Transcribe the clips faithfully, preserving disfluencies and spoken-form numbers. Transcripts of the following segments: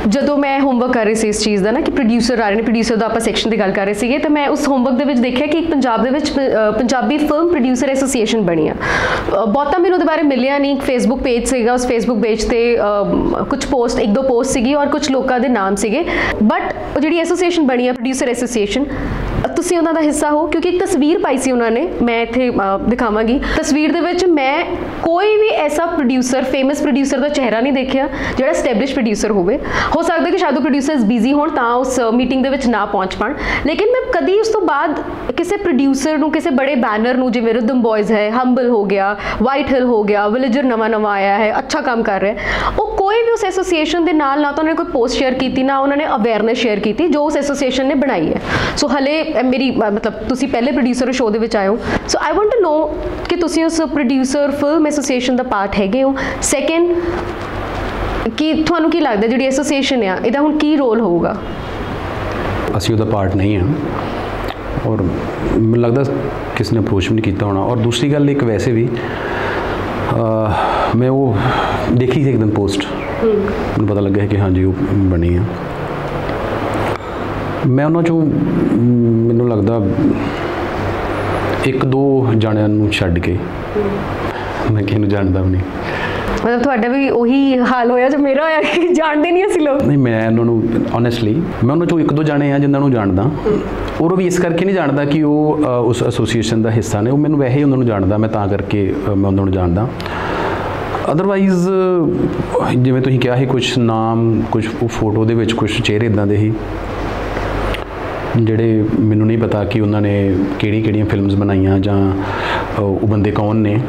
ਜਦੋਂ ਮੈਂ ਹੋਮਵਰਕ ਕਰ ਰਹੀ ਸੀ ਇਸ ਚੀਜ਼ ਦਾ ਨਾ ਕਿ ਪ੍ਰੋਡਿਊਸਰ ਆ ਰਹੇ ਨੇ, ਪ੍ਰੋਡਿਊਸਰ ਦਾ ਆਪਾਂ ਸੈਕਸ਼ਨ ਦੀ ਗੱਲ ਕਰ ਰਹੇ ਸੀਗੇ, ਤੇ ਮੈਂ ਉਸ ਹੋਮਵਰਕ ਦੇ ਵਿੱਚ ਦੇਖਿਆ ਕਿ ਇੱਕ ਪੰਜਾਬ ਦੇ ਵਿੱਚ ਪੰਜਾਬੀ ਫਿਲਮ ਪ੍ਰੋਡਿਊਸਰ ਐਸੋਸੀਏਸ਼ਨ ਬਣੀ ਆ। ਬਹੁਤਾ ਮੈਨੂੰ ਉਹਦੇ ਬਾਰੇ ਮਿਲਿਆ ਨਹੀਂ। ਇੱਕ ਫੇਸਬੁੱਕ ਪੇਜ ਸੀਗਾ, ਉਸ ਫੇਸਬੁੱਕ ਪੇਜ ਤੇ ਕੁਝ ਪੋਸਟ, ਇੱਕ ਦੋ ਪੋਸਟ ਸੀਗੀ ਔਰ ਕੁਝ ਲੋਕਾਂ ਦੇ ਨਾਮ ਸੀਗੇ, ਬਟ ਉਹ ਜਿਹੜੀ ਐਸੋਸੀਏਸ਼ਨ ਬਣੀ ਆ ਪ੍ਰੋਡਿਊਸਰ ਐਸੋਸੀਏਸ਼ਨ, ਤੁਸੀਂ ਉਹਨਾਂ ਦਾ ਹਿੱਸਾ ਹੋ। ਕਿਉਂਕਿ ਇੱਕ ਤਸਵੀਰ ਪਾਈ ਸੀ ਉਹਨਾਂ ਨੇ, ਮੈਂ ਇੱਥੇ ਦਿਖਾਵਾਂਗੀ। ਤਸਵੀਰ ਦੇ ਵਿੱਚ ਮੈਂ ਕੋਈ ਵੀ ਐਸਾ ਪ੍ਰੋਡਿਊਸਰ, ਫੇਮਸ ਪ੍ਰੋਡਿਊਸਰ ਦਾ ਚਿਹਰਾ ਨਹੀਂ ਦੇਖਿਆ ਜਿਹੜਾ ਐਸਟੈਬਲਿਸ਼ ਪ੍ਰੋਡਿਊਸਰ ਹੋਵੇ। ਹੋ ਸਕਦਾ ਕਿ ਸ਼ਾਇਦ ਉਹ ਪ੍ਰੋਡਿਊਸਰਸ ਬਿਜ਼ੀ ਹੋਣ ਤਾਂ ਉਸ ਮੀਟਿੰਗ ਦੇ ਵਿੱਚ ਨਾ ਪਹੁੰਚ ਪਾਉਣ, ਲੇਕਿਨ ਮੈਂ ਕਦੀ ਉਸ ਤੋਂ ਬਾਅਦ ਕਿਸੇ ਪ੍ਰੋਡਿਊਸਰ ਨੂੰ, ਕਿਸੇ ਬੜੇ ਬੈਨਰ ਨੂੰ, ਜਿਵੇਂ ਰਿਦਮ ਬॉयਜ਼ ਹੈ, ਹੰਬਲ ਹੋ ਗਿਆ, ਵਾਈਟ ਹਿਲ ਹੋ ਗਿਆ, ਵਿਲੇਜਰ ਨਵਾਂ ਨਵਾਂ ਆਇਆ ਹੈ, ਅੱਛਾ ਕੰਮ ਕਰ ਰਿਹਾ, ਉਹ ਕੋਈ ਵੀ ਉਸ ਐਸੋਸੀਏਸ਼ਨ ਦੇ ਨਾਲ ਨਾ ਤਾਂ ਉਹਨਾਂ ਨੇ ਕੋਈ ਪੋਸਟ ਸ਼ੇਅਰ ਕੀਤੀ, ਨਾ ਉਹਨਾਂ ਨੇ ਅਵੇਅਰਨੈਸ ਸ਼ੇਅਰ ਕੀਤੀ ਜੋ ਉਸ ਐਸੋਸੀਏਸ਼ਨ ਨੇ ਬਣਾਈ ਹੈ। ਸੋ ਹਲੇ ਮੇਰੀ ਮਤਲਬ ਤੁਸੀਂ ਪਹਿਲੇ ਪ੍ਰੋਡਿਊਸਰ ਸ਼ੋਅ ਦੇ ਵਿੱਚ ਆਏ ਹੋ, so I want to know ਕਿ ਤੁਸੀਂ ਉਸ ਪ੍ਰੋਡਿਊਸਰ ਫਿਲਮ ਐਸੋਸੀਏਸ਼ਨ ਦਾ ਪਾਰਟ ਹੈਗੇ ਹੋ। ਸੈਕਿੰਡ, ਕਿ ਤੁਹਾਨੂੰ ਕੀ ਲੱਗਦਾ ਜਿਹੜੀ ਐਸੋਸੀਏਸ਼ਨ ਆ ਇਹਦਾ ਹੁਣ ਕੀ ਰੋਲ ਹੋਊਗਾ? ਅਸੀਂ ਉਹਦਾ ਪਾਰਟ ਨਹੀਂ ਹਾਂ ਔਰ ਮੈਨੂੰ ਲੱਗਦਾ ਕਿਸੇ ਨੇ ਅਪਰੋਚ ਵੀ ਨਹੀਂ ਕੀਤਾ ਹੋਣਾ। ਔਰ ਦੂਸਰੀ ਗੱਲ ਇੱਕ ਵੈਸੇ ਵੀ ਮੈਂ ਉਹ ਦੇਖੀ ਸੀ ਇੱਕਦਮ ਪੋਸਟ, ਮੈਨੂੰ ਪਤਾ ਲੱਗਾ ਕਿ ਹਾਂਜੀ ਉਹ ਬਣੀ ਆ। ਮੈਂ ਉਹਨਾਂ 'ਚੋਂ ਮੈਨੂੰ ਲੱਗਦਾ ਇੱਕ ਦੋ ਜਾਣਿਆਂ ਨੂੰ ਛੱਡ ਕੇ ਮੈਂ ਕਿਸੇ ਨੂੰ ਜਾਣਦਾ ਵੀ ਨਹੀਂ। ਮਤਲਬ ਤੁਹਾਡਾ ਵੀ ਉਹੀ ਹਾਲ ਹੋਇਆ ਜੋ ਮੇਰਾ ਹੋਇਆ ਕਿ ਜਾਣਦੇ ਨਹੀਂ ਅਸੀਂ ਲੋਕ? ਨਹੀਂ, ਮੈਂ ਉਹਨਾਂ ਨੂੰ ਓਨੈਸਟਲੀ ਮੈਂ ਉਹਨਾਂ 'ਚੋਂ ਇੱਕ ਦੋ ਜਾਣੇ ਆ ਜਿਨ੍ਹਾਂ ਨੂੰ ਜਾਣਦਾ, ਔਰ ਉਹ ਵੀ ਇਸ ਕਰਕੇ ਨਹੀਂ ਜਾਣਦਾ ਕਿ ਉਹ ਉਸ ਐਸੋਸੀਏਸ਼ਨ ਦਾ ਹਿੱਸਾ ਨੇ, ਉਹ ਮੈਨੂੰ ਵੈਸੇ ਹੀ ਉਹਨਾਂ ਨੂੰ ਜਾਣਦਾ, ਮੈਂ ਤਾਂ ਕਰਕੇ ਮੈਂ ਉਹਨਾਂ ਨੂੰ ਜਾਣਦਾ। ਅਦਰਵਾਈਜ਼ ਜਿਵੇਂ ਤੁਸੀਂ ਕਿਹਾ ਸੀ ਕੁਛ ਨਾਮ, ਕੁਛ ਫੋਟੋ ਦੇ ਵਿੱਚ ਕੁਛ ਚਿਹਰੇ ਇੱਦਾਂ ਦੇ ਸੀ ਜਿਹੜੇ ਮੈਨੂੰ ਨਹੀਂ ਪਤਾ ਕਿ ਉਹਨਾਂ ਨੇ ਕਿਹੜੀ ਕਿਹੜੀਆਂ ਫਿਲਮਸ ਬਣਾਈਆਂ ਜਾਂ ਉਹ ਬੰਦੇ ਕੌਣ ਨੇ।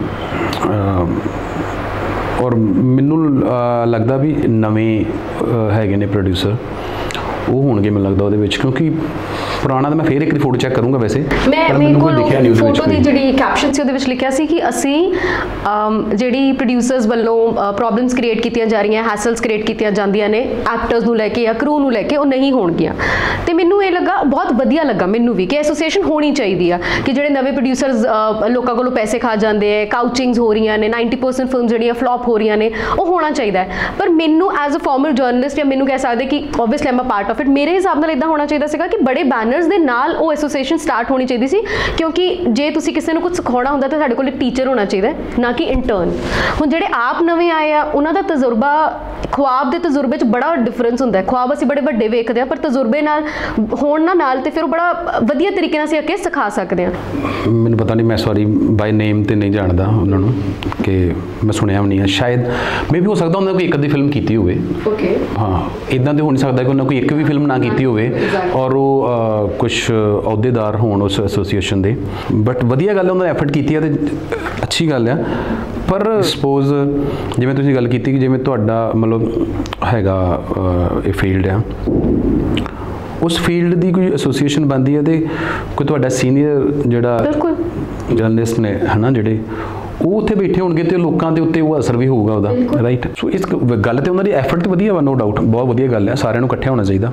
ਔਰ ਮੈਨੂੰ ਲੱਗਦਾ ਵੀ ਨਵੇਂ ਹੈਗੇ ਨੇ ਪ੍ਰੋਡਿਊਸਰ, ਉਹ ਹੋਣਗੇ ਮੈਨੂੰ ਲੱਗਦਾ ਉਹਦੇ ਵਿੱਚ, ਕਿਉਂਕਿ ਪੁਰਾਣਾ ਤਾਂ ਮੈਂ ਫੇਰ ਇੱਕ ਵਾਰੀ ਫੋਟੋ ਚੈੱਕ ਕਰੂੰਗਾ ਵੈਸੇ, ਪਰ ਮੈਨੂੰ ਕੋਈ ਦਿਖਿਆ ਨਹੀਂ ਉਹਦੇ ਵਿੱਚ। ਫੋਟੋ ਦੀ ਜਿਹੜੀ ਕੈਪਸ਼ਨ ਸੀ ਉਹਦੇ ਵਿੱਚ ਲਿਖਿਆ ਸੀ ਕਿ ਅਸੀਂ ਜਿਹੜੀ ਪ੍ਰੋਡਿਊਸਰਸ ਵੱਲੋਂ ਪ੍ਰੋਬਲਮਸ ਕ੍ਰੀਏਟ ਕੀਤੀਆਂ ਜਾ ਰਹੀਆਂ, ਹੈਸਲਸ ਕ੍ਰੀਏਟ ਕੀਤੀਆਂ ਜਾਂਦੀਆਂ ਨੇ ਐਕਟਰਸ ਨੂੰ ਲੈ ਕੇ ਜਾਂ ਕਰੂ ਨੂੰ ਲੈ ਕੇ, ਉਹ ਨਹੀਂ ਹੋਣਗੀਆਂ। ਤੇ ਮੈਨੂੰ ਇਹ ਲੱਗਾ, ਬਹੁਤ ਵਧੀਆ ਲੱਗਾ ਮੈਨੂੰ ਵੀ ਕਿ ਐਸੋਸੀਏਸ਼ਨ ਹੋਣੀ ਚਾਹੀਦੀ ਆ ਕਿ ਜਿਹੜੇ ਨਵੇਂ ਪ੍ਰੋਡਿਊਸਰਸ ਲੋਕਾਂ ਕੋਲੋਂ ਪੈਸੇ ਖਾ ਜਾਂਦੇ ਹੈ, ਕਾਊਚਿੰਗਸ ਹੋ ਰਹੀਆਂ ਨੇ, ਨਾਈਨਟੀ ਪਰਸੈਂਟ ਫਿਲਮ ਜਿਹੜੀਆਂ ਫਲॉप ਹੋ ਰਹੀਆਂ ਨੇ, ਉਹ ਹੋਣਾ ਚਾਹੀਦਾ ਹੈ। ਪਰ ਮੈਨੂੰ ਐਜ਼ ਅ ਫਾਰਮਰ ਜਰਨਲਿਸਟ ਜਾਂ ਮੈਨੂੰ ਕਹਿ ਸਕਦੇ ਕਿ obviously I'm a part of it, ਮੇਰੇ ਹਿਸਾਬ ਨਾਲ ਇੱਦਾਂ ਹੋਣਾ ਚਾਹੀਦਾ ਸੀਗਾ ਕਿ ਬੜੇ ਬੈਨਰਸ ਦੇ ਨਾਲ ਉਹ ਐਸੋਸੀਏਸ਼ਨ ਸਟਾਰਟ ਹੋਣੀ ਚਾਹੀਦੀ ਸੀ, ਕਿਉਂਕਿ ਜੇ ਤੁਸੀਂ ਕਿਸੇ ਨੂੰ ਕੁਝ ਸਿਖਾਉਣਾ ਹੁੰਦਾ ਤਾਂ ਸਾਡੇ ਕੋਲ ਇੱਕ ਟੀਚਰ ਹੋਣਾ ਚਾਹੀਦਾ, ਨਾ ਕਿ ਇੰਟਰਨ। ਹੁਣ ਜਿਹੜੇ ਆਪ ਨਵੇਂ ਆਏ ਆ ਉਹਨਾਂ ਦਾ ਤਜਰਬਾ, ਖੁਆਬ ਦੇ ਤਜਰਬੇ 'ਚ ਬੜਾ ਡਿਫਰੈਂਸ ਹੁੰਦਾ ਹੈ। ਖੁਆਬ ਅਸੀਂ ਬੜੇ ਵੱਡੇ ਵੇਖਦੇ ਹਾਂ, ਪਰ ਤਜਰਬੇ ਨਾਲ ਹੋਣ ਨਾ ਨਾਲ ਤੇ ਫਿਰ ਉਹ ਬੜਾ ਵਧੀਆ ਤਰੀਕੇ ਨਾਲ ਅਸੀਂ ਅੱਗੇ ਸਿਖਾ ਸਕਦੇ ਹਾਂ। ਮੈਨੂੰ ਪਤਾ ਨਹੀਂ, ਮੈਂ ਸੌਰੀ ਬਾਈ ਨੇਮ ਤੇ ਨਹੀਂ ਜਾਣਦਾ ਉਹਨਾਂ ਨੂੰ, ਕਿ ਮੈਂ ਸੁਣਿਆ ਵੀ ਨਹੀਂ ਹੈ। ਸ਼ਾਇਦ ਮੇ ਵੀ ਹੋ ਸਕਦਾ ਉਹਨਾਂ ਨੇ ਕੋਈ ਇੱਕ ਅੱਧੀ ਫਿਲਮ ਕੀਤੀ ਹੋਵੇ। ਓਕੇ, ਹਾਂ, ਇੱਦਾਂ ਤੇ ਹੋ ਨਹੀਂ ਸਕਦਾ ਕਿ ਉਹਨਾਂ ਕੋਈ ਇੱਕ ਵੀ ਫਿਲਮ ਨਾ ਕੀਤੀ ਹੋਵੇ ਔਰ ਉਹ ਕੁਛ ਅਹੁਦੇਦਾਰ ਹੋਣ ਉਸ ਐਸੋਸੀਏਸ਼ਨ ਦੇ। ਬਟ ਵਧੀਆ ਗੱਲ ਹੈ, ਉਹਨਾਂ ਨੇ ਐਫਰਟ ਕੀਤੀ ਹੈ ਤੇ ਅੱਛੀ ਗੱਲ ਹੈ। ਪਰ ਸਪੋਜ਼ ਜਿਵੇਂ ਤੁਸੀਂ ਗੱਲ ਕੀਤੀ ਕਿ ਜਿਵੇਂ ਤੁਹਾਡਾ ਮਤਲਬ ਹੈਗਾ ਇਹ ਫੀਲਡ ਆ, ਉਸ ਫੀਲਡ ਦੀ ਕੋਈ ਐਸੋਸੀਏਸ਼ਨ ਬਣਦੀ ਹੈ ਤੇ ਕੋਈ ਤੁਹਾਡਾ ਸੀਨੀਅਰ ਜਿਹੜਾ ਜਰਨਲਿਸਟ ਨੇ ਹੈ ਨਾ, ਜਿਹੜੇ ਉਹ ਉੱਥੇ ਬੈਠੇ ਹੋਣਗੇ ਤੇ ਲੋਕਾਂ ਦੇ ਉੱਤੇ ਉਹ ਅਸਰ ਵੀ ਹੋਊਗਾ ਉਹਦਾ, ਰਾਈਟ। ਸੋ ਇਸ ਗੱਲ ਤੇ ਉਹਨਾਂ ਦੀ ਐਫਰਟ ਵਧੀਆ ਵਾ, ਨੋ ਡਾਊਟ, ਬਹੁਤ ਵਧੀਆ ਗੱਲ ਹੈ, ਸਾਰਿਆਂ ਨੂੰ ਇਕੱਠਿਆ ਹੋਣਾ ਚਾਹੀਦਾ।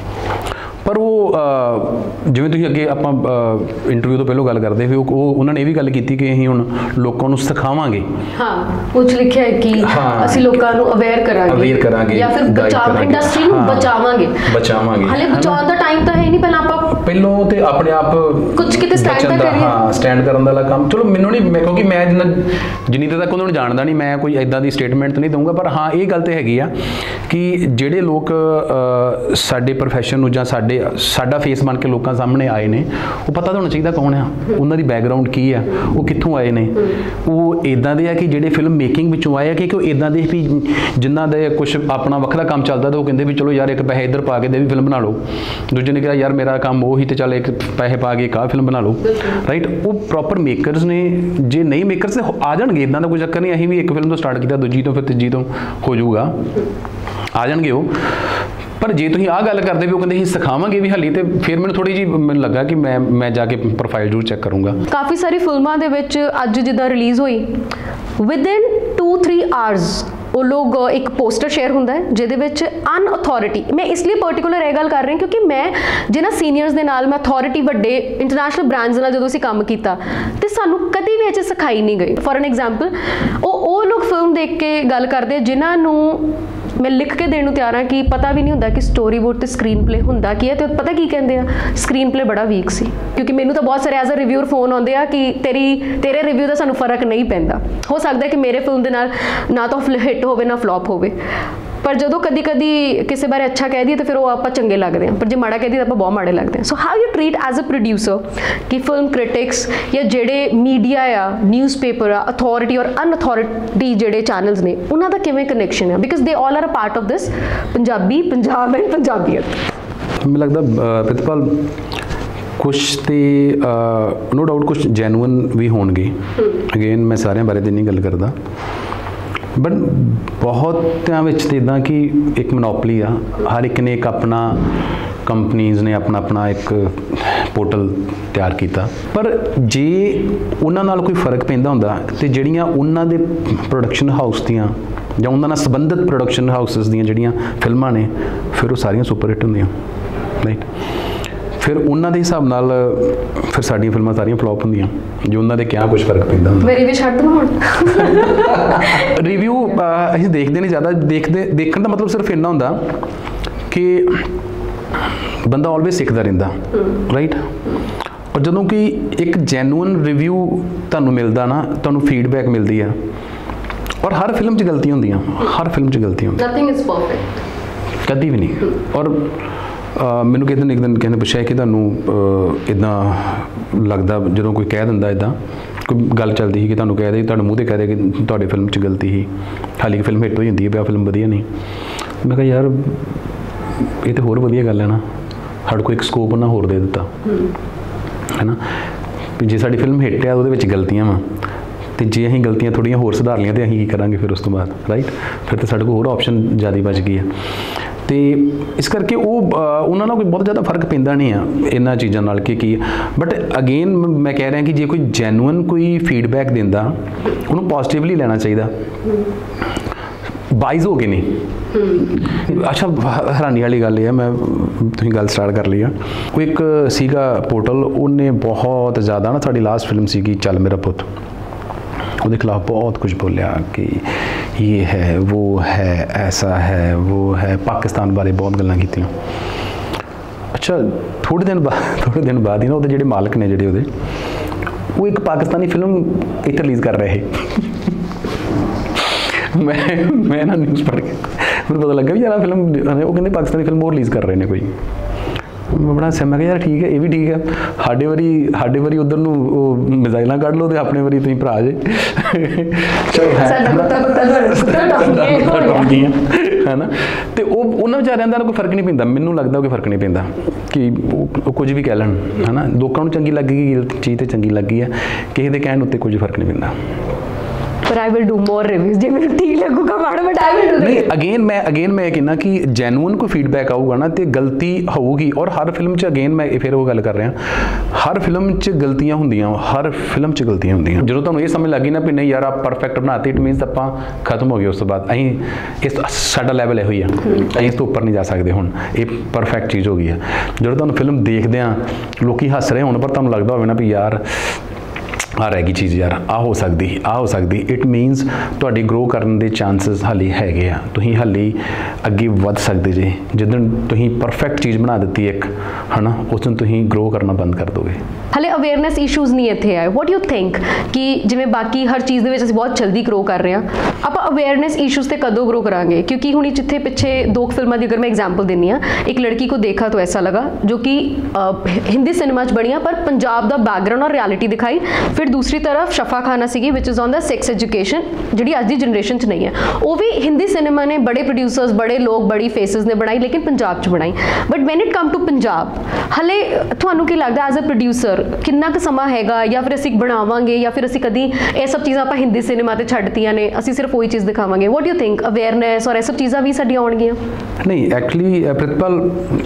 ਪਰ ਉਹ ਜਿਵੇਂ ਤੁਸੀਂ ਅੱਗੇ ਆਪਾਂ ਇੰਟਰਵਿਊ ਤੋਂ ਪਹਿਲਾਂ ਗੱਲ ਕਰਦੇ ਵੀ ਉਹ ਉਹਨਾਂ ਨੇ ਇਹ ਵੀ ਗੱਲ ਕੀਤੀ ਕਿ ਅਸੀਂ ਹੁਣ ਲੋਕਾਂ ਨੂੰ ਸਿਖਾਵਾਂਗੇ। ਹਾਂ, ਕੁਝ ਲਿਖਿਆ ਹੈ ਕਿ ਅਸੀਂ ਲੋਕਾਂ ਨੂੰ ਅਵੇਅਰ ਕਰਾਂਗੇ ਅਵੇਅਰ ਕਰਾਂਗੇ ਜਾਂ ਫਿਰ ਬਚਾਅ, ਇੰਡਸਟਰੀ ਨੂੰ ਬਚਾਵਾਂਗੇ ਬਚਾਵਾਂਗੇ ਹਲੇ ਬਚਾਉਣ ਦਾ ਟਾਈਮ ਤਾਂ ਹੈ ਨਹੀਂ, ਪਹਿਲਾਂ ਆਪਾਂ ਪਹਿਲੋਂ ਤੇ ਆਪਣੇ ਆਪ ਕੁਝ ਕਿਤੇ ਸਟੈਂਡ ਤਾਂ ਕਰੀਏ। ਹਾਂ, ਸਟੈਂਡ ਕਰਨ ਦਾ ਕੰਮ ਚਲੋ ਮੈਨੂੰ ਨਹੀਂ, ਮੈਂ ਕਿਉਂਕਿ ਮੈਂ ਜਿੰਨਾ ਜਿੰਨੀ ਦੇਰ ਤੱਕ ਉਹਨਾਂ ਨੂੰ ਜਾਣਦਾ ਨਹੀਂ, ਮੈਂ ਕੋਈ ਇੱਦਾਂ ਦੀ ਸਟੇਟਮੈਂਟ ਨਹੀਂ ਦਊਂਗਾ। ਪਰ ਹਾਂ, ਇਹ ਗੱਲ ਤੇ ਹੈਗੀ ਆ ਕਿ ਜਿਹੜੇ ਲੋਕ ਸਾਡੇ ਪ੍ਰੋਫੈਸ਼ਨ ਨੂੰ ਜਾਂ ਸਾਡੇ ਸਾਡਾ ਫੇਸ ਬਣ ਕੇ ਲੋਕਾਂ ਸਾਹਮਣੇ ਆਏ ਨੇ, ਉਹ ਪਤਾ ਤਾਂ ਹੋਣਾ ਚਾਹੀਦਾ ਕੌਣ ਆ, ਉਹਨਾਂ ਦੀ ਬੈਕਗਰਾਉਂਡ ਕੀ ਆ, ਉਹ ਕਿੱਥੋਂ ਆਏ ਨੇ। ਉਹ ਇੱਦਾਂ ਦੇ ਆ ਕਿ ਜਿਹੜੇ ਫਿਲਮ ਮੇਕਿੰਗ ਵਿੱਚੋਂ ਆਏ ਆ ਕਿ ਉਹ ਇੱਦਾਂ ਦੇ ਵੀ ਜਿਨ੍ਹਾਂ ਦੇ ਕੁਛ ਆਪਣਾ ਵੱਖਰਾ ਕੰਮ ਚੱਲਦਾ ਤਾਂ ਉਹ ਕਹਿੰਦੇ ਵੀ ਚਲੋ ਯਾਰ ਇੱਕ ਪੈਸੇ ਇੱਧਰ ਪਾ ਕੇ ਦੇ ਵੀ ਫਿਲਮ ਬਣਾ ਲਓ। ਦੂਜੇ ਨੇ ਕਿਹਾ ਯਾਰ ਮੇਰਾ ਕੰਮ ਉਹ ਹੀ ਤੇ ਚੱਲ ਇੱਕ ਪੈਸੇ ਪਾ ਕੇ ਇੱਕ ਆਹ ਫਿਲਮ ਬਣਾ ਲਓ, ਰਾਈਟ। ਉਹ ਪ੍ਰੋਪਰ ਮੇਕਰਸ ਨੇ। ਜੇ ਨਹੀਂ ਮੇਕਰਸ ਤੇ ਆ ਜਾਣਗੇ, ਇੱਦਾਂ ਦਾ ਕੋਈ ਚੱਕਰ ਨਹੀਂ। ਅਸੀਂ ਵੀ ਇੱਕ ਫਿਲਮ ਤੋਂ ਸਟਾਰਟ ਕੀਤਾ, ਦੂਜੀ ਤੋਂ ਫਿਰ ਤੀਜੀ ਤੋਂ ਹੋ ਜਾਊਗਾ, ਆ ਜਾਣਗੇ ਉਹ। ਪਰ ਜੇ ਤੁਸੀਂ ਆਹ ਗੱਲ ਕਰਦੇ ਵੀ ਉਹ ਕਹਿੰਦੇ ਅਸੀਂ ਸਿਖਾਵਾਂਗੇ ਵੀ ਹਾਲੀ, ਤੇ ਫਿਰ ਮੈਨੂੰ ਥੋੜੀ ਜਿਹੀ ਮੈਨੂੰ ਲੱਗਾ ਕਿ ਮੈਂ ਮੈਂ ਜਾ ਕੇ ਪ੍ਰੋਫਾਈਲ ਜ਼ਰੂਰ ਚੈੱਕ ਕਰੂੰਗਾ। ਕਾਫੀ ਸਾਰੀ ਫਿਲਮਾਂ ਦੇ ਵਿੱਚ ਅੱਜ ਜਿੱਦਾਂ ਰਿਲੀਜ਼ ਹੋਈ, ਵਿਦਿਨ ਟੂ ਥ੍ਰੀ ਆਵਰਸ ਉਹ ਲੋਕ ਇੱਕ ਪੋਸਟਰ ਸ਼ੇਅਰ ਹੁੰਦਾ ਹੈ ਜਿਹਦੇ ਵਿੱਚ ਅਨਅਥੋਰਿਟੀ, ਮੈਂ ਇਸ ਲਈ ਪਰਟੀਕੂਲਰ ਇਹ ਗੱਲ ਕਰ ਰਹੀ ਕਿਉਂਕਿ ਮੈਂ ਜਿਹਨਾਂ ਸੀਨੀਅਰਸ ਦੇ ਨਾਲ, ਮੈਂ ਅਥੋਰਿਟੀ ਵੱਡੇ ਇੰਟਰਨੈਸ਼ਨਲ ਬ੍ਰਾਂਡਸ ਨਾਲ ਜਦੋਂ ਅਸੀਂ ਕੰਮ ਕੀਤਾ ਤੇ ਸਾਨੂੰ ਕਦੀ ਵੀ ਇਹ ਚੀਜ਼ ਸਿਖਾਈ ਨਹੀਂ ਗਈ। ਫੋਰ ਐਨ ਐਗਜ਼ਾਮਪਲ, ਉਹ ਉਹ ਲੋਕ ਫਿਲਮ ਦੇਖ ਕੇ ਗੱਲ ਕਰਦੇ ਜਿਨ੍ਹਾਂ ਨੂੰ मैं लिख के देने तैयार हाँ कि पता भी नहीं होंदा कि स्टोरी बोर्ड ते स्क्रीन प्ले हुंदा की है, तो पता की कहंदे आ स्क्रीन प्ले बड़ा वीक सी, क्योंकि मैनू तो बहुत सारे एज अ रिव्यूअर फोन आउंदे आ कि तेरी तेरे रिव्यू दा सानू फर्क नहीं पैंदा। हो सकदा है कि मेरे फिल्म दे नाल ना तो हिट होवे ना फ्लॉप होवे, पर जो कदी कदी किसी बारे अच्छा कह दिए तो फिर वो आप चंगे लगते हैं, पर जो माड़ा कह दिए तो आप बहुत माड़े लगते हैं। So how you treat as a producer कि फिल्म क्रिटिक्स या जेडे मीडिया आ न्यूज़पेपर आ अथॉरिटी और अनअथॉरिटी जेडे चैनल्स ने उन्हों का किवें कनैक्शन है, because they all are a part of this Punjabi Punjab and Punjabiyat. मैं लगता प्रितपाल कुछ तो नो डाउट कुछ जैनुअन भी होणगे, अगेन मैं सारे बारे तो नहीं गल करता, बट बहुत्यां विच तो इदां कि एक मोनोपली आ, हर एक ने एक अपना कंपनीज़ ने अपना अपना एक पोर्टल तैयार किया, पर जे उन्हां नाल कोई फर्क पैंदा हुंदा ते जिहड़ियां उन्हां दे प्रोडक्शन हाउस दियां जां उन्हां नाल संबंधित प्रोडक्शन हाउसिस दियां जिहड़ियां फिल्मां ने फिर वो सारियां सुपर हिट हुंदियां, राइट। फिर उन्हां दे हिसाब नाल फिर साडियां फिल्मां सारियां फ्लॉप हुंदियां, जो उन्हां दे क्या कुछ फर्क पैंदा हुंदा। मेरी भी छੱਡ दो हुण रिव्यू ਅਸੀਂ ਦੇਖਦੇ ਨਹੀਂ ਜ਼ਿਆਦਾ, ਦੇਖਦੇ ਦੇਖਣ ਦਾ ਮਤਲਬ ਸਿਰਫ ਇੰਨਾ ਹੁੰਦਾ ਕਿ ਬੰਦਾ ਆਲਵੇਜ਼ ਸਿੱਖਦਾ ਰਹਿੰਦਾ, ਰਾਈਟ। ਔਰ ਜਦੋਂ ਕਿ ਇੱਕ ਜੈਨੂਅਨ ਰਿਵਿਊ ਤੁਹਾਨੂੰ ਮਿਲਦਾ ਨਾ, ਤੁਹਾਨੂੰ ਫੀਡਬੈਕ ਮਿਲਦੀ ਆ, ਔਰ ਹਰ ਫਿਲਮ 'ਚ ਗਲਤੀਆਂ ਹੁੰਦੀਆਂ, ਹਰ ਫਿਲਮ 'ਚ ਗਲਤੀਆਂ ਹੁੰਦੀਆਂ, ਨਥਿੰਗ ਇਜ਼ ਪਰਫੈਕਟ ਕਦੀ ਵੀ ਨਹੀਂ। ਔਰ ਮੈਨੂੰ ਕਿਸੇ ਨੇ ਇੱਕ ਦਿਨ ਕਿਸੇ ਨੇ ਪੁੱਛਿਆ ਕਿ ਤੁਹਾਨੂੰ ਇੱਦਾਂ ਲੱਗਦਾ ਜਦੋਂ ਕੋਈ ਕਹਿ ਦਿੰਦਾ ਇੱਦਾਂ, ਕੋਈ ਗੱਲ ਚੱਲਦੀ ਸੀ ਕਿ ਤੁਹਾਨੂੰ ਕਹਿ ਦੇ ਤੁਹਾਨੂੰ ਮੂੰਹ 'ਤੇ ਕਹਿ ਦੇ ਕਿ ਤੁਹਾਡੀ ਫਿਲਮ 'ਚ ਗਲਤੀ ਸੀ, ਹਾਲੀ ਕਿ ਫਿਲਮ ਹਿੱਟ ਹੋਈ ਹੁੰਦੀ ਹੈ ਵੀ ਆਹ ਫਿਲਮ ਵਧੀਆ ਨਹੀਂ। ਮੈਂ ਕਿਹਾ ਯਾਰ ਇਹ ਤਾਂ ਹੋਰ ਵਧੀਆ ਗੱਲ ਹੈ ਨਾ, ਸਾਡੇ ਕੋਲ ਇੱਕ ਸਕੋਪ ਉਹਨਾਂ ਹੋਰ ਦੇ ਦਿੱਤਾ ਹੈ ਨਾ, ਵੀ ਜੇ ਸਾਡੀ ਫਿਲਮ ਹਿੱਟ ਆ ਉਹਦੇ ਵਿੱਚ ਗਲਤੀਆਂ ਵਾ, ਤੇ ਜੇ ਅਸੀਂ ਗਲਤੀਆਂ ਥੋੜ੍ਹੀਆਂ ਹੋਰ ਸੁਧਾਰ ਲਈਆਂ ਤਾਂ ਅਸੀਂ ਕੀ ਕਰਾਂਗੇ ਫਿਰ ਉਸ ਤੋਂ ਬਾਅਦ, ਰਾਈਟ। ਫਿਰ ਤਾਂ ਸਾਡੇ ਕੋਲ ਹੋਰ ਆਪਸ਼ਨ ਜ਼ਿਆਦਾ ਬਚ ਗਈ ਹੈ, ਤੇ ਇਸ ਕਰਕੇ ਉਹ ਉਹਨਾਂ ਨਾਲ ਕੋਈ ਬਹੁਤ ਜ਼ਿਆਦਾ ਫਰਕ ਪੈਂਦਾ ਨਹੀਂ ਆ ਇਹਨਾਂ ਚੀਜ਼ਾਂ ਨਾਲ ਕਿ ਕੀ। ਬਟ ਅਗੇਨ ਮੈਂ ਕਹਿ ਰਿਹਾ ਕਿ ਜੇ ਕੋਈ ਜੈਨੂਅਨ ਕੋਈ ਫੀਡਬੈਕ ਦਿੰਦਾ ਉਹਨੂੰ ਪੋਜ਼ੀਟਿਵਲੀ ਲੈਣਾ ਚਾਹੀਦਾ, ਬਾਈਜ਼ ਹੋ ਕੇ ਨਹੀਂ। ਅੱਛਾ ਹੈਰਾਨੀ ਵਾਲੀ ਗੱਲ ਇਹ ਹੈ, ਮੈਂ ਤੁਸੀਂ ਗੱਲ ਸਟਾਰਟ ਕਰ ਲਈ ਆ, ਉਹ ਇੱਕ ਸੀਗਾ ਪੋਰਟਲ, ਉਹਨੇ ਬਹੁਤ ਜ਼ਿਆਦਾ ਨਾ ਸਾਡੀ ਲਾਸਟ ਫਿਲਮ ਸੀਗੀ ਚੱਲ ਮੇਰਾ ਪੁੱਤ, ਉਹਦੇ ਖਿਲਾਫ ਬਹੁਤ ਕੁਝ ਬੋਲਿਆ ਕਿ ये है वो है ऐसा है वो है, पाकिस्तान बारे बहुत गल्लां कीतियां। अच्छा थोड़े दिन बाद थोड़े दिन बाद ही ना ਉਹਦੇ ਜਿਹੜੇ ਮਾਲਕ ਨੇ ਜਿਹੜੇ ਉਹਦੇ ਉਹ ਇੱਕ ਪਾਕਿਸਤਾਨੀ ਫਿਲਮ ਇੱਥੇ ਰਿਲੀਜ਼ ਕਰ ਰਹੇ ਮੈਂ ਮੈਂ ਨਾ ਨਿਊਜ਼ ਪੜ੍ਹ ਕੇ ਮੈਨੂੰ ਪਤਾ ਲੱਗਾ ਵੀ ਯਾਰ ਫਿਲਮ ਉਹ ਕਹਿੰਦੇ ਪਾਕਿਸਤਾਨੀ ਫਿਲਮ ਉਹ ਰਿਲੀਜ਼ ਕਰ ਰਹੇ ਨੇ ਕੋਈ। ਮੈਂ ਬੜਾ ਸਿਆ ਮੈਂ ਕਿਹਾ ਯਾਰ ਠੀਕ ਹੈ, ਇਹ ਵੀ ਠੀਕ ਹੈ, ਸਾਡੇ ਵਾਰੀ ਸਾਡੇ ਵਾਰੀ ਉਧਰ ਨੂੰ ਉਹ ਮਿਜ਼ਾਈਲਾਂ ਕੱਢ ਲਓ ਤੇ ਆਪਣੇ ਵਾਰੀ ਤੁਸੀਂ ਭਰਾ ਜੇ ਹੈ ਨਾ। ਤੇ ਉਹ ਉਹਨਾਂ ਵਿਚਾਰਿਆਂ ਦਾ ਕੋਈ ਫਰਕ ਨਹੀਂ ਪੈਂਦਾ, ਮੈਨੂੰ ਲੱਗਦਾ ਕੋਈ ਫਰਕ ਨਹੀਂ ਪੈਂਦਾ ਕਿ ਉਹ ਕੁਝ ਵੀ ਕਹਿ ਲੈਣ, ਹੈ ਨਾ। ਲੋਕਾਂ ਨੂੰ ਚੰਗੀ ਲੱਗੀ ਚੀਜ਼ ਤੇ ਚੰਗੀ ਲੱਗੀ ਹੈ, ਕਿਸੇ ਦੇ ਕਹਿਣ ਉੱਤੇ ਕੁਝ ਫਰਕ ਨਹੀਂ ਪੈਂਦਾ। पर I will do more reviews जे मेरे ठीक लगूगा madam, but I will do नहीं अगेन मैं अगेन मैं कहना कि जैनुअन कोई फीडबैक आऊगा ना तो गलती होगी, और हर फिल्म च अगेन मैं फिर वो गल कर रहा हर फिल्म च गलतियां होंदियां, हर फिल्म च गलतियां होंदियां। जो तुहानूं ये समझ लगी ना भी नहीं यार आप परफेक्ट बनाती, इट मीनस आपां खत्म हो गए, उस तो बाद असीं इस साडा लैवल इहो ही आ, असीं इस तो उपर नहीं जा सकते, हुण ये परफेक्ट चीज़ हो गई है। जो तुहानूं फिल्म देखदे आ लोकी हस रहे होण पर तुहानूं लगदा होवे ना भी यार आ रह गई चीज़ यार आ हो सकती आ हो सकती, इट मीनस तुहाडी ग्रो करन दे चांसिस हाली हैगे आ, तुसीं हाली अगे वध सकदे जे। जिदन तुसीं परफेक्ट चीज़ बना दित्ती एक है ना, उस दिन तुसीं ग्रो करना बंद कर दोगे। हले अवेयरनेस इशूज़ नहीं इत्थे आए, वॉट यू थिंक कि जिवें बाकी हर चीज़ दे विच असीं बहुत जल्दी ग्रो कर रहे हैं, आपां अवेयरनेस इशूज़ ते कदों ग्रो करांगे? क्योंकि हुणी जिथे पिछे दो फिल्मां दी अगर मैं एग्जाम्पल दिन्नी आ, एक लड़की को देखा तो ऐसा लगा जो कि हिंदी सिनेमा च बनिया पर पंजाब दा बैकग्राउंड और रियलिटी दिखाई, फिर दूसरी तरफ शफा खाना सी which is on the sex education जी अज की जनरेशन च नहीं है, वो भी हिंदी सिनेमा ने बड़े प्रोड्यूसर्स बड़े लोग बड़ी फेसिस ने बनाई लेकिन पंजाब च बनाई। But when it come to Punjab हले तुहानूं की लगता एज अ प्रोड्यूसर कितना क समा हैगा, या फिर असीं बनावांगे या फिर असीं कदी ये सब चीज़ां आपां हिंदी सिनेमा ते छड्डतियां ने, असीं सिर्फ वही चीज़ दिखावांगे? वॉट यू थिंक अवेयरनेस और ये सब चीज़ां भी साडी आउणगियां? नहीं एक्चुअली प्रितपाल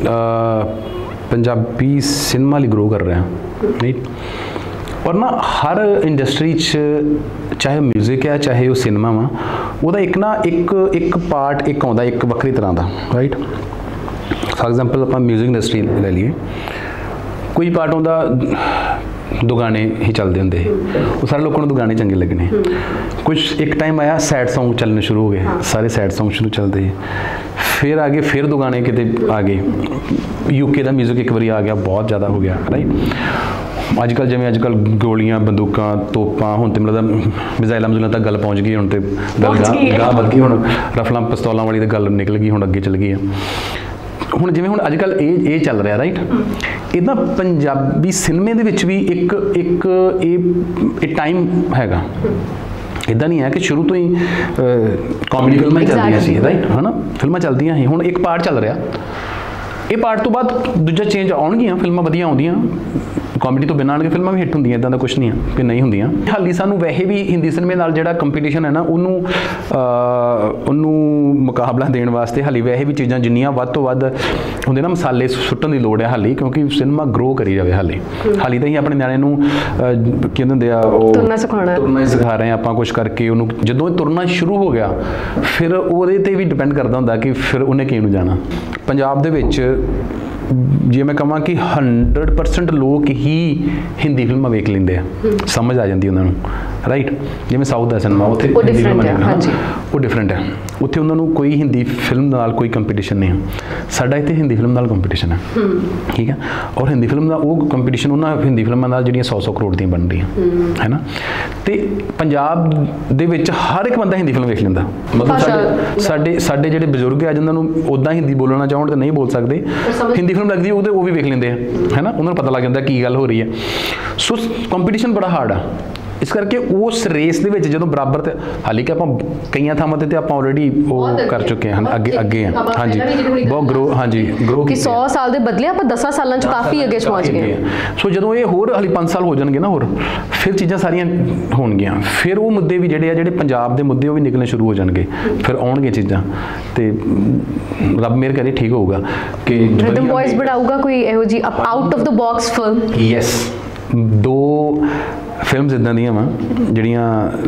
पंजाबी सिनेमा ਲਈ ग्रो कर रहे हैं नहीं, और ना हर इंडस्ट्री च चाहे म्यूजिक है चाहे वो सिनेमा वा वो एक ना एक एक पार्ट एक आउंदा एक वक्री तरह का, राइट। फॉर एग्जांपल आप म्यूजिक इंडस्ट्री ले लीए, कोई पार्ट आउंदा दो गाने ही चलते होंगे, वो सारे लोगों को दो गाने चंगे लगने। कुछ एक टाइम आया सैड सॉन्ग चलने शुरू हो गए, सारे सैड सॉन्ग शुरू चलते, फिर आगे फिर दो गाने किते आ गए, यूके का म्यूजिक एक बारी आ गया, बहुत ज़्यादा हो गया राइट। अजकल जिमें अजकल गोलियां बंदूकां तोपां हुण तो मतलब मिसाइलां मिसाइलां तक गल पहुँच गई, हुण तो गल गाह गाह वध गई, हुण रफलां पिस्तौलां वाली तो गल निकल गई, हुण अगे चल गई है। ਹੁਣ ਜਿਵੇਂ ਹੁਣ ਅੱਜ ਕੱਲ੍ਹ ਇਹ ਇਹ ਚੱਲ ਰਿਹਾ ਰਾਈਟ, ਇਹਦਾ ਪੰਜਾਬੀ ਸਿਨੇਮੇ ਦੇ ਵਿੱਚ ਵੀ ਇੱਕ ਇੱਕ ਇਹ ਇਹ ਟਾਈਮ ਹੈਗਾ। ਇੱਦਾਂ ਨਹੀਂ ਹੈ ਕਿ ਸ਼ੁਰੂ ਤੋਂ ਹੀ ਕਾਮੇਡੀ ਫਿਲਮਾਂ ਹੀ ਚੱਲਦੀਆਂ ਸੀ ਰਾਈਟ, ਹੈ ਨਾ, ਫਿਲਮਾਂ ਚੱਲਦੀਆਂ ਸੀ। ਹੁਣ ਇੱਕ ਪਾਰਟ ਚੱਲ ਰਿਹਾ, ਇਹ ਪਾਰਟ ਤੋਂ ਬਾਅਦ ਦੂਜਾ ਚੇਂਜ ਆਉਣਗੀਆਂ, ਫਿਲਮਾਂ ਵਧੀਆ ਆਉਂਦੀਆਂ, ਕਾਮੇਡੀ ਤੋਂ ਬਿਨਾਂ ਆਣਗੇ ਫਿਲਮਾਂ ਵੀ ਹਿੱਟ ਹੁੰਦੀਆਂ, ਇੱਦਾਂ ਦਾ ਕੁਛ ਨਹੀਂ ਹੈ ਕਿ ਨਹੀਂ ਹੁੰਦੀਆਂ। ਹਾਲੀ ਸਾਨੂੰ ਵੈਸੇ ਵੀ ਹਿੰਦੀ ਸਿਨੇਮੇ ਨਾਲ ਜਿਹੜਾ ਕੰਪੀਟੀਸ਼ਨ ਹੈ ਨਾ, ਉਹਨੂੰ ਉਹਨੂੰ ਮੁਕਾਬਲਾ ਦੇਣ ਵਾਸਤੇ ਹਾਲੀ ਵੈਸੇ ਵੀ ਚੀਜ਼ਾਂ ਜਿੰਨੀਆਂ ਵੱਧ ਤੋਂ ਵੱਧ ਹੁੰਦੇ ਨਾ, ਮਸਾਲੇ ਸੁੱਟਣ ਦੀ ਲੋੜ ਹੈ ਹਾਲੀ, ਕਿਉਂਕਿ ਸਿਨੇਮਾ ਗਰੋ ਕਰੀ ਜਾਵੇ ਹਾਲੀ। ਹਾਲੀ ਤਾਂ ਅਸੀਂ ਆਪਣੇ ਨਿਆਣੇ ਨੂੰ ਕੀ ਹੁੰਦੇ ਆ ਉਹ ਤੁਰਨਾ ਸਿਖਾਉਣਾ, ਤੁਰਨਾ ਹੀ ਸਿਖਾ ਰਹੇ ਹਾਂ ਆਪਾਂ ਕੁਛ ਕਰਕੇ ਉਹਨੂੰ। ਜਦੋਂ ਇਹ ਤੁਰਨਾ ਸ਼ੁਰੂ ਹੋ ਗਿਆ ਫਿਰ ਉਹਦੇ 'ਤੇ ਵੀ ਡਿਪੈਂਡ ਕਰਦਾ ਹੁੰਦਾ ਕਿ ਫਿਰ ਉਹਨੇ ਕਿਹਨੂੰ ਜਾਣਾ। ਪੰਜਾਬ ਦੇ ਵਿੱਚ ਜੇ ਮੈਂ ਕਹਾਂ ਕਿ हंड्रेड परसेंट ਲੋਕ ਹੀ ਹਿੰਦੀ ਫਿਲਮਾਂ ਵੇਖ ਲੈਂਦੇ ਆ, ਸਮਝ ਆ ਜਾਂਦੀ ਉਹਨਾਂ ਨੂੰ ਰਾਈਟ। ਜਿਵੇਂ ਸਾਊਥ ਦਾ ਸਿਨੇਮਾ ਉੱਥੇ ਹਿੰਦੀ ਫਿਲਮਾਂ ਨੇ, ਉਹ ਡਿਫਰੈਂਟ ਹੈ, ਉੱਥੇ ਉਹਨਾਂ ਨੂੰ ਕੋਈ ਹਿੰਦੀ ਫਿਲਮ ਨਾਲ ਕੋਈ ਕੰਪੀਟੀਸ਼ਨ ਨਹੀਂ ਹੈ। ਸਾਡਾ ਇੱਥੇ ਹਿੰਦੀ ਫਿਲਮ ਨਾਲ ਕੰਪੀਟੀਸ਼ਨ ਹੈ, ਠੀਕ ਹੈ। ਔਰ ਹਿੰਦੀ ਫਿਲਮ ਦਾ ਉਹ ਕੰਪੀਟੀਸ਼ਨ ਉਹਨਾਂ ਹਿੰਦੀ ਫਿਲਮਾਂ ਨਾਲ ਜਿਹੜੀਆਂ ਸੌ ਸੌ ਕਰੋੜ ਦੀਆਂ ਬਣ ਰਹੀਆਂ ਹੈ ਨਾ। ਅਤੇ ਪੰਜਾਬ ਦੇ ਵਿੱਚ ਹਰ ਇੱਕ ਬੰਦਾ ਹਿੰਦੀ ਫਿਲਮ ਵੇਖ ਲੈਂਦਾ। ਮਤਲਬ ਸਾਡੇ ਸਾਡੇ ਸਾਡੇ ਜਿਹੜੇ ਬਜ਼ੁਰਗ ਆ ਜਿਨ੍ਹਾਂ ਨੂੰ ਉੱਦਾਂ ਹਿੰਦੀ ਬੋਲਣਾ ਚਾਹੁਣ ਤਾਂ ਨਹੀਂ ਬੋਲ ਸਕਦੇ, ਹਿੰਦੀ ਫਿਲਮ ਲੱਗਦੀ ਉਹਦੇ ਉਹ ਵੀ ਵੇਖ ਲੈਂਦੇ ਆ ਹੈ ਨਾ, ਉਹਨਾਂ ਨੂੰ ਪਤਾ ਲੱਗ ਜਾਂਦਾ ਕੀ ਗੱਲ ਹੋ ਰਹੀ ਹੈ। ਸੋ ਕੰਪੀਟੀਸ਼ਨ ਬੜਾ ਹਾਰਡ ਆ, ਇਸ ਕਰਕੇ ਉਸ ਰੇਸ ਦੇ ਵਿੱਚ ਜਦੋਂ ਬਰਾਬਰ ਤੇ ਹਾਲੀ ਕਿ ਆਪਾਂ ਕਈਆਂ ਥਾਵਾਂ ਤੇ ਤੇ ਆਪਾਂ ਆਲਰੇਡੀ ਉਹ ਕਰ ਚੁੱਕੇ ਹਾਂ, ਅੱਗੇ ਅੱਗੇ ਹਾਂ ਹਾਂਜੀ, ਬਹੁਤ ਗਰੋ ਹਾਂਜੀ ਗਰੋ ਕਿ ਸੌ ਸਾਲ ਦੇ ਬਦਲੇ ਆਪਾਂ ਦਸਾਂ ਸਾਲਾਂ 'ਚ ਕਾਫੀ ਅੱਗੇ ਪਹੁੰਚ ਗਏ। ਸੋ ਜਦੋਂ ਇਹ ਹੋਰ ਹਾਲੀ ਪੰਜ ਸਾਲ ਹੋ ਜਾਣਗੇ ਨਾ ਹੋਰ, ਫਿਰ ਚੀਜ਼ਾਂ ਸਾਰੀਆਂ ਹੋਣਗੀਆਂ, ਫਿਰ ਉਹ ਮੁੱਦੇ ਵੀ ਜਿਹੜੇ ਆ ਜਿਹੜੇ ਪੰਜਾਬ ਦੇ ਮੁੱਦੇ ਉਹ ਵੀ ਨਿਕਲਣੇ ਸ਼ੁਰੂ ਹੋ ਜਾਣਗੇ, ਫਿਰ ਆਉਣਗੇ ਚੀਜ਼ਾਂ, ਤੇ ਰੱਬ ਮਿਹਰ ਕਰੇ ਠੀਕ ਹੋਊਗਾ ਕਿ ਰਿਦਮ ਵੌਇਸ ਬਣਾਊਗਾ ਕੋਈ ਇਹੋ ਜਿਹੀ out of the box film. Yes, ਦੋ ਫਿਲਮਸ ਇੱਦਾਂ ਦੀਆਂ ਵਾ ਜਿਹੜੀਆਂ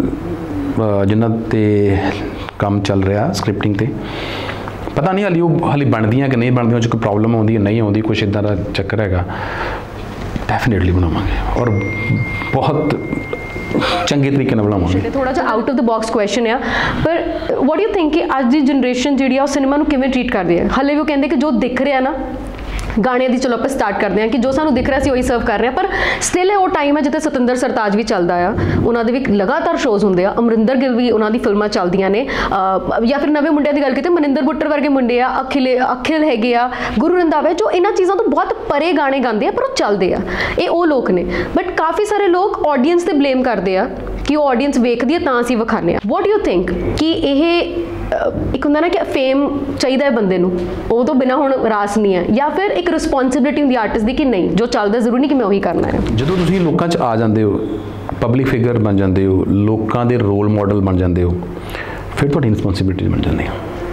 ਜਿਨ੍ਹਾਂ 'ਤੇ ਕੰਮ ਚੱਲ ਰਿਹਾ ਸਕ੍ਰਿਪਟਿੰਗ 'ਤੇ, ਪਤਾ ਨਹੀਂ ਹਾਲੀ ਉਹ ਹਾਲੀ ਬਣਦੀਆਂ ਕਿ ਨਹੀਂ ਬਣਦੀਆਂ, ਉਹ 'ਚ ਕੋਈ ਪ੍ਰੋਬਲਮ ਆਉਂਦੀ ਹੈ ਨਹੀਂ ਆਉਂਦੀ, ਕੁਛ ਇੱਦਾਂ ਦਾ ਚੱਕਰ ਹੈਗਾ। ਡੈਫੀਨੇਟਲੀ ਬਣਾਵਾਂਗੇ ਔਰ ਬਹੁਤ ਚੰਗੇ ਤਰੀਕੇ ਨਾਲ ਬਣਾਵਾਂਗੇ। ਥੋੜਾ ਜਿਹਾ out of the box question ਆ, ਪਰ ਵਾਟ ਡੂ ਯੂ ਥਿੰਕ ਕਿ ਅੱਜ ਦੀ ਜਨਰੇਸ਼ਨ ਜਿਹੜੀ ਆ ਉਹ ਸਿਨੇਮਾ ਨੂੰ ਕਿਵੇਂ ਟਰੀਟ ਕਰਦੀ ਹੈ? ਹਾਲੇ ਵੀ ਉਹ ਕਹਿੰਦੇ ਕਿ ਜੋ ਦਿਖ ਰਿਹਾ ਨਾ ਗਾਣਿਆਂ ਦੀ, ਚਲੋ ਆਪਾਂ ਸਟਾਰਟ ਕਰਦੇ ਹਾਂ ਕਿ ਜੋ ਸਾਨੂੰ ਦਿਖ ਰਿਹਾ ਸੀ ਉਹੀ ਸਰਵ ਕਰ ਰਹੇ ਹਾਂ, ਪਰ ਸਟਿਲ ਉਹ ਟਾਈਮ ਹੈ ਜਿੱਥੇ ਸਤਿੰਦਰ ਸਰਤਾਜ ਵੀ ਚੱਲਦਾ ਆ, ਉਹਨਾਂ ਦੇ ਵੀ ਲਗਾਤਾਰ ਸ਼ੋਜ਼ ਹੁੰਦੇ ਆ, ਅਮਰਿੰਦਰ ਗਿੱਲ ਵੀ ਉਹਨਾਂ ਦੀ ਫਿਲਮਾਂ ਚੱਲਦੀਆਂ ਨੇ, ਜਾਂ ਫਿਰ ਨਵੇਂ ਮੁੰਡਿਆਂ ਦੀ ਗੱਲ ਕੀਤੇ ਮਨਿੰਦਰ ਬੁੱਟਰ ਵਰਗੇ ਮੁੰਡੇ ਆ, ਅਖਿਲ ਅਖਿਲ ਹੈਗੇ ਆ, ਗੁਰੂ ਰੰਧਾਵਾ, ਜੋ ਇਹਨਾਂ ਚੀਜ਼ਾਂ ਤੋਂ ਬਹੁਤ ਪਰੇ ਗਾਣੇ ਗਾਉਂਦੇ ਆ ਪਰ ਉਹ ਚੱਲਦੇ ਆ, ਇਹ ਉਹ ਲੋਕ ਨੇ। ਬਟ ਕਾਫੀ ਸਾਰੇ ਲੋਕ ਆਡੀਅנס ਤੇ ਬਲੇਮ ਕਰਦੇ ਆ ਕਿ ਉਹ ਆਡੀਅנס ਵੇਖਦੀ ਹੈ ਤਾਂ ਅਸੀਂ ਵਿਖਾਉਂਦੇ ਆ। ਵਾਟ ਯੂ ਥਿੰਕ ਕਿ ਇਹ ਇੱਕ ਹੁੰਦਾ ਨਾ ਕਿ ਫੇਮ ਚਾਹੀਦਾ ਹੈ ਬੰਦੇ ਨੂੰ, ਉਹ ਤੋਂ ਬਿਨਾਂ ਹੁਣ ਰਾਸ ਨਹੀਂ ਹੈ, ਜਾਂ ਫਿਰ ਇੱਕ ਰਿਸਪੌਂਸਿਬਿਲਿਟੀ ਹੁੰਦੀ ਆਰਟਿਸਟ ਦੀ ਕਿ ਨਹੀਂ ਜੋ ਚੱਲਦਾ ਜ਼ਰੂਰੀ ਨਹੀਂ ਕਿ ਮੈਂ ਉਹੀ ਕਰਨਾ ਹੈ। ਜਦੋਂ ਤੁਸੀਂ ਲੋਕਾਂ 'ਚ ਆ ਜਾਂਦੇ ਹੋ, ਪਬਲਿਕ ਫਿਗਰ ਬਣ ਜਾਂਦੇ ਹੋ, ਲੋਕਾਂ ਦੇ ਰੋਲ ਮਾਡਲ ਬਣ ਜਾਂਦੇ ਹੋ, ਫਿਰ ਤੁਹਾਡੀ ਰਿਸਪੌਂਸਿਬਿਲਿਟੀ ਬਣ ਜਾਂਦੀ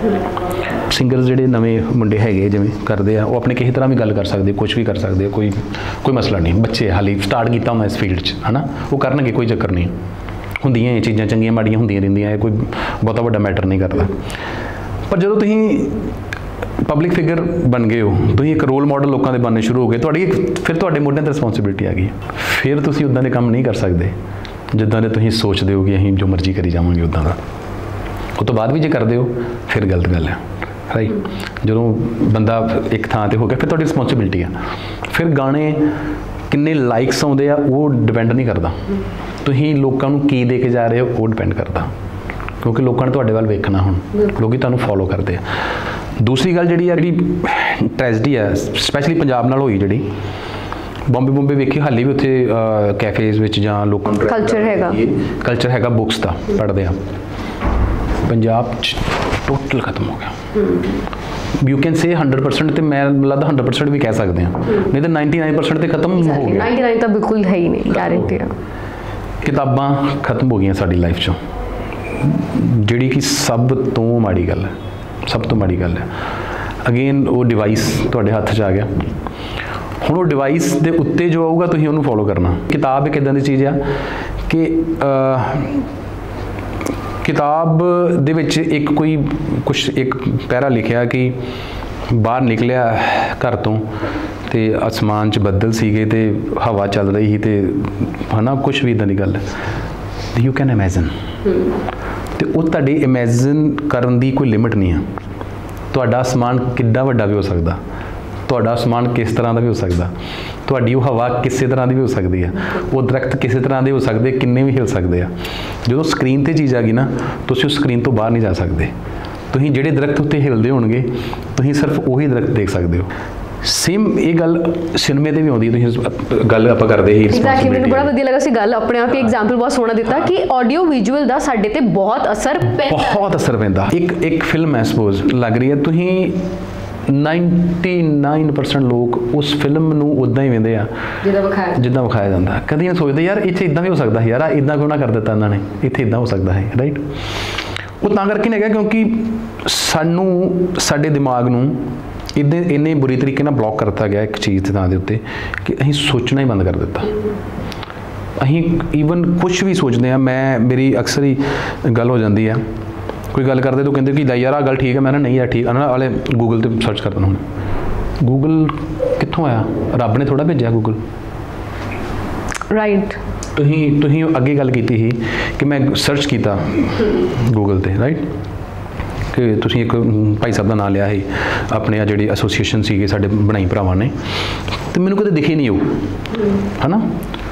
ਹੈ। ਸਿੰਗਰਸ ਜਿਹੜੇ ਨਵੇਂ ਮੁੰਡੇ ਹੈਗੇ ਜਿਵੇਂ ਕਰਦੇ ਆ, ਉਹ ਆਪਣੇ ਕਿਸੇ ਤਰ੍ਹਾਂ ਵੀ ਗੱਲ ਕਰ ਸਕਦੇ, ਕੁਝ ਵੀ ਕਰ ਸਕਦੇ, ਕੋਈ ਕੋਈ ਮਸਲਾ ਨਹੀਂ। ਬੱਚੇ ਹਾਲੀ ਸਟਾਰਟ ਕੀਤਾ ਹੁੰਦਾ ਇਸ ਫੀਲਡ 'ਚ ਹੈ ਨਾ, ਉਹ ਕਰਨਗੇ, ਕੋਈ ਚੱਕਰ ਨਹੀਂ। ਹੁੰਦੀਆਂ ਇਹ ਚੀਜ਼ਾਂ ਚੰਗੀਆਂ ਮਾੜੀਆਂ ਹੁੰਦੀਆਂ ਰਹਿੰਦੀਆਂ, ਇਹ ਕੋਈ ਬਹੁਤਾ ਵੱਡਾ ਮੈਟਰ ਨਹੀਂ ਕਰਦਾ। ਪਰ ਜਦੋਂ ਤੁਸੀਂ ਪਬਲਿਕ ਫਿਗਰ ਬਣ ਗਏ ਹੋ, ਤੁਸੀਂ ਇੱਕ ਰੋਲ ਮਾਡਲ ਲੋਕਾਂ ਦੇ ਬਣਨੇ ਸ਼ੁਰੂ ਹੋ ਗਏ, ਤੁਹਾਡੀ ਫਿਰ ਤੁਹਾਡੇ ਮੋਢਿਆਂ 'ਤੇ ਰਿਸਪੌਂਸਿਬਿਲਿਟੀ ਆ ਗਈ। ਫਿਰ ਤੁਸੀਂ ਉੱਦਾਂ ਦੇ ਕੰਮ ਨਹੀਂ ਕਰ ਸਕਦੇ ਜਿੱਦਾਂ ਦੇ ਤੁਸੀਂ ਸੋਚਦੇ ਹੋ ਕਿ ਅਸੀਂ ਜੋ ਮਰਜ਼ੀ ਕਰੀ ਜਾਵਾਂਗੇ ਉੱਦਾਂ ਦਾ। ਉਹ ਤੋਂ ਬਾਅਦ ਵੀ ਜੇ ਕਰਦੇ ਹੋ ਫਿਰ ਗਲਤ ਗੱਲ ਹੈ ਰਾਈਟ। ਜਦੋਂ ਬੰਦਾ ਇੱਕ ਥਾਂ 'ਤੇ ਹੋ ਗਿਆ ਫਿਰ ਤੁਹਾਡੀ ਰਿਸਪੌਂਸਿਬਿਲਿਟੀ ਆ। ਫਿਰ ਗਾਣੇ ਕਿੰਨੇ ਲਾਈਕਸ ਆਉਂਦੇ ਆ ਉਹ ਡਿਪੈਂਡ ਨਹੀਂ ਕਰਦਾ, ਤੁਸੀਂ ਲੋਕਾਂ ਨੂੰ ਕੀ ਦੇ ਕੇ ਜਾ ਰਹੇ ਹੋ ਉਹ ਡਿਪੈਂਡ ਕਰਦਾ, ਕਿਉਂਕਿ ਲੋਕਾਂ ਨੇ ਤੁਹਾਡੇ ਵੱਲ ਵੇਖਣਾ, ਹੁਣ ਲੋਕ ਤੁਹਾਨੂੰ ਫੋਲੋ ਕਰਦੇ ਆ। ਦੂਸਰੀ ਗੱਲ ਜਿਹੜੀ ਆ, ਜਿਹੜੀ ਟ੍ਰੈਜਡੀ ਆ ਸਪੈਸ਼ਲੀ ਪੰਜਾਬ ਨਾਲ ਹੋਈ, ਜਿਹੜੀ ਬੰਬੇ ਬੰਬੇ ਵੇਖੀ ਹਾਲੀ ਵੀ ਉੱਥੇ ਕੈਫੇਜ਼ ਵਿੱਚ ਜਾਂ ਲੋਕਾਂ ਨੂੰ ਕਲਚਰ ਹੈਗਾ ਕਲਚਰ ਹੈਗਾ ਬੁੱਕਸ ਦਾ ਪੜ੍ਹਦੇ ਆ, ਪੰਜਾਬ 'ਚ ਟੋਟਲ ਖਤਮ ਹੋ ਗਿਆ। You can say hundred percent, ਤੇ ਮੈਂ ਲੱਗਦਾ ਹੰਡਰਡ ਪਰਸੈਂਟ ਵੀ ਕਹਿ ਸਕਦੇ ਹਾਂ, ਨਹੀਂ ਤਾਂ ਨਾਈਨਟੀ ਨਾਈਨ ਪਰਸੈਂਟ ਤੇ ਖਤਮ ਹੋ ਗਿਆ। ਨਾਈਨਟੀ ਨਾਈਨ ਤਾਂ ਬਿਲਕੁਲ ਹੈ ਹੀ ਨਹੀਂ, ਗਾਰੰਟੀ ਆ। ਕਿਤਾਬਾਂ ਖਤਮ ਹੋ ਗਈਆਂ ਸਾਡੀ ਲਾਈਫ 'ਚੋਂ, ਜਿਹੜੀ ਕਿ ਸਭ ਤੋਂ ਮਾੜੀ ਗੱਲ ਹੈ, ਸਭ ਤੋਂ ਮਾੜੀ ਗੱਲ ਹੈ। ਅਗੇਨ ਉਹ ਡਿਵਾਈਸ ਤੁਹਾਡੇ ਹੱਥ 'ਚ ਆ ਗਿਆ, ਹੁਣ ਉਹ ਡਿਵਾਈਸ ਦੇ ਉੱਤੇ ਜੋ ਆਊਗਾ ਤੁਸੀਂ ਉਹਨੂੰ ਫੋਲੋ ਕਰਨਾ। ਕਿਤਾਬ ਇੱਕ ਇੱਦਾਂ ਦੀ ਚੀਜ਼ ਆ ਕਿ ਕਿਤਾਬ ਦੇ ਵਿੱਚ ਇੱਕ ਕੋਈ ਕੁਛ ਇੱਕ ਪੈਰਾ ਲਿਖਿਆ ਕਿ ਬਾਹਰ ਨਿਕਲਿਆ ਘਰ ਤੋਂ ਤੇ ਅਸਮਾਨ 'ਚ ਬੱਦਲ ਸੀਗੇ ਤੇ ਹਵਾ ਚੱਲ ਰਹੀ ਸੀ ਤੇ ਹੈ ਨਾ ਕੁਛ ਵੀ ਇੱਦਾਂ ਦੀ ਗੱਲ ਯੂ ਕੈਨ ਇਮੈਜਿਨ ਤੇ ਉਹ ਤੁਹਾਡੀ ਇਮੈਜਿਨ ਕਰਨ ਦੀ ਕੋਈ ਲਿਮਿਟ ਨਹੀਂ ਆ ਤੁਹਾਡਾ ਅਸਮਾਨ ਕਿੱਡਾ ਵੱਡਾ ਵੀ ਹੋ ਸਕਦਾ ਤੁਹਾਡਾ ਅਸਮਾਨ ਕਿਸ ਤਰ੍ਹਾਂ ਦਾ ਵੀ ਹੋ ਸਕਦਾ ਤੁਹਾਡੀ ਉਹ ਹਵਾ ਕਿਸੇ ਤਰ੍ਹਾਂ ਦੀ ਵੀ ਹੋ ਸਕਦੀ ਆ ਉਹ ਦਰਖਤ ਕਿਸੇ ਤਰ੍ਹਾਂ ਦੇ ਹੋ ਸਕਦੇ ਕਿੰਨੇ ਵੀ ਹਿਲ ਸਕਦੇ ਆ ਜਦੋਂ ਸਕਰੀਨ 'ਤੇ ਚੀਜ਼ ਆ ਗਈ ਨਾ ਤੁਸੀਂ ਉਸ ਸਕਰੀਨ ਤੋਂ ਬਾਹਰ ਨਹੀਂ ਜਾ ਸਕਦੇ ਤੁਸੀਂ ਜਿਹੜੇ ਦਰਖਤ ਉੱਤੇ ਹਿਲਦੇ ਹੋਣਗੇ ਤੁਸੀਂ ਸਿਰਫ ਉਹੀ ਦਰਖਤ ਦੇਖ ਸਕਦੇ ਹੋ ਸੇਮ ਇਹ ਗੱਲ ਸਿਨੇਮੇ ਤੇ ਵੀ ਆਉਂਦੀ ਹੈ ਤੁਸੀਂ ਗੱਲ ਆਪਾਂ ਕਰਦੇ ਹੀ ਐਗਜ਼ੈਕਟਲੀ ਮੈਨੂੰ ਬੜਾ ਵਧੀਆ ਲੱਗਾ ਸੀ ਗੱਲ ਆਪਣੇ ਆਪ ਹੀ ਐਗਜ਼ਾਮਪਲ ਬਹੁਤ ਸੋਹਣਾ ਦਿੱਤਾ ਕਿ ਆਡੀਓ ਵਿਜ਼ੂਅਲ ਦਾ ਸਾਡੇ ਤੇ ਬਹੁਤ ਅਸਰ ਪੈਂਦਾ ਬਹੁਤ ਅਸਰ ਪੈਂਦਾ ਇੱਕ ਇੱਕ ਫਿਲਮ ਹੈ ਸਪੋਜ਼ ਲੱਗ ਰਹੀ ਹੈ ਤੁਸੀਂ ninety-nine percent ਲੋਕ ਉਸ ਫਿਲਮ ਨੂੰ ਉਦਾਂ ਹੀ ਵੇਂਦੇ ਆ ਜਿੱਦਾਂ ਵਿਖਾਇਆ ਜਿੱਦਾਂ ਵਿਖਾਇਆ ਜਾਂਦਾ ਕਦੀ ਇਹ ਸੋਚਦੇ ਯਾਰ ਇੱਥੇ ਇਦਾਂ ਵੀ ਹੋ ਸਕਦਾ ਯਾਰ ਇਦਾਂ ਕਿਉਂ ਨਾ ਕਰ ਦਿੱਤਾ ਇਹਨਾਂ ਨੇ ਇੱਥੇ ਇਦਾਂ ਹੋ ਸਕਦਾ ਹੈ ਰਾਈਟ ਉਹ ਤਾਂ ਕਰਕੇ ਨਹੀਂ ਹੈਗਾ ਕਿਉਂਕਿ ਸਾਨੂੰ ਸਾਡੇ ਦਿਮਾਗ ਨੂੰ ਇੱਦਾਂ ਇੰਨੇ ਬੁਰੀ ਤਰੀਕੇ ਨਾਲ ਬਲੌਕ ਕਰਤਾ ਗਿਆ ਇੱਕ ਚੀਜ਼ ਦੇ ਨਾਂ ਦੇ ਉੱਤੇ ਕਿ ਅਸੀਂ ਸੋਚਣਾ ਹੀ ਬੰਦ ਕਰ ਦਿੱਤਾ ਅਸੀਂ ਈਵਨ ਕੁਛ ਵੀ ਸੋਚਦੇ ਹਾਂ ਮੈਂ ਮੇਰੀ ਅਕਸਰ ਹੀ ਗੱਲ ਹੋ ਜਾਂਦੀ ਆ ਕੋਈ ਗੱਲ ਕਰਦੇ ਤਾਂ ਕਹਿੰਦੇ ਕਿ ਲੈ ਯਾਰ ਆਹ ਗੱਲ ਠੀਕ ਹੈ ਮੈਂ ਨਾ ਨਹੀਂ ਯਾਰ ਠੀਕ ਇਹਨਾਂ ਵਾਲੇ ਗੂਗਲ 'ਤੇ ਸਰਚ ਕਰਦਾ ਹੁਣ ਗੂਗਲ ਕਿੱਥੋਂ ਆਇਆ ਰੱਬ ਨੇ ਥੋੜ੍ਹਾ ਭੇਜਿਆ ਗੂਗਲ ਰਾਈਟ ਤੁਸੀਂ ਤੁਸੀਂ ਅੱਗੇ ਗੱਲ ਕੀਤੀ ਸੀ ਕਿ ਮੈਂ ਸਰਚ ਕੀਤਾ ਗੂਗਲ 'ਤੇ ਰਾਈਟ ਕਿ ਤੁਸੀਂ ਇੱਕ ਭਾਈ ਸਾਹਿਬ ਦਾ ਨਾਮ ਲਿਆ ਸੀ ਆਪਣੇ ਆ ਜਿਹੜੀ ਐਸੋਸੀਏਸ਼ਨ ਸੀਗੇ ਸਾਡੇ ਬਣਾਈ ਭਰਾਵਾਂ ਨੇ ਅਤੇ ਮੈਨੂੰ ਕਦੇ ਦਿਖੇ ਨਹੀਂ ਉਹ ਹੈ ਨਾ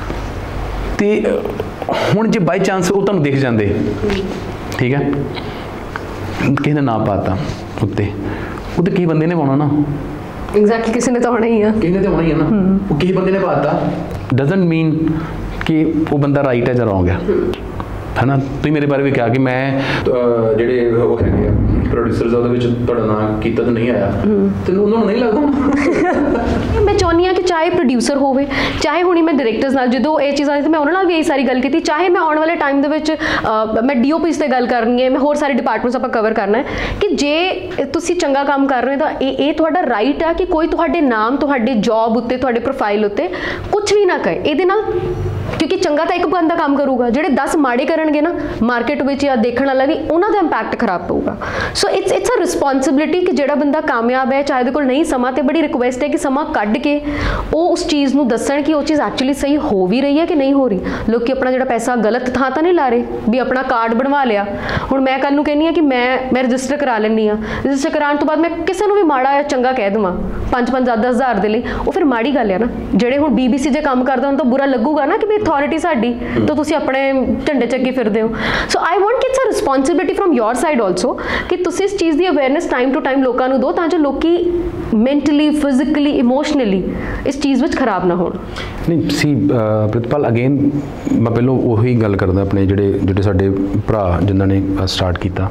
ਅਤੇ ਹੁਣ ਜੇ ਬਾਈ ਚਾਂਸ ਉਹ ਤੁਹਾਨੂੰ ਦਿਖ ਜਾਂਦੇ ਠੀਕ ਹੈ ਕਿਸੇ ਨੇ ਨਾਂ ਪਾਤਾ ਉੱਤੇ ਉਹ ਤਾਂ ਕਈ ਬੰਦੇ ਨੇ ਪਾਉਣਾ ਨਾ ਐਗਜ਼ੈਕਟਲੀ ਕਿਸੇ ਨੇ ਤਾਂ ਆਉਣਾ ਹੀ ਆ ਕਿਸੇ ਨੇ ਤਾਂ ਆਉਣਾ ਹੀ ਆ ਨਾ ਉਹ ਕਿਸੇ ਬੰਦੇ ਨੇ ਪਾਤਾ ਡਜ਼ਨਟ ਮੀਨ ਕਿ ਉਹ ਬੰਦਾ ਰਾਈਟ ਹੈ ਜਾਂ ਰੋਂਗ ਹੈ ਹੈ ਨਾ ਤੁਸੀਂ ਮੇਰੇ ਬਾਰੇ ਵੀ ਕਿਹਾ ਕਿ ਮੈਂ ਜਿਹੜੇ ਉਹ ਹੈਗੇ ਆ ਪ੍ਰੋਡਿਊਸਰਸ ਉਹਦੇ ਵਿੱਚ ਤੁਹਾਡਾ ਨਾਮ ਕੀਤਾ ਤਾਂ ਨਹੀਂ ਆਇਆ ਤੈਨੂੰ ਉਹਨਾਂ ਨੂੰ ਨਹੀਂ ਲੱਗਦਾ ਮੈਂ ਚਾਹੁੰਦੀ ਹਾਂ ਕਿ ਚਾਹੇ ਪ੍ਰੋਡਿਊਸਰ ਹੋਵੇ ਚਾਹੇ ਹੁਣੀ ਮੈਂ ਡਾਇਰੈਕਟਰਸ ਨਾਲ ਜਦੋਂ ਇਹ ਚੀਜ਼ਾਂ ਤੇ ਮੈਂ ਉਹਨਾਂ ਨਾਲ ਵੀ ਇਹ ਸਾਰੀ ਗੱਲ ਕੀਤੀ ਚਾਹੇ ਮੈਂ ਆਉਣ ਵਾਲੇ ਟਾਈਮ ਦੇ ਵਿੱਚ ਮੈਂ ਡੀਓਪੀਸ 'ਤੇ ਗੱਲ ਕਰਨੀ ਹੈ ਮੈਂ ਹੋਰ ਸਾਰੇ ਡਿਪਾਰਟਮੈਂਟਸ ਆਪਾਂ ਕਵਰ ਕਰਨਾ ਹੈ ਕਿ ਜੇ ਤੁਸੀਂ ਚੰਗਾ ਕੰਮ ਕਰ ਰਹੇ ਹੋ ਤਾਂ ਇਹ ਇਹ ਤੁਹਾਡਾ ਰਾਈਟ ਆ ਕਿ ਕੋਈ ਤੁਹਾਡੇ ਨਾਮ ਤੁਹਾਡੇ ਜੌਬ ਉੱਤੇ ਤੁਹਾਡੇ ਪ੍ਰੋਫਾਈਲ ਉੱਤੇ ਕੁਝ ਵੀ ਨਾ ਕਹੇ ਇਹਦੇ ਨਾਲ ਕਿਉਂਕਿ ਚੰਗਾ ਤਾਂ ਇੱਕ ਬੰਦਾ ਕੰਮ ਕਰੂਗਾ ਜਿਹੜੇ ਦਸ ਮਾੜੇ ਕਰਨਗੇ ਨਾ ਮਾਰਕੀਟ ਵਿੱਚ ਜਾਂ ਦੇਖਣ ਵਾਲਾ ਵੀ ਉਹਨਾਂ ਦਾ ਇੰਪੈਕਟ ਖਰਾਬ ਪਊਗਾ so it's it's a responsibility ਕਿ ਜਿਹੜਾ ਬੰਦਾ ਕਾਮਯਾਬ ਹੈ ਚਾਹੇ ਉਹਦੇ ਕੋਲ ਨਹੀਂ ਸਮਾਂ ਤੇ ਬੜੀ ਰਿਕੁਐਸਟ ਹੈ ਕਿ ਸਮਾਂ ਕੱਢ ਕੇ ਉਹ ਉਸ ਚੀਜ਼ ਨੂੰ ਦੱਸਣ ਕਿ ਉਹ ਚੀਜ਼ ਐਕਚੁਅਲੀ ਸਹੀ ਹੋ ਵੀ ਰਹੀ ਹੈ ਕਿ ਨਹੀਂ ਹੋ ਰਹੀ ਲੋਕੀ ਆਪਣਾ ਜਿਹੜਾ ਪੈਸਾ ਗਲਤ ਥਾਂ ਤਾਂ ਨਹੀਂ ਲਾ ਰਹੇ ਵੀ ਆਪਣਾ ਕਾਰਡ ਬਣਵਾ ਲਿਆ ਹੁਣ ਮੈਂ ਕੱਲ ਨੂੰ ਕਹਿੰਦੀ ਹਾਂ ਕਿ ਮੈਂ ਮੈਂ ਰਜਿਸਟਰ ਕਰਾ ਲੈਂਦੀ ਹਾਂ ਰਜਿਸਟਰ ਕਰਾਉਣ ਤੋਂ ਬਾਅਦ ਮੈਂ ਕਿਸੇ ਨੂੰ ਵੀ ਮਾੜਾ ਜਾਂ ਚੰਗਾ ਕਹਿ ਦੇਵਾਂ ਪੰਜ ਪੰਜ ਦਸ ਦਸ ਹਜ਼ਾਰ ਦੇ ਲਈ ਉਹ ਫਿਰ ਮਾੜੀ ਗੱਲ ਹੈ ਨਾ ਜਿਹੜੇ ਹੁਣ ਬੀਬੀਸੀ ਜੇ ਕੰਮ ਕਰਦਾ ਉਹਨਾਂ ਤੋਂ ਬੁਰਾ ਲੱਗੂਗਾ ਨਾ ਕਿ ਵੀ ਅਥਾਰਟੀ ਸਾਡੀ ਤਾਂ ਤੁਸੀਂ ਆਪਣੇ ਝੰਡੇ ਚੱਕੀ ਫਿਰਦੇ ਹੋ ਸੋ ਆਈ ਵਾਂਟ ਕਿ it's a responsibility from your side also ਕਿ ਤੁਸੀਂ ਇਸ ਚੀਜ਼ ਦੀ ਅਵੇਅਰਨੈਸ ਟਾਈਮ ਟੂ ਟਾਈਮ ਲੋਕਾਂ ਨੂੰ ਦਿਓ ਤਾਂ ਜੋ ਲੋਕੀ ਮੈਂਟਲੀ ਫਿਜ਼ੀਕਲੀ ਇਮੋਸ਼ਨਲੀ ਇਸ ਚੀਜ਼ ਵਿੱਚ ਖਰਾਬ ਨਾ ਹੋਣ ਨਹੀਂ ਸੀ ਪ੍ਰਿਤਪਾਲ ਅਗੇਨ ਮੈਂ ਪਹਿਲਾਂ ਉਹੀ ਗੱਲ ਕਰਦਾ ਆਪਣੇ ਜਿਹੜੇ ਜਿਹੜੇ ਸਾਡੇ ਭਰਾ ਜਿਨ੍ਹਾਂ ਨੇ ਸਟਾਰਟ ਕੀਤਾ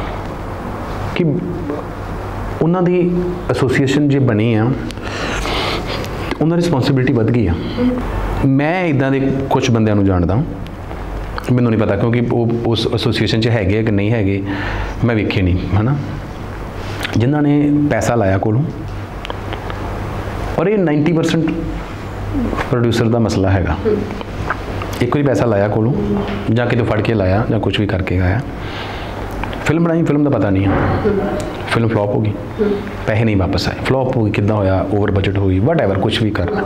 ਕਿ ਉਹਨਾਂ ਦੀ ਐਸੋਸੀਏਸ਼ਨ ਜੇ ਬਣੀ ਆ ਉਹਨਾਂ ਦੀ ਰਿਸਪੌਂਸਿਬਿਲਿਟੀ ਵੱਧ ਗਈ ਆ ਮੈਂ ਇੱਦਾਂ ਦੇ ਕੁਝ ਬੰਦਿਆਂ ਨੂੰ ਜਾਣਦਾ ਮੈਨੂੰ ਨਹੀਂ ਪਤਾ ਕਿਉਂਕਿ ਉਹ ਉਸ ਐਸੋਸੀਏਸ਼ਨ 'ਚ ਹੈਗੇ ਕਿ ਨਹੀਂ ਹੈਗੇ ਮੈਂ ਵੇਖੇ ਨਹੀਂ ਹੈ ਨਾ ਜਿਨ੍ਹਾਂ ਨੇ ਪੈਸਾ ਲਾਇਆ ਕੋਲੋਂ ਔਰ ਇਹ ਨਾਈਨਟੀ ਪਰਸੈਂਟ ਪ੍ਰੋਡਿਊਸਰ ਦਾ ਮਸਲਾ ਹੈਗਾ ਇੱਕ ਵਾਰੀ ਪੈਸਾ ਲਾਇਆ ਕੋਲੋਂ ਜਾਂ ਕਿਤੇ ਫੜ ਕੇ ਲਾਇਆ ਜਾਂ ਕੁਝ ਵੀ ਕਰਕੇ ਆਇਆ ਫਿਲਮ ਬਣਾਈ ਫਿਲਮ ਦਾ ਪਤਾ ਨਹੀਂ ਹੈ ਫਿਲਮ ਫਲॉप ਹੋ ਗਈ ਪੈਸੇ ਨਹੀਂ ਵਾਪਸ ਆਏ ਫਲॉप ਹੋ ਗਈ ਕਿੱਦਾਂ ਹੋਇਆ ਓਵਰ ਬਜਟ ਹੋਈ ਵਟ ਐਵਰ ਕੁਝ ਵੀ ਕਰਨਾ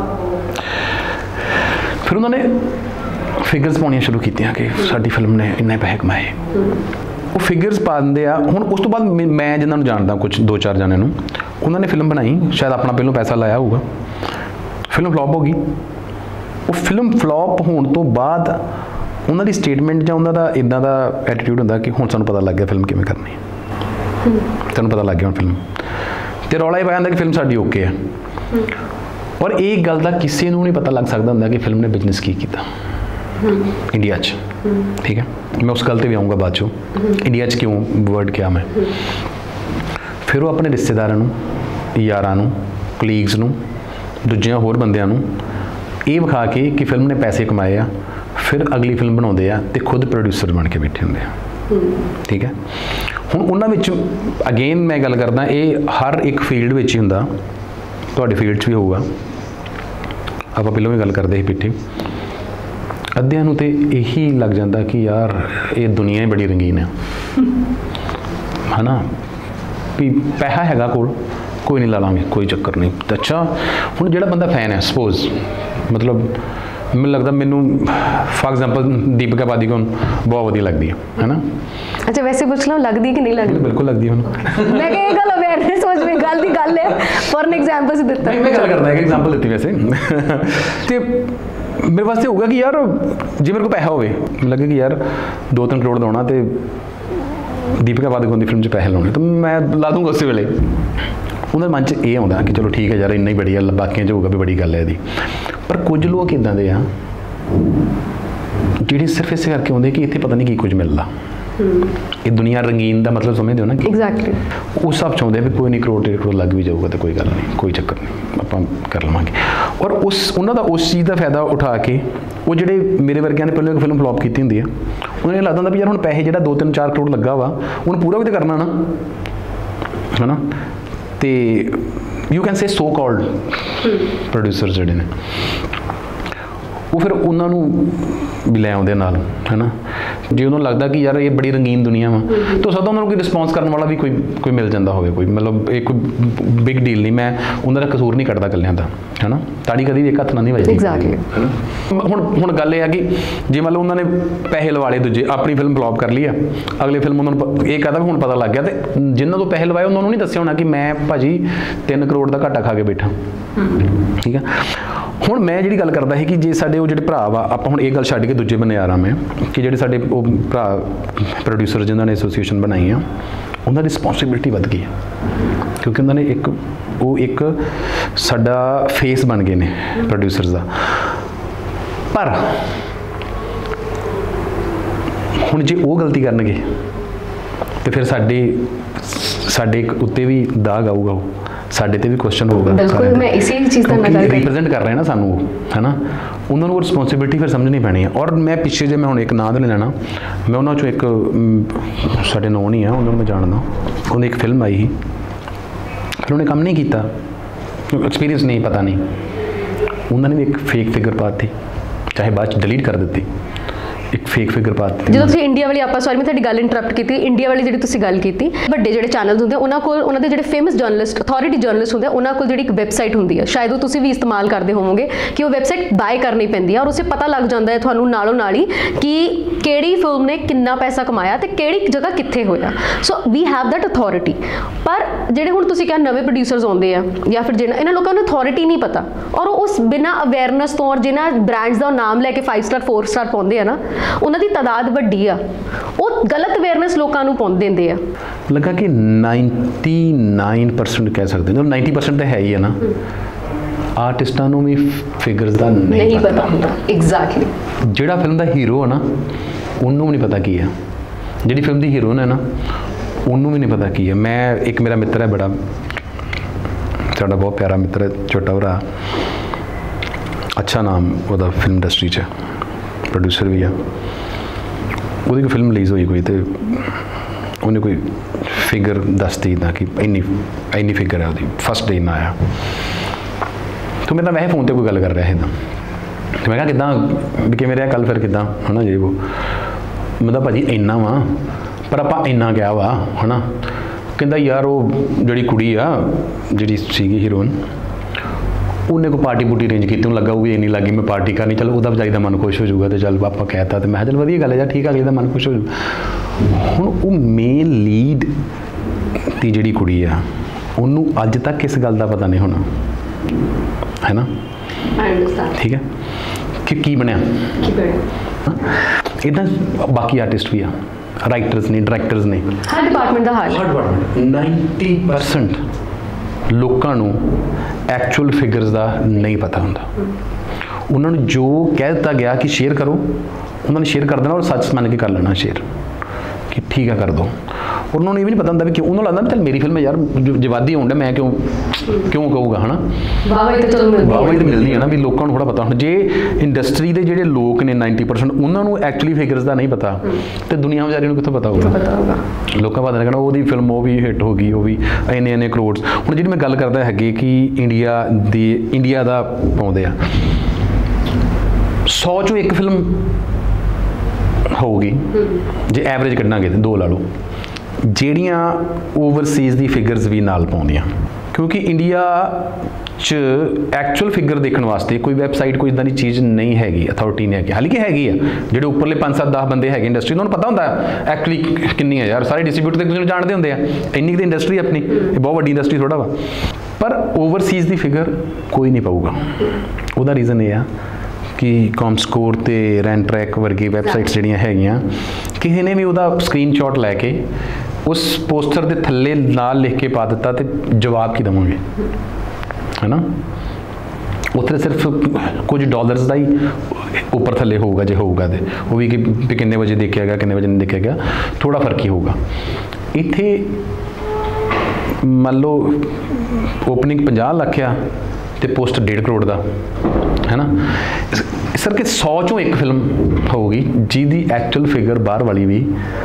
ਫਿਰ ਉਹਨਾਂ ਨੇ ਫਿਗਰਸ ਪਾਉਣੀਆਂ ਸ਼ੁਰੂ ਕੀਤੀਆਂ ਕਿ ਸਾਡੀ ਫਿਲਮ ਨੇ ਇੰਨੇ ਪੈਸੇ ਕਮਾਏ ਉਹ ਫਿਗਰਸ ਪਾ ਦਿੰਦੇ ਆ ਹੁਣ ਉਸ ਤੋਂ ਬਾਅਦ ਮੈਂ ਜਿਨ੍ਹਾਂ ਨੂੰ ਜਾਣਦਾ ਕੁਝ ਦੋ ਚਾਰ ਜਣਿਆਂ ਨੂੰ ਉਹਨਾਂ ਨੇ ਫਿਲਮ ਬਣਾਈ ਸ਼ਾਇਦ ਆਪਣਾ ਪਹਿਲੋਂ ਪੈਸਾ ਲਾਇਆ ਹੋਊਗਾ ਫਿਲਮ ਫਲॉप ਹੋ ਗਈ ਉਹ ਫਿਲਮ ਫਲॉप ਹੋਣ ਤੋਂ ਬਾਅਦ ਉਹਨਾਂ ਦੀ ਸਟੇਟਮੈਂਟ ਜਾਂ ਉਹਨਾਂ ਦਾ ਇੱਦਾਂ ਦਾ ਐਟੀਟਿਊਡ ਹੁੰਦਾ ਕਿ ਹੁਣ ਸਾਨੂੰ ਪਤਾ ਲੱਗ ਗਿਆ ਫਿਲਮ ਕਿਵੇਂ ਕਰਨੀ ਹੈ ਤੁਹਾਨੂੰ ਪਤਾ ਲੱਗ ਗਿਆ ਹੁਣ ਫਿਲਮ ਅਤੇ ਰੌਲਾ ਇਹ ਪਾਇਆ ਜਾਂਦਾ ਕਿ ਫਿਲਮ ਸਾਡੀ ਓਕੇ ਹੈ ਔਰ ਇਹ ਗੱਲ ਦਾ ਕਿਸੇ ਨੂੰ ਨਹੀਂ ਪਤਾ ਲੱਗ ਸਕਦਾ ਹੁੰਦਾ ਕਿ ਫਿਲਮ ਨੇ ਬਿਜ਼ਨਸ ਕੀ ਕੀਤਾ ਇੰਡੀਆ 'ਚ ਠੀਕ ਹੈ ਮੈਂ ਉਸ ਗੱਲ 'ਤੇ ਵੀ ਆਊਂਗਾ ਬਾਅਦ 'ਚੋਂ ਇੰਡੀਆ 'ਚ ਕਿਉਂ ਵਰਡ ਕਿਹਾ ਮੈਂ ਫਿਰ ਉਹ ਆਪਣੇ ਰਿਸ਼ਤੇਦਾਰਾਂ ਨੂੰ ਯਾਰਾਂ ਨੂੰ ਕਲੀਗਸ ਨੂੰ ਦੂਜਿਆਂ ਹੋਰ ਬੰਦਿਆਂ ਨੂੰ ਇਹ ਵਿਖਾ ਕੇ ਕਿ ਫਿਲਮ ਨੇ ਪੈਸੇ ਕਮਾਏ ਆ ਫਿਰ ਅਗਲੀ ਫਿਲਮ ਬਣਾਉਂਦੇ ਆ ਅਤੇ ਖੁਦ ਪ੍ਰੋਡਿਊਸਰ ਬਣ ਕੇ ਬੈਠੇ ਹੁੰਦੇ ਆ ਠੀਕ ਹੈ ਹੁਣ ਉਹਨਾਂ ਵਿੱਚ ਅਗੇਨ ਮੈਂ ਗੱਲ ਕਰਦਾ ਇਹ ਹਰ ਇੱਕ ਫੀਲਡ ਵਿੱਚ ਹੀ ਹੁੰਦਾ ਤੁਹਾਡੇ ਫੀਲਡ 'ਚ ਵੀ ਹੋਊਗਾ ਆਪਾਂ ਪਹਿਲਾਂ ਵੀ ਗੱਲ ਕਰਦੇ ਸੀ ਪਿੱਛੇ ਅੱਧਿਆਂ ਨੂੰ ਤਾਂ ਇਹੀ ਲੱਗ ਜਾਂਦਾ ਕਿ ਯਾਰ ਇਹ ਦੁਨੀਆ ਹੀ ਬੜੀ ਰੰਗੀਨ ਹੈ ਹੈ ਨਾ ਵੀ ਪੈਸਾ ਹੈਗਾ ਕੋਲ कोई नहीं ला लांगे, कोई चक्कर नहीं। अच्छा हुण जिहड़ा बंदा फैन है सपोज, मतलब ਮੈਨੂੰ ਲੱਗਦਾ ਮੈਨੂੰ ਫॉर एग्जांपल दीपिका पादुकोण बहुत ਵਧੀਆ ਲੱਗਦੀ ਹੈ ਹੈ ਨਾ। ਅੱਛਾ ਵੈਸੇ ਪੁੱਛ ਲਓ ਲੱਗਦੀ ਕਿ ਨਹੀਂ ਲੱਗਦੀ? ਬਿਲਕੁਲ ਲੱਗਦੀ ਹੁਣ। ਮੈਂ ਕਿਹਾ ਇਹ ਗੱਲ ਅਵੇਅਰਨੈਸ ਸੋਚ ਵੀ ਗੱਲ ਦੀ ਗੱਲ ਹੈ, ਫॉर ਐਨ ਐਗਜ਼ਾਮਪਲ ਸੇ ਦਿੱਤਾ ਮੈਂ ਗੱਲ ਕਰਦਾ ਇੱਕ ਐਗਜ਼ਾਮਪਲ ਦਿੱਤੀ ਵੈਸੇ ਤੇ ਮੇਰੇ ਵਾਸਤੇ ਹੋਊਗਾ ਕਿ ਯਾਰ ਜੇ ਮੇਰੇ ਕੋਲ ਪੈਸਾ ਹੋਵੇ, ਮੈਨੂੰ ਲੱਗੇ ਕਿ ਯਾਰ ਦੋ ਤਿੰਨ ਕਰੋੜ ਲਾਉਣਾ ਤੇ दीपिका पादुकोण ਦੀ ਫਿਲਮ 'ਚ ਪੈਸੇ ਲਾਉਣੇ ਤਾਂ ਮੈਂ ਲਾ ਦੂੰਗਾ ਉਸੇ ਵੇਲੇ। ਉਹਨਾਂ ਦੇ ਮਨ 'ਚ ਇਹ ਆਉਂਦਾ ਕਿ ਚਲੋ ਠੀਕ ਹੈ ਯਾਰ ਇੰਨਾ ਹੀ ਬੜੀ ਗੱਲ, ਬਾਕੀਆਂ 'ਚ ਹੋਊਗਾ ਵੀ ਬੜੀ ਗੱਲ ਹੈ ਇਹਦੀ। ਪਰ ਕੁਝ ਲੋਕ ਇੱਦਾਂ ਦੇ ਆ ਜਿਹੜੇ ਸਿਰਫ ਇਸੇ ਕਰਕੇ ਆਉਂਦੇ ਕਿ ਇੱਥੇ ਪਤਾ ਨਹੀਂ ਕੀ ਕੁਝ ਮਿਲਦਾ। ਇਹ ਦੁਨੀਆ ਰੰਗੀਨ ਦਾ ਮਤਲਬ ਸਮਝਦੇ ਹੋ ਨਾ? ਐਗਜ਼ੈਕਟਲੀ। ਉਹ ਸਭ ਚਾਹੁੰਦੇ ਵੀ ਕੋਈ ਨਹੀਂ ਕਰੋੜ ਡੇਢ ਕਰੋੜ ਲੱਗ ਵੀ ਜਾਊਗਾ ਤਾਂ ਕੋਈ ਗੱਲ ਨਹੀਂ, ਕੋਈ ਚੱਕਰ ਨਹੀਂ, ਆਪਾਂ ਕਰ ਲਵਾਂਗੇ। ਔਰ ਉਸ ਉਹਨਾਂ ਦਾ ਉਸ ਚੀਜ਼ ਦਾ ਫਾਇਦਾ ਉਠਾ ਕੇ ਉਹ ਜਿਹੜੇ ਮੇਰੇ ਵਰਗਿਆਂ ਨੇ ਪਹਿਲਾਂ ਇੱਕ ਫਿਲਮ ਫਲੋਪ ਕੀਤੀ ਹੁੰਦੀ ਆ, ਉਹਨਾਂ ਨੂੰ ਲੱਗਦਾ ਹੁੰਦਾ ਵੀ ਯਾਰ ਹੁਣ ਪੈਸੇ ਜਿਹੜਾ ਦੋ ਤਿੰਨ ਚਾਰ ਕਰੋੜ ਲੱਗਾ ਵਾ ਉਹਨੂੰ ਪੂਰਾ ਵੀ ਤਾਂ ਕਰਨਾ ਨਾ, ਹੈ ਨਾ। ਤੇ you can say so called producer ਜਿਹੜੇ ਨੇ ਉਹ ਫਿਰ ਉਹਨਾਂ ਨੂੰ ਵੀ ਲੈ ਆਉਂਦੇ ਨਾਲ, ਹੈ ਨਾ। ਜੇ ਉਹਨੂੰ ਲੱਗਦਾ ਕਿ ਯਾਰ ਇਹ ਬੜੀ ਰੰਗੀਨ ਦੁਨੀਆ ਵਾ ਤਾਂ ਸਕਦਾ ਉਹਨਾਂ ਨੂੰ ਕੋਈ ਰਿਸਪੌਂਸ ਕਰਨ ਵਾਲਾ ਵੀ ਕੋਈ ਕੋਈ ਮਿਲ ਜਾਂਦਾ ਹੋਵੇ, ਕੋਈ ਮਤਲਬ ਇਹ ਕੋਈ ਬਿਗ ਡੀਲ ਨਹੀਂ। ਮੈਂ ਉਹਨਾਂ ਦਾ ਕਸੂਰ ਨਹੀਂ ਕੱਢਦਾ ਇਕੱਲਿਆਂ ਦਾ, ਹੈ ਨਾ। ਤਾੜੀ ਕਦੀ ਇੱਕ ਹੱਥ ਨਾਲ ਨਹੀਂ ਵੱਜਦੀ। ਐਗਜ਼ੈਕਟਲੀ। ਹੁਣ ਹੁਣ ਗੱਲ ਇਹ ਆ ਕਿ ਜੇ ਮੰਨ ਲਓ ਉਹਨਾਂ ਨੇ ਪੈਸੇ ਲਵਾ ਲਏ ਦੂਜੇ, ਆਪਣੀ ਫਿਲਮ ਫਲੋਪ ਕਰ ਲਈ ਆ, ਅਗਲੀ ਫਿਲਮ ਉਹਨਾਂ ਨੂੰ ਇਹ ਕਹਦਾ ਵੀ ਹੁਣ ਪਤਾ ਲੱਗ ਗਿਆ, ਤੇ ਜਿਨ੍ਹਾਂ ਤੋਂ ਪੈਸੇ ਲਵਾਏ ਉਹਨਾਂ ਨੂੰ ਨਹੀਂ ਦੱਸਿਆ ਹੋਣਾ ਕਿ ਮੈਂ ਭਾਜੀ ਤਿੰਨ ਕਰੋੜ ਦਾ ਘਾਟਾ ਖਾ ਕੇ ਬੈਠਾ, ਠੀਕ ਆ। ਹੁਣ ਮੈਂ ਜਿਹੜੀ ਗੱਲ ਕਰਦਾ ਸੀ ਕਿ ਜੇ ਸਾਡੇ ਉਹ ਜਿਹੜੇ ਭਰਾ ਵਾ, ਆਪਾਂ ਹੁਣ ਇਹ ਗੱਲ ਛੱਡ ਕੇ ਦੂਜੇ ਬੰਨੇ ਆ ਰਹਾ ਮੈਂ ਕਿ ਜਿਹੜੇ ਸਾਡੇ ਉਹ ਭਰਾ ਪ੍ਰੋਡਿਊਸਰ ਜਿਨ੍ਹਾਂ ਨੇ ਐਸੋਸੀਏਸ਼ਨ ਬਣਾਈ ਆ, ਉਹਨਾਂ ਦੀ ਰਿਸਪੌਂਸਿਬਿਲਿਟੀ ਵੱਧ ਗਈ ਹੈ ਕਿਉਂਕਿ ਉਹਨਾਂ ਨੇ ਇੱਕ ਉਹ ਇੱਕ ਸਾਡਾ ਫੇਸ ਬਣ ਗਏ ਨੇ ਪ੍ਰੋਡਿਊਸਰਸ ਦਾ। ਪਰ ਹੁਣ ਜੇ ਉਹ ਗਲਤੀ ਕਰਨਗੇ ਤੇ ਫਿਰ ਸਾਡੇ ਸਾਡੇ ਉੱਤੇ ਵੀ ਦਾਗ ਆਊਗਾ, ਉਹ ਸਾਡੇ ਤੇ ਵੀ ਕੁਐਸਚਨ ਹੋਊਗਾ। ਬਿਲਕੁਲ, ਮੈਂ ਇਸੇ ਚੀਜ਼ ਦਾ ਨਾਲ ਰਿਪਰੈਜ਼ੈਂਟ ਕਰ ਰਹੇ ਨਾ ਸਾਨੂੰ, ਹੈ ਨਾ। ਉਹਨਾਂ ਨੂੰ ਰਿਸਪੌਂਸਿਬਿਲਿਟੀ ਫਿਰ ਸਮਝਣੀ ਪੈਣੀ ਹੈ। ਔਰ ਮੈਂ ਪਿੱਛੇ ਜੇ ਮੈਂ ਹੁਣ ਇੱਕ ਨਾਂ ਤਾਂ ਨਹੀਂ ਲੈਣਾ, ਮੈਂ ਉਹਨਾਂ 'ਚੋਂ ਇੱਕ ਸਾਡੇ ਨੌਨ ਹੀ ਆ, ਉਹਨਾਂ ਨੂੰ ਮੈਂ ਜਾਣਦਾ। ਉਹਦੀ ਇੱਕ ਫਿਲਮ ਆਈ ਸੀ, ਫਿਰ ਉਹਨੇ ਕੰਮ ਨਹੀਂ ਕੀਤਾ, ਐਕਸਪੀਰੀਅੰਸ ਨਹੀਂ, ਪਤਾ ਨਹੀਂ, ਉਹਨਾਂ ਨੇ ਵੀ ਇੱਕ ਫੇਕ ਫਿਗਰ ਪਾਤੀ, ਚਾਹੇ ਬਾਅਦ 'ਚ ਡਿਲੀਟ ਕਰ ਦਿੱਤੀ, ਇੱਕ ਫੇਕ ਫਿਗਰ ਪਾਤੀ। ਜਦੋਂ ਤੁਸੀਂ ਇੰਡੀਆ ਵਾਲੀ ਆਪਾਂ ਸੌਰੀ ਮੈਂ ਤੁਹਾਡੀ ਗੱਲ ਇੰਟਰਰਪਟ ਕੀਤੀ, ਇੰਡੀਆ ਵਾਲੀ ਜਿਹੜੀ ਤੁਸੀਂ ਗੱਲ ਕੀਤੀ, ਵੱਡੇ ਜਿਹੜੇ ਚੈਨਲਸ ਹੁੰਦੇ ਉਹਨਾਂ ਕੋਲ ਉਹਨਾਂ ਦੇ ਜਿਹੜੇ ਫੇਮਸ ਜਰਨਲਿਸਟ ਅਥਾਰਟੀ ਜਰਨਲਿਸਟ ਹੁੰਦੇ ਉਹਨਾਂ ਕੋਲ ਜਿਹੜੀ ਇੱਕ ਵੈਬਸਾਈਟ ਹੁੰਦੀ ਹੈ, ਸ਼ਾਇਦ ਉਹ ਤੁਸੀਂ ਵੀ ਇਸਤੇਮਾਲ ਕਰਦੇ ਹੋਵੋਗੇ, ਕਿ ਉਹ ਵੈਬਸਾਈਟ ਬਾਏ ਕਰਨੀ ਪੈਂਦੀ ਹੈ ਔਰ ਉਸੇ ਪਤਾ ਲੱਗ ਜਾਂਦਾ ਹੈ ਤੁਹਾਨੂੰ ਨਾਲੋਂ ਨਾਲ ਹੀ ਕਿ ਕਿਹੜੀ ਫਿਲਮ ਨੇ ਕਿੰਨਾ ਪੈਸਾ ਕਮਾਇਆ ਤੇ ਕਿਹੜੀ ਜਗ੍ਹਾ ਕਿੱਥੇ ਹੋਇਆ। So we have that authority. ਪਰ ਜਿਹੜੇ ਹੁਣ ਤੁਸੀਂ ਕਿਹਾ ਨਵੇਂ ਪ੍ਰੋਡਿਊਸਰਸ ਆਉਂਦੇ ਆ ਜਾਂ ਫਿਰ ਜਿਹਨਾਂ ਇਹਨਾਂ ਲੋਕਾਂ ਨੂੰ ਅਥਾਰਟੀ ਨਹੀਂ ਪਤਾ, ਔਰ ਉਸ ਬਿਨਾਂ ਅਵੇਅਰਨੈਸ ਤੋਂ ਔਰ ਜਿਹਨਾਂ ਬ੍ਰਾਂਡਸ ਦਾ ਨਾਮ ਲੈ ਕੇ ਫਾਈਵ ਸਟਾਰ ਫੋਰ ਸਟਾਰ ਪਾਉਂਦੇ ਆ ਨਾ, ਉਹਨਾਂ ਦੀ ਤਾਦਾਦ ਵੱਡੀ ਆ, ਉਹ ਗਲਤ ਅਵੇਅਰਨੈਸ ਲੋਕਾਂ ਨੂੰ ਪਾਉਂ ਦਿੰਦੇ ਆ। ਲੱਗਾ ਕਿ ਨਾਈਨਟੀ ਨਾਈਨ ਪਰਸੈਂਟ ਕਹਿ ਸਕਦੇ ਨੇ, ਨਾਈਨਟੀ ਪਰਸੈਂਟ ਤਾਂ ਹੈ ਹੀ ਹੈ ਨਾ, ਆਰਟਿਸਟਾਂ ਨੂੰ ਵੀ ਫਿਗਰਸ ਦਾ ਨਹੀਂ ਪਤਾ ਹੁੰਦਾ। ਐਗਜ਼ੈਕਟਲੀ। ਜਿਹੜਾ ਫਿਲਮ ਦਾ ਹੀਰੋ ਹੈ ਨਾ ਉਹਨੂੰ ਵੀ ਨਹੀਂ ਪਤਾ ਕੀ ਹੈ, ਜਿਹੜੀ ਫਿਲਮ ਦੀ ਹੀਰੋਇਨ ਹੈ ਨਾ ਉਹਨੂੰ ਵੀ ਨਹੀਂ ਪਤਾ ਕੀ ਹੈ। ਮੈਂ ਇੱਕ ਮੇਰਾ ਮਿੱਤਰ ਹੈ, ਬੜਾ ਸਾਡਾ ਬਹੁਤ ਪਿਆਰਾ ਮਿੱਤਰ ਹੈ, ਛੋਟਾ ਭਰਾ, ਅੱਛਾ ਨਾਮ ਉਹਦਾ ਫਿਲਮ ਇੰਡਸਟਰੀ 'ਚ, ਪ੍ਰੋਡਿਊਸਰ ਵੀ ਆ। ਉਹਦੀ ਕੋਈ ਫਿਲਮ ਰਿਲੀਜ਼ ਹੋਈ ਕੋਈ ਤੇ ਉਹਨੇ ਕੋਈ ਫਿਗਰ ਦੱਸਤੀ ਇੱਦਾਂ ਕਿ ਇੰਨੀ ਇੰਨੀ ਫਿਗਰ ਹੈ ਉਹਦੀ, ਫਸਟ ਡੇ ਨਾ ਆਇਆ। ਤੇ ਮੇਰੇ ਨਾਲ ਵੈਸੇ ਫੋਨ 'ਤੇ ਕੋਈ ਗੱਲ ਕਰ ਰਿਹਾ ਸੀ ਇੱਦਾਂ, ਤੇ ਮੈਂ ਕਿਹਾ ਕਿੱਦਾਂ ਵੀ ਕਿਵੇਂ ਰਿਹਾ ਕੱਲ੍ਹ, ਫਿਰ ਕਿੱਦਾਂ, ਹੈ ਨਾ, ਜੇ ਉਹ ਮੈਂ ਤਾਂ ਭਾਜੀ ਇੰਨਾ ਵਾ ਪਰ ਆਪਾਂ ਇੰਨਾ ਗਿਆ ਵਾ, ਹੈ ਨਾ। ਕਹਿੰਦਾ ਯਾਰ ਉਹ ਜਿਹੜੀ ਕੁੜੀ ਆ ਜਿਹੜੀ ਸੀਗੀ ਹੀਰੋਇਨ, ਉਹਨੇ ਕੋਈ ਪਾਰਟੀ ਪੂਟੀ ਅਰੇਂਜ ਕੀਤੀ, ਉਹਨੂੰ ਲੱਗਾ ਉਹ ਵੀ ਇੰਨੀ ਲੱਗੀ ਮੈਂ ਪਾਰਟੀ ਕਰਨੀ, ਚਲ ਉਹਦਾ ਵਿਚਾਰੀ ਦਾ ਮਨ ਖੁਸ਼ ਹੋ ਜਾਊਗਾ, ਤੇ ਚੱਲ ਆਪਾਂ ਕਹਿਤਾ, ਤੇ ਮੈਂ ਕਿਹਾ ਚੱਲ ਵਧੀਆ ਗੱਲ ਹੈ ਯਾਰ, ਠੀਕ ਆ, ਅਗਲੇ ਦਾ ਮਨ ਖੁਸ਼ ਹੋ ਜਾਊ। ਹੁਣ ਉਹ ਮੇਨ ਲੀਡ ਦੀ ਜਿਹੜੀ ਕੁੜੀ ਆ ਉਹਨੂੰ ਅੱਜ ਤੱਕ ਇਸ ਗੱਲ ਦਾ ਪਤਾ ਨਹੀਂ ਹੋਣਾ, ਹੈ ਨਾ। ਠੀਕ ਹੈ ਕਿ ਕੀ ਬਣਿਆ ਕੀ ਬਣਿਆ। ਇੱਦਾਂ ਬਾਕੀ ਆਰਟਿਸਟ ਵੀ ਆ, ਰਾਈਟਰਸ ਨੇ, ਡਾਇਰੈਕਟਰਸ ਨੇ, ਹਰ ਡਿਪਾਰਟਮੈਂਟ ਦਾ ਹਾਲ ਹੈ। ਨਾਈਨਟੀ ਪਰਸੈਂਟ ਲੋਕਾਂ ਨੂੰ ਐਕਚੁਅਲ ਫਿਗਰਸ ਦਾ ਨਹੀਂ ਪਤਾ ਹੁੰਦਾ। ਉਹਨਾਂ ਨੂੰ ਜੋ ਕਹਿ ਦਿੱਤਾ ਗਿਆ ਕਿ ਸ਼ੇਅਰ ਕਰੋ, ਉਹਨਾਂ ਨੇ ਸ਼ੇਅਰ ਕਰ ਦੇਣਾ ਔਰ ਸੱਚ ਮੰਨ ਕੇ ਕਰ ਲੈਣਾ ਸ਼ੇਅਰ ਕਿ ਠੀਕ ਆ ਕਰ ਦੋ। ਉਹਨਾਂ ਨੂੰ ਇਹ ਵੀ ਨਹੀਂ ਪਤਾ ਹੁੰਦਾ ਵੀ ਕਿਉਂ, ਉਹਨੂੰ ਲੱਗਦਾ ਵੀ ਚੱਲ ਮੇਰੀ ਫਿਲਮ ਹੈ ਯਾਰ, ਜਵਾਦੀ ਹੋਣ ਡਿਆ, ਮੈਂ ਕਿਉਂ ਕਿਉਂ ਕਹੂਗਾ, ਹੈ ਨਾ। ਵਾਹਵਾਈ ਤਾਂ ਚਲੋ ਮਿਲਦੀ ਵਾਹਵਾਈ ਤਾਂ ਮਿਲਦੀ ਹੈ ਨਾ, ਵੀ ਲੋਕਾਂ ਨੂੰ ਥੋੜ੍ਹਾ ਪਤਾ ਹੁਣ। ਜੇ ਇੰਡਸਟਰੀ ਦੇ ਜਿਹੜੇ ਲੋਕ ਨੇ ਨਾਈਨਟੀ ਪਰਸੈਂਟ ਉਹਨਾਂ ਨੂੰ ਐਕਚੁਅਲੀ ਫਿਗਰਸ ਦਾ ਨਹੀਂ ਪਤਾ, ਤੇ ਦੁਨੀਆ ਵਿਚਾਰੀ ਨੂੰ ਕਿੱਥੋਂ ਪਤਾ ਹੋਊਗਾ। ਲੋਕਾਂ ਪਤਾ ਲੱਗਣਾ ਉਹਦੀ ਫਿਲਮ ਉਹ ਵੀ ਹਿੱਟ ਹੋ ਗਈ, ਉਹ ਵੀ ਇੰਨੇ ਇੰਨੇ ਕਰੋੜਸ। ਹੁਣ ਜਿਹੜੀ ਮੈਂ ਗੱਲ ਕਰਦਾ ਹੈਗੀ ਕਿ ਇੰਡੀਆ ਦੀ ਇੰਡੀਆ ਦਾ ਪਾਉਂਦੇ ਆ, ਸੌ 'ਚੋਂ ਇੱਕ ਫਿਲਮ ਹੋਊਗੀ, ਜੇ ਐਵਰੇਜ ਕੱਢਾਂਗੇ ਤਾਂ ਦੋ ਲਾ ਲਓ, ਜਿਹੜੀਆਂ ਓਵਰਸੀਜ਼ ਦੀ ਫਿਗਰਸ ਵੀ ਨਾਲ ਪਾਉਂਦੀਆਂ, क्योंकि इंडिया च एक्चुअल फिगर देखने वास्ते कोई वैबसाइट कोई इदां दी चीज़ नहीं हैगी, अथॉरिटी नहीं हैगी। हालांकि हैगी है, जिहड़े उपरले पांच सत्त दस बंदे हैगे इंडस्ट्री उन्होंने पता होंदा एक्चुअली किन्नी है यार, सारे डिस्ट्रीब्यूटर तो जानते होंगे हैं इन्नी की इंडस्ट्री अपनी, बहुत वड्डी इंडस्ट्री थोड़ा वा। पर ओवरसीज़ की फिगर कोई नहीं पाऊगा। उसका रीज़न ये है कि कॉमस्कोर ते रैन ट्रैक वर्गी वैबसाइट्स जिहड़ियां हैगियां, किसी ने भी उसका स्क्रीन शॉट लैके उस पोस्टर के थल्ले नाल लिख के पा दिता तो जवाब की देवांगे, है ना। उत्थे सिर्फ कुछ डॉलर्स का ही उपर थले होगा जो होगा, तो वो भी कि किन्ने बजे देखा गया किन्ने बजे नहीं देखा गया, थोड़ा फर्क ही होगा। इत्थे मान लो ओपनिंग पचास लाख आ तो पोस्टर डेढ़ करोड़ का, है ना। इस करके सौ चों एक फिल्म होगी जिहदी एक्चुअल फिगर बाहर वाली भी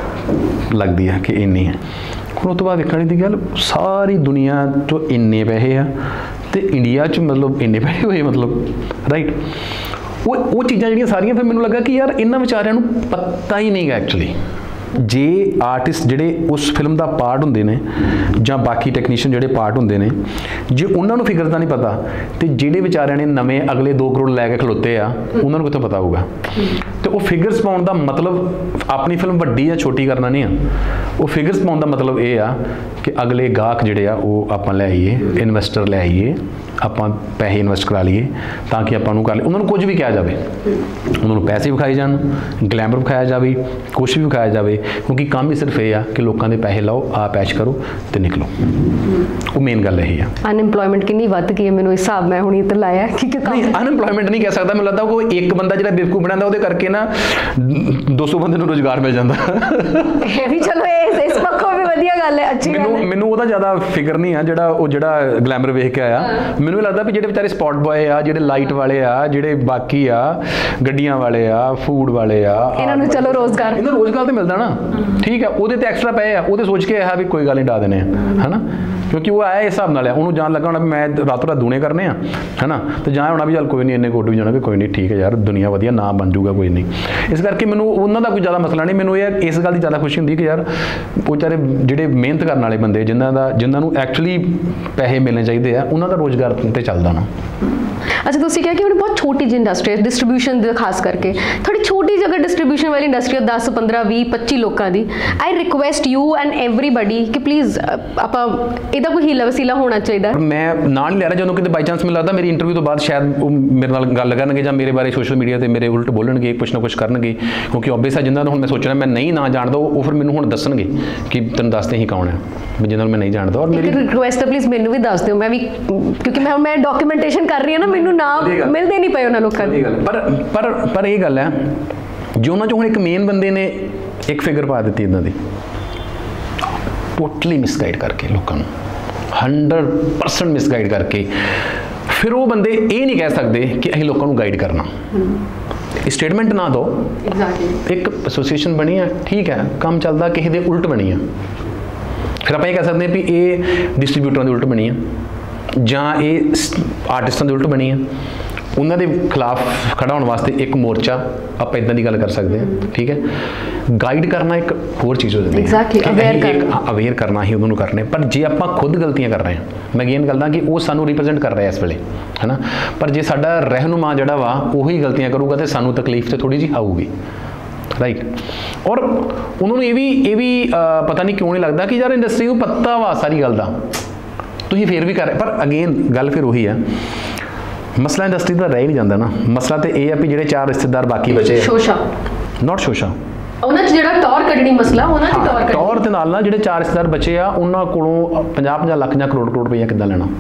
लगती है कि इन्नी है। हुण उस तो बाद देखने की गल, सारी दुनिया चो इन्ने पैसे आ तो इंडिया च मतलब इन्ने पैसे होए, मतलब राइट। वो वो चीज़ां जिहड़ियां सारियां फिर मैनूं लगा कि यार इन्हां विचारिਆਂ ਨੂੰ पता ही नहीं गा एक्चुअली। जे आर्टिस्ट जिहड़े उस फिल्म का पार्ट होंदे ने जां बाकी टैक्नीशियन जिहड़े पार्ट होंदे ने, जे उन्हां नूं फिगर दा नहीं पता तो जिहड़े विचारिਆਂ ने नवें अगले दो करोड़ लैके खलोते आ उन्हां नूं कित्थों पता होगा। तो वो फिगर्स पाउण दा मतलब अपनी फिल्म वड्डी या छोटी करना नहीं आ, वो फिगर्स पाउण दा मतलब ये आ कि अगले गाहक जिहड़े आ वो आपां लै आईए, इन्वेस्टर लै आईए, आपां पैसे इन्वेस्ट करा लीए ताकि आपां नूं कर लीए। उन्हां नूं कुछ भी कहा जाए, उन्होंने पैसे विखाए जान, ग्लैमर विखाया जाए, कुछ भी विखाया जाए, क्योंकि काम ही सिर्फ यह आ कि लोगों के पैसे लाओ, आप ऐश करो तो निकलो। वो मेन गल यही है। अनएम्प्लॉयमेंट कितनी वध गई है, मैंने हिसाब मैं हुणी तो लाया कि नहीं अनएम्प्लॉयमेंट नहीं कह सकता, मैं लगता कोई एक बंदा जो बेवकूफ बनाता वो करके ना दो सौ बंदे रोजगार मिल जाता। भी चलो इस पक्षों भी वधिया गल है, अच्छी मैनू मैनू ਉਹਦਾ ਜ਼ਿਆਦਾ ਫਿਕਰ ਨਹੀਂ ਆ ਜਿਹੜਾ ਉਹ ਜਿਹੜਾ ਗਲੈਮਰ ਵੇਖ ਕੇ ਆਇਆ। ਮੈਨੂੰ ਲੱਗਦਾ ਵੀ ਜਿਹੜੇ ਵਿਚਾਰੇ ਸਪੌਟ ਬॉय ਆ, ਜਿਹੜੇ ਲਾਈਟ ਵਾਲੇ ਆ, ਜਿਹੜੇ ਬਾਕੀ ਆ ਗੱਡੀਆਂ ਵਾਲੇ ਆ, ਫੂਡ ਵਾਲੇ ਆ, ਇਹਨਾਂ ਨੂੰ ਚਲੋ ਰੋਜ਼ਗਾਰ ਇਹਨਾਂ ਨੂੰ ਰੋਜ਼ਗਾਰ ਤੇ ਮਿਲਦਾ ਨਾ, ਠੀਕ ਹੈ। ਉਹਦੇ ਤੇ ਐਕਸਟਰਾ ਪਏ ਆ, ਉਹਦੇ ਸੋਚ ਕੇ ਆ ਵੀ ਕੋਈ ਗੱਲ ਨਹੀਂ ਡਾ ਦੇਣੇ ਆ, ਹੈ ਨਾ। क्योंकि वो आया इस हिसाब नाल, उन्होंने जान लगा होना भी मैं रातों रात दूने करने हैं, है ना। तो जाए होना भी चल कोई नहीं, इन्ने कोट भी जाना भी कोई नहीं, ठीक है यार दुनिया वधिया ना बन जूगा कोई नहीं। इस करके मैनू उन्हों का कोई ज़्यादा मसला नहीं, मैनू ये इस गल की ज़्यादा खुशी होंगी कि यार वो बेचारे जिहड़े मेहनत करने वाले बंदे जिन्हां दा जिन्हां नूं एक्चुअली पैसे मिलने चाहिए आ, उन्हां दा रोज़गार ते चलदा ना। अच्छा तुसीं कहा कि हुण बहुत छोटी जी इंडस्ट्री है डिस्ट्रीब्यूशन दी, खास करके थोड़ी छोटी जगह डिस्ट्रीब्यूशन वाली इंडस्ट्री दस पंद्रह भी पच्ची लोगों की, I request you and everybody कि प्लीज़ आप इहदा कोई हीला वसीला होना चाहिए। मैं ना नहीं लै रहा, जो कि बाई चांस मैं लगता मेरी इंटरव्यू तो बाद शायद वो मेरे नाल गल करनगे जां मेरे बारे सोशल मीडिया ते मेरे उल्ट बोलणगे, कुछ ना कुछ करनगे, क्योंकि ऑब्वियस है जिन्हां नूं हुण मैं सोचना मैं नहीं ना जानदा वो फिर मैनूं हुण दस्सणगे कि तैनूं दसदे ही कौन है जिन्हां नूं मैं नहीं जानदा। और मेरी रिक्वेस्ट है प्लीज़ मैनूं भी दस दिओ, मैं भी क्योंकि मैं मैं डॉक्यूमेंटेशन कर रही हूँ ना, मैनूं नाम मिलते नहीं पे उन्होंने लोगों को। पर पर पर ये गल है जो उन्होंने जो एक मेन बंदे ने एक फिगर पा दी इदां दी टोटली मिसगाइड करके लोगों को हंड्रड परसेंट मिसगाइड करके, फिर वो बंदे ये नहीं कह सकते कि असीं लोगों को गाइड करना। स्टेटमेंट ना दो, एक एसोसीएशन बनी है, ठीक है काम चलता, किसी दे उल्ट बनी है, फिर आप ये कह सकते हैं भी ये डिस्ट्रीब्यूटरों के उल्ट बनी है जां ये आर्टिस्टों के उल्ट बनी है, उन्हों के खिलाफ खड़ा होने वास्ते एक मोर्चा आप इदां दी गल कर सकते हैं, ठीक है। गाइड करना एक होर चीज़ हो जाती है, exactly, एक अवेयर करना ही उन्होंने करने, पर जे आप खुद गलतियां कर रहे हैं, मैं अगेन गलदा कि वो सानू रिप्रजेंट कर रहा है इस वेले, है ना। पर जे साडा रहनुमा जिहड़ा वा उही गलतियां करूगा तो सानू तकलीफ तो थोड़ी जी आऊगी, राइट। और उन्होंने ये भी ये भी पता नहीं क्यों नहीं लगता कि यार इंडस्ट्री को पता वा सारी गल दा, तुसीं फिर भी कर रहे। पर अगेन गल फिर वही है, मसला इंडस्ट्री का रह ही नहीं जाता ना, मसला तो यह है भी जिहड़े चार रिश्तेदार बाकी बचे शोशा नॉट शोशा ਉਹਨਾਂ ਚ ਜਿਹੜਾ ਟੌਰ ਕੱਢਣੀ ਮਸਲਾ ਉਹਨਾਂ ਦੀ ਟੌਰ ਕੱਢਣੀ ਟੌਰ ਦੇ ਨਾਲ ਨਾਲ ਜਿਹੜੇ ਚਾਰ ਰਿਸ਼ਤੇਦਾਰ ਬਚੇ ਆ ਉਹਨਾਂ ਕੋਲੋਂ ਪੰਜਾਹ ਪੰਜਾਹ ਲੱਖ ਜਾਂ ਕਰੋੜ ਕਰੋੜ ਰੁਪਈਆ ਕਿੱਦਾਂ ਲੈਣਾ,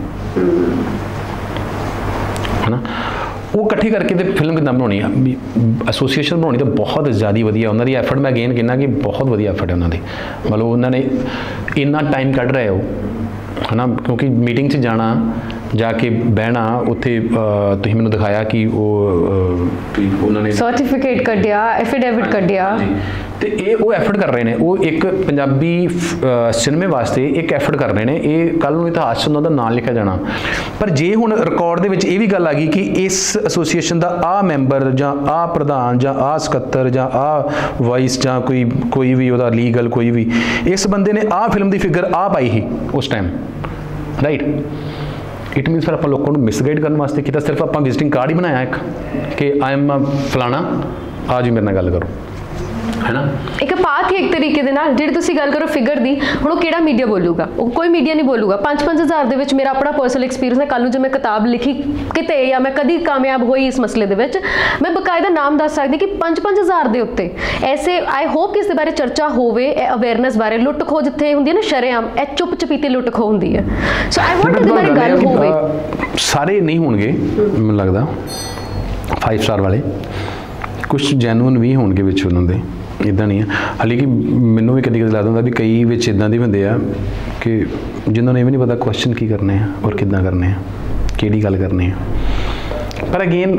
ਹੈ ਨਾ। ਉਹ ਇਕੱਠੀ ਕਰਕੇ ਤੇ ਫਿਲਮ ਕਿੱਦਾਂ ਬਣਾਉਣੀ ਆ, ਐਸੋਸੀਏਸ਼ਨ ਬਣਾਉਣੀ ਤਾਂ ਬਹੁਤ ਜ਼ਿਆਦਾ ਵਧੀਆ ਉਹਨਾਂ ਦੀ ਐਫਰਟ, ਮੈਂ ਅਗੇਨ ਕਹਿੰਦਾ ਕਿ ਬਹੁਤ ਵਧੀਆ ਐਫਰਟ ਹੈ ਉਹਨਾਂ ਦੀ, ਮਤਲਬ ਉਹਨਾਂ ਨੇ ਇੰਨਾ ਟਾਈਮ ਕੱਢ ਰਹੇ ਹੋ, है ना। क्योंकि मीटिंग से जाना जाके बहना उत्थे तुसीं मैनूं दिखाया कि वो उन्होंने सर्टिफिकेट कढ़िया, एफिडेविट कढ़िया, तो ये वो एफर्ट कर रहे हैं, वो एक पंजाबी सिनेमे वास्ते एक एफर्ट कर रहे हैं। ये कल नूं इतिहास उन्हों दा नाम लिखा जाना, पर जे हुण रिकॉर्ड दे विच ये भी गल आ गई कि इस एसोसीएशन दा आ मैंबर जां आ प्रधान जां आ सकत्तर जां आ वाइस जां कोई कोई भी उहदा लीगल कोई भी इस बंदे ने आ फिल्म की फिगर आ पाई ही उस टाइम ਰਾਈਟ। ਇਟ ਮੀਨਸ ਫਿਰ ਆਪਾਂ ਲੋਕਾਂ ਨੂੰ ਮਿਸਗਾਈਡ ਕਰਨ ਵਾਸਤੇ ਕੀਤਾ, ਸਿਰਫ ਆਪਾਂ ਵਿਜ਼ਿਟਿੰਗ ਕਾਰਡ ਹੀ ਬਣਾਇਆ ਇੱਕ ਕਿ ਆਈ ਐਮ ਫਲਾਣਾ, ਆ ਜੀ ਮੇਰੇ ਨਾਲ ਗੱਲ ਕਰੋ, ਹੈ ਨਾ। ਇੱਕ ਪਾਥ ਹੀ ਇੱਕ ਤਰੀਕੇ ਦੇ ਨਾਲ, ਜਿਹੜੀ ਤੁਸੀਂ ਗੱਲ ਕਰੋ ਫਿਗਰ ਦੀ, ਹੁਣ ਉਹ ਕਿਹੜਾ ਮੀਡੀਆ ਬੋਲੂਗਾ? ਉਹ ਕੋਈ ਮੀਡੀਆ ਨਹੀਂ ਬੋਲੂਗਾ। ਪੰਜ ਪੰਜ ਹਜ਼ਾਰ ਦੇ ਵਿੱਚ ਮੇਰਾ ਆਪਣਾ ਪਰਸਨਲ ਐਕਸਪੀਰੀਅੰਸ ਹੈ। ਕੱਲ੍ਹ ਨੂੰ ਜੇ ਮੈਂ ਕਿਤਾਬ ਲਿਖੀ ਕਿਤੇ ਜਾਂ ਮੈਂ ਕਦੀ ਕਾਮਯਾਬ ਹੋਈ ਇਸ ਮਸਲੇ ਦੇ ਵਿੱਚ, ਮੈਂ ਬਕਾਇਦਾ ਨਾਮ ਦੱਸ ਸਕਦੀ ਕਿ ਪੰਜ ਪੰਜ ਹਜ਼ਾਰ ਦੇ ਉੱਤੇ ਐਸੇ, ਆਈ ਹੋਪ ਕਿ ਇਸ ਦੇ ਬਾਰੇ ਚਰਚਾ ਹੋਵੇ, ਅਵੇਅਰਨੈਸ ਬਾਰੇ। ਲੁੱਟ ਖੋਹ ਜਿੱਥੇ ਹੁੰਦੀ ਹੈ ਨਾ ਸ਼ਰੇਆਮ, ਇਹ ਚੁੱਪ ਚਪੀਤੇ ਲੁੱਟ ਖੋਹ ਹੁੰਦੀ ਹੈ। ਸੋ ਆਈ ਵਾਂਟ ਇਹਦੇ ਬਾਰੇ ਗੱਲ ਹੋਵੇ। ਸਾਰੇ ਨਹੀਂ ਹੋਣਗੇ ਮੈਨੂੰ ਲੱਗਦਾ ਫਾਈਵ ਸਟਾਰ ਵਾਲੇ, ਕੁਛ ਜੈਨੂਅਨ ਵੀ ਹੋਣਗੇ ਵਿੱਚ ਉਹਨਾਂ ਦੇ, ਇੱਦਾਂ ਨਹੀਂ ਹੈ। ਹਾਲੇ ਕਿ ਮੈਨੂੰ ਵੀ ਕਦੀ ਕਦੀ ਲੱਗਦਾ ਹੁੰਦਾ ਵੀ ਕਈ ਵਿੱਚ ਇੱਦਾਂ ਦੇ ਹੁੰਦੇ ਆ ਕਿ ਜਿਨ੍ਹਾਂ ਨੂੰ ਇਹ ਵੀ ਨਹੀਂ ਪਤਾ ਕੁਐਸਚਨ ਕੀ ਕਰਨੇ ਆ ਔਰ ਕਿੱਦਾਂ ਕਰਨੇ ਆ, ਕਿਹੜੀ ਗੱਲ ਕਰਨੀ ਆ। ਪਰ ਅਗੇਨ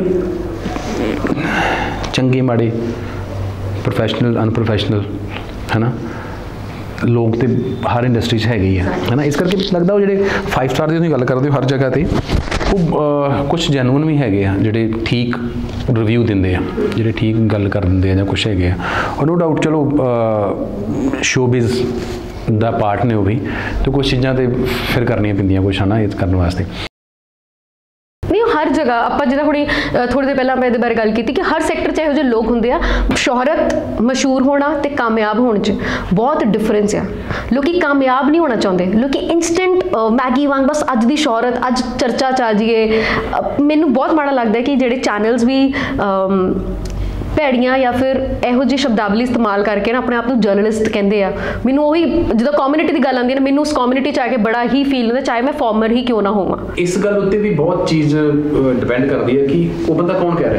ਚੰਗੇ ਮਾੜੇ, ਪ੍ਰੋਫੈਸ਼ਨਲ ਅਨਪ੍ਰੋਫੈਸ਼ਨਲ, ਹੈ ਨਾ, ਲੋਕ ਤੇ ਹਰ ਇੰਡਸਟਰੀ 'ਚ ਹੈਗੇ ਹੀ ਆ, ਹੈ ਨਾ। ਇਸ ਕਰਕੇ ਲੱਗਦਾ ਉਹ ਜਿਹੜੇ ਫਾਈਵ ਸਟਾਰ ਦੀ ਤੁਸੀਂ ਗੱਲ ਕਰਦੇ ਹੋ ਹਰ ਜਗ੍ਹਾ 'ਤੇ, ਉਹ ਕੁਛ ਜੈਨੂਅਨ ਵੀ ਹੈਗੇ ਆ ਜਿਹੜੇ ਠੀਕ ਰਿਵਿਊ ਦਿੰਦੇ ਆ, ਜਿਹੜੇ ਠੀਕ ਗੱਲ ਕਰ ਦਿੰਦੇ ਆ ਜਾਂ ਕੁਛ ਹੈਗੇ ਆ। ਔਰ ਨੋ ਡਾਊਟ ਚਲੋ ਸ਼ੋਬਿਜ਼ ਦਾ ਪਾਰਟ ਨੇ ਉਹ ਵੀ, ਅਤੇ ਕੁਛ ਚੀਜ਼ਾਂ ਤਾਂ ਫਿਰ ਕਰਨੀਆਂ ਪੈਂਦੀਆਂ ਕੁਛ, ਹੈ ਨਾ, ਇਹ ਕਰਨ ਵਾਸਤੇ। ਨਹੀਂ, ਹਰ ਜਗ੍ਹਾ ਆਪਾਂ ਜਿੱਦਾਂ ਹੁਣੀ ਥੋੜ੍ਹੀ ਦੇਰ ਪਹਿਲਾਂ ਆਪਾਂ ਇਹਦੇ ਬਾਰੇ ਗੱਲ ਕੀਤੀ ਕਿ ਹਰ ਸੈਕਟਰ 'ਚ ਇਹੋ ਜਿਹੇ ਲੋਕ ਹੁੰਦੇ ਆ। ਸ਼ੋਹਰਤ, ਮਸ਼ਹੂਰ ਹੋਣਾ ਅਤੇ ਕਾਮਯਾਬ ਹੋਣ 'ਚ ਬਹੁਤ ਡਿਫਰੈਂਸ ਆ। ਲੋਕੀ ਕਾਮਯਾਬ ਨਹੀਂ ਹੋਣਾ ਚਾਹੁੰਦੇ, ਲੋਕੀ ਇੰਸਟੈਂਟ ਮੈਗੀ ਵਾਂਗ ਬਸ ਅੱਜ ਦੀ ਸ਼ੋਹਰਤ, ਅੱਜ ਚਰਚਾ 'ਚ ਆ ਜਾਈਏ। ਮੈਨੂੰ ਬਹੁਤ ਮਾੜਾ ਲੱਗਦਾ ਕਿ ਜਿਹੜੇ ਚੈਨਲਸ ਵੀ ਭੈੜੀਆਂ ਜਾਂ ਫਿਰ ਇਹੋ ਜਿਹੀ ਸ਼ਬਦਾਵਲੀ ਇਸਤੇਮਾਲ ਕਰਕੇ ਨਾ ਆਪਣੇ ਆਪ ਨੂੰ ਜਰਨਲਿਸਟ ਕਹਿੰਦੇ ਆ। ਮੈਨੂੰ ਉਹੀ ਜਦੋਂ ਕਮਿਊਨਿਟੀ ਦੀ ਗੱਲ ਆਉਂਦੀ ਹੈ ਨਾ, ਮੈਨੂੰ ਉਸ ਕਮਿਊਨਿਟੀ 'ਚ ਆ ਕੇ ਬੜਾ ਹੀ ਫੀਲ ਹੁੰਦਾ, ਚਾਹੇ ਮੈਂ ਫਾਰਮਰ ਹੀ ਕਿਉਂ ਨਾ ਹੋਵਾਂ। ਇਸ ਗੱਲ ਉੱਤੇ ਵੀ ਬਹੁਤ ਚੀਜ਼ ਡਿਪੈਂਡ ਕਰਦੀ ਹੈ ਕਿ ਉਹ ਬੰਦਾ ਕੌਣ ਕਹਿ ਰਿਹਾ।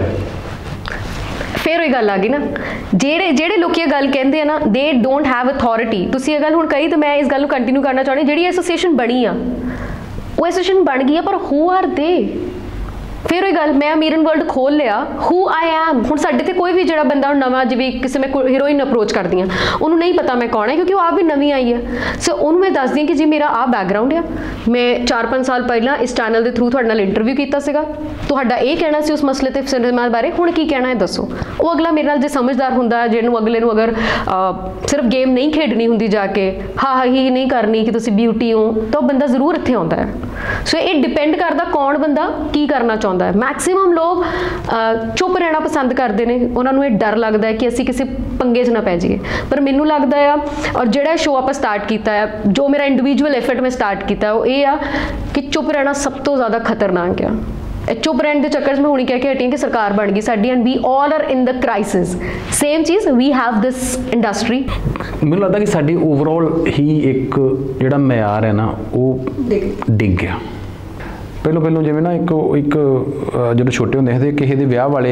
ਫਿਰ ਉਹੀ ਗੱਲ ਆ ਗਈ ਨਾ, ਜਿਹੜੇ ਜਿਹੜੇ ਲੋਕੀ ਇਹ ਗੱਲ ਕਹਿੰਦੇ ਆ ਨਾ, ਦੇ ਡੋਂਟ ਹੈਵ ਅਥਾਰਟੀ। ਤੁਸੀਂ ਇਹ ਗੱਲ ਹੁਣ ਕਹੀ ਤਾਂ ਮੈਂ ਇਸ ਗੱਲ ਨੂੰ ਕੰਟੀਨਿਊ ਕਰਨਾ ਚਾਹੁੰਦੀ। ਜਿਹੜੀ ਐਸੋਸੀਏਸ਼ਨ ਬਣੀ ਆ, ਉਹ ਐਸੋਸੀਏਸ਼ਨ ਬਣ ਗਈ ਆ, ਪਰ ਹੂ ਆਰ ਦੇ? ਫਿਰ ਉਹ ਗੱਲ, ਮੈਂ ਅਮੀਰਨ ਵਰਲਡ ਖੋਲ ਲਿਆ, ਹੂ ਆਈ ਐਮ। ਹੁਣ ਸਾਡੇ ਤੇ ਕੋਈ ਵੀ ਜਿਹੜਾ ਬੰਦਾ ਹੁਣ ਨਵਾਂ, ਜਿਵੇਂ ਕਿਸੇ ਮੈਂ ਹੀਰੋਇਨ ਅਪਰੋਚ ਕਰਦੀ ਹਾਂ, ਉਹਨੂੰ ਨਹੀਂ ਪਤਾ ਮੈਂ ਕੌਣ ਹੈ ਕਿਉਂਕਿ ਉਹ ਆਪ ਵੀ ਨਵੀਂ ਆਈ ਹੈ। ਸੋ ਉਹਨੂੰ ਮੈਂ ਦੱਸਦੀ ਹਾਂ ਕਿ ਜੀ ਮੇਰਾ ਆਹ ਬੈਕਗਰਾਊਂਡ ਆ, ਮੈਂ ਚਾਰ ਪੰਜ ਸਾਲ ਪਹਿਲਾਂ ਇਸ ਚੈਨਲ ਦੇ ਥਰੂ ਤੁਹਾਡੇ ਨਾਲ ਇੰਟਰਵਿਊ ਕੀਤਾ ਸੀਗਾ, ਤੁਹਾਡਾ ਇਹ ਕਹਿਣਾ ਸੀ ਉਸ ਮਸਲੇ ਤੇ ਸਿਨੇਮਾ ਬਾਰੇ, ਹੁਣ ਕੀ ਕਹਿਣਾ ਹੈ ਦੱਸੋ। ਉਹ ਅਗਲਾ ਮੇਰੇ ਨਾਲ ਜੇ ਸਮਝਦਾਰ ਹੁੰਦਾ, ਜਿਹਨੂੰ ਅਗਲੇ ਨੂੰ ਅਗਰ ਸਿਰਫ ਗੇਮ ਨਹੀਂ ਖੇਡਣੀ ਹੁੰਦੀ ਜਾ ਕੇ ਹਾਂ ਹਾਂ ਹੀ ਨਹੀਂ ਕਰਨੀ ਕਿ ਤੁਸੀਂ ਬਿਊਟੀ ਹੋ, ਤਾਂ ਉਹ ਬੰਦਾ ਜ਼ਰੂਰ ਇੱਥੇ ਆਉਂਦਾ ਹੈ। ਸੋ ਇਹ ਡਿਪੈਂਡ ਕਰਦਾ ਕੌਣ ਬੰਦਾ ਕੀ ਕਰਨਾ ਚਾਹੁੰਦਾ ਹੈ। ਮੈਕਸੀਮਮ ਲੋਕ ਚੁੱਪ ਰਹਿਣਾ ਪਸੰਦ ਕਰਦੇ ਨੇ, ਉਹਨਾਂ ਨੂੰ ਇਹ ਡਰ ਲੱਗਦਾ ਹੈ ਕਿ ਅਸੀਂ ਕਿਸੇ ਪੰਗੇ 'ਚ ਨਾ ਪੈ ਜਾਈਏ। ਪਰ ਮੈਨੂੰ ਲੱਗਦਾ ਆ, ਔਰ ਜਿਹੜਾ ਸ਼ੋਅ ਆਪਾਂ ਸਟਾਰਟ ਕੀਤਾ ਹੈ, ਜੋ ਮੇਰਾ ਇੰਡੀਵਿਜੂਅਲ ਐਫਰਟ ਮੈਂ ਸਟਾਰਟ ਕੀਤਾ, ਉਹ ਇਹ ਆ ਕਿ ਚੁੱਪ ਰਹਿਣਾ ਸਭ ਤੋਂ ਜ਼ਿਆਦਾ ਖਤਰਨਾਕ ਆ। ਇਹ ਚੁੱਪ ਰਹਿਣ ਦੇ ਚੱਕਰ 'ਚ ਮੈਂ ਹੁਣੀ ਕਹਿ ਕੇ ਹਟੀ ਹਾਂ ਕਿ ਸਰਕਾਰ ਬਣ ਗਈ ਸਾਡੀ, and we all are in the crisis. Same ਚੀਜ਼ ਵੀ ਹੈਵ ਦਿਸ ਇੰਡਸਟਰੀ। ਮੈਨੂੰ ਲੱਗਦਾ ਕਿ ਸਾਡੀ ਓਵਰਆਲ ਹੀ ਇੱਕ ਜਿਹੜਾ ਮਿਆਰ ਹੈ ਨਾ, ਉਹ ਡਿੱਗ ਗਿਆ। ਪਹਿਲੋਂ ਪਹਿਲੋਂ ਜਿਵੇਂ ਨਾ ਇੱਕ ਇੱਕ ਜਦੋਂ ਛੋਟੇ ਹੁੰਦੇ ਸੀ, ਕਿਸੇ ਦੇ ਵਿਆਹ ਵਾਲੇ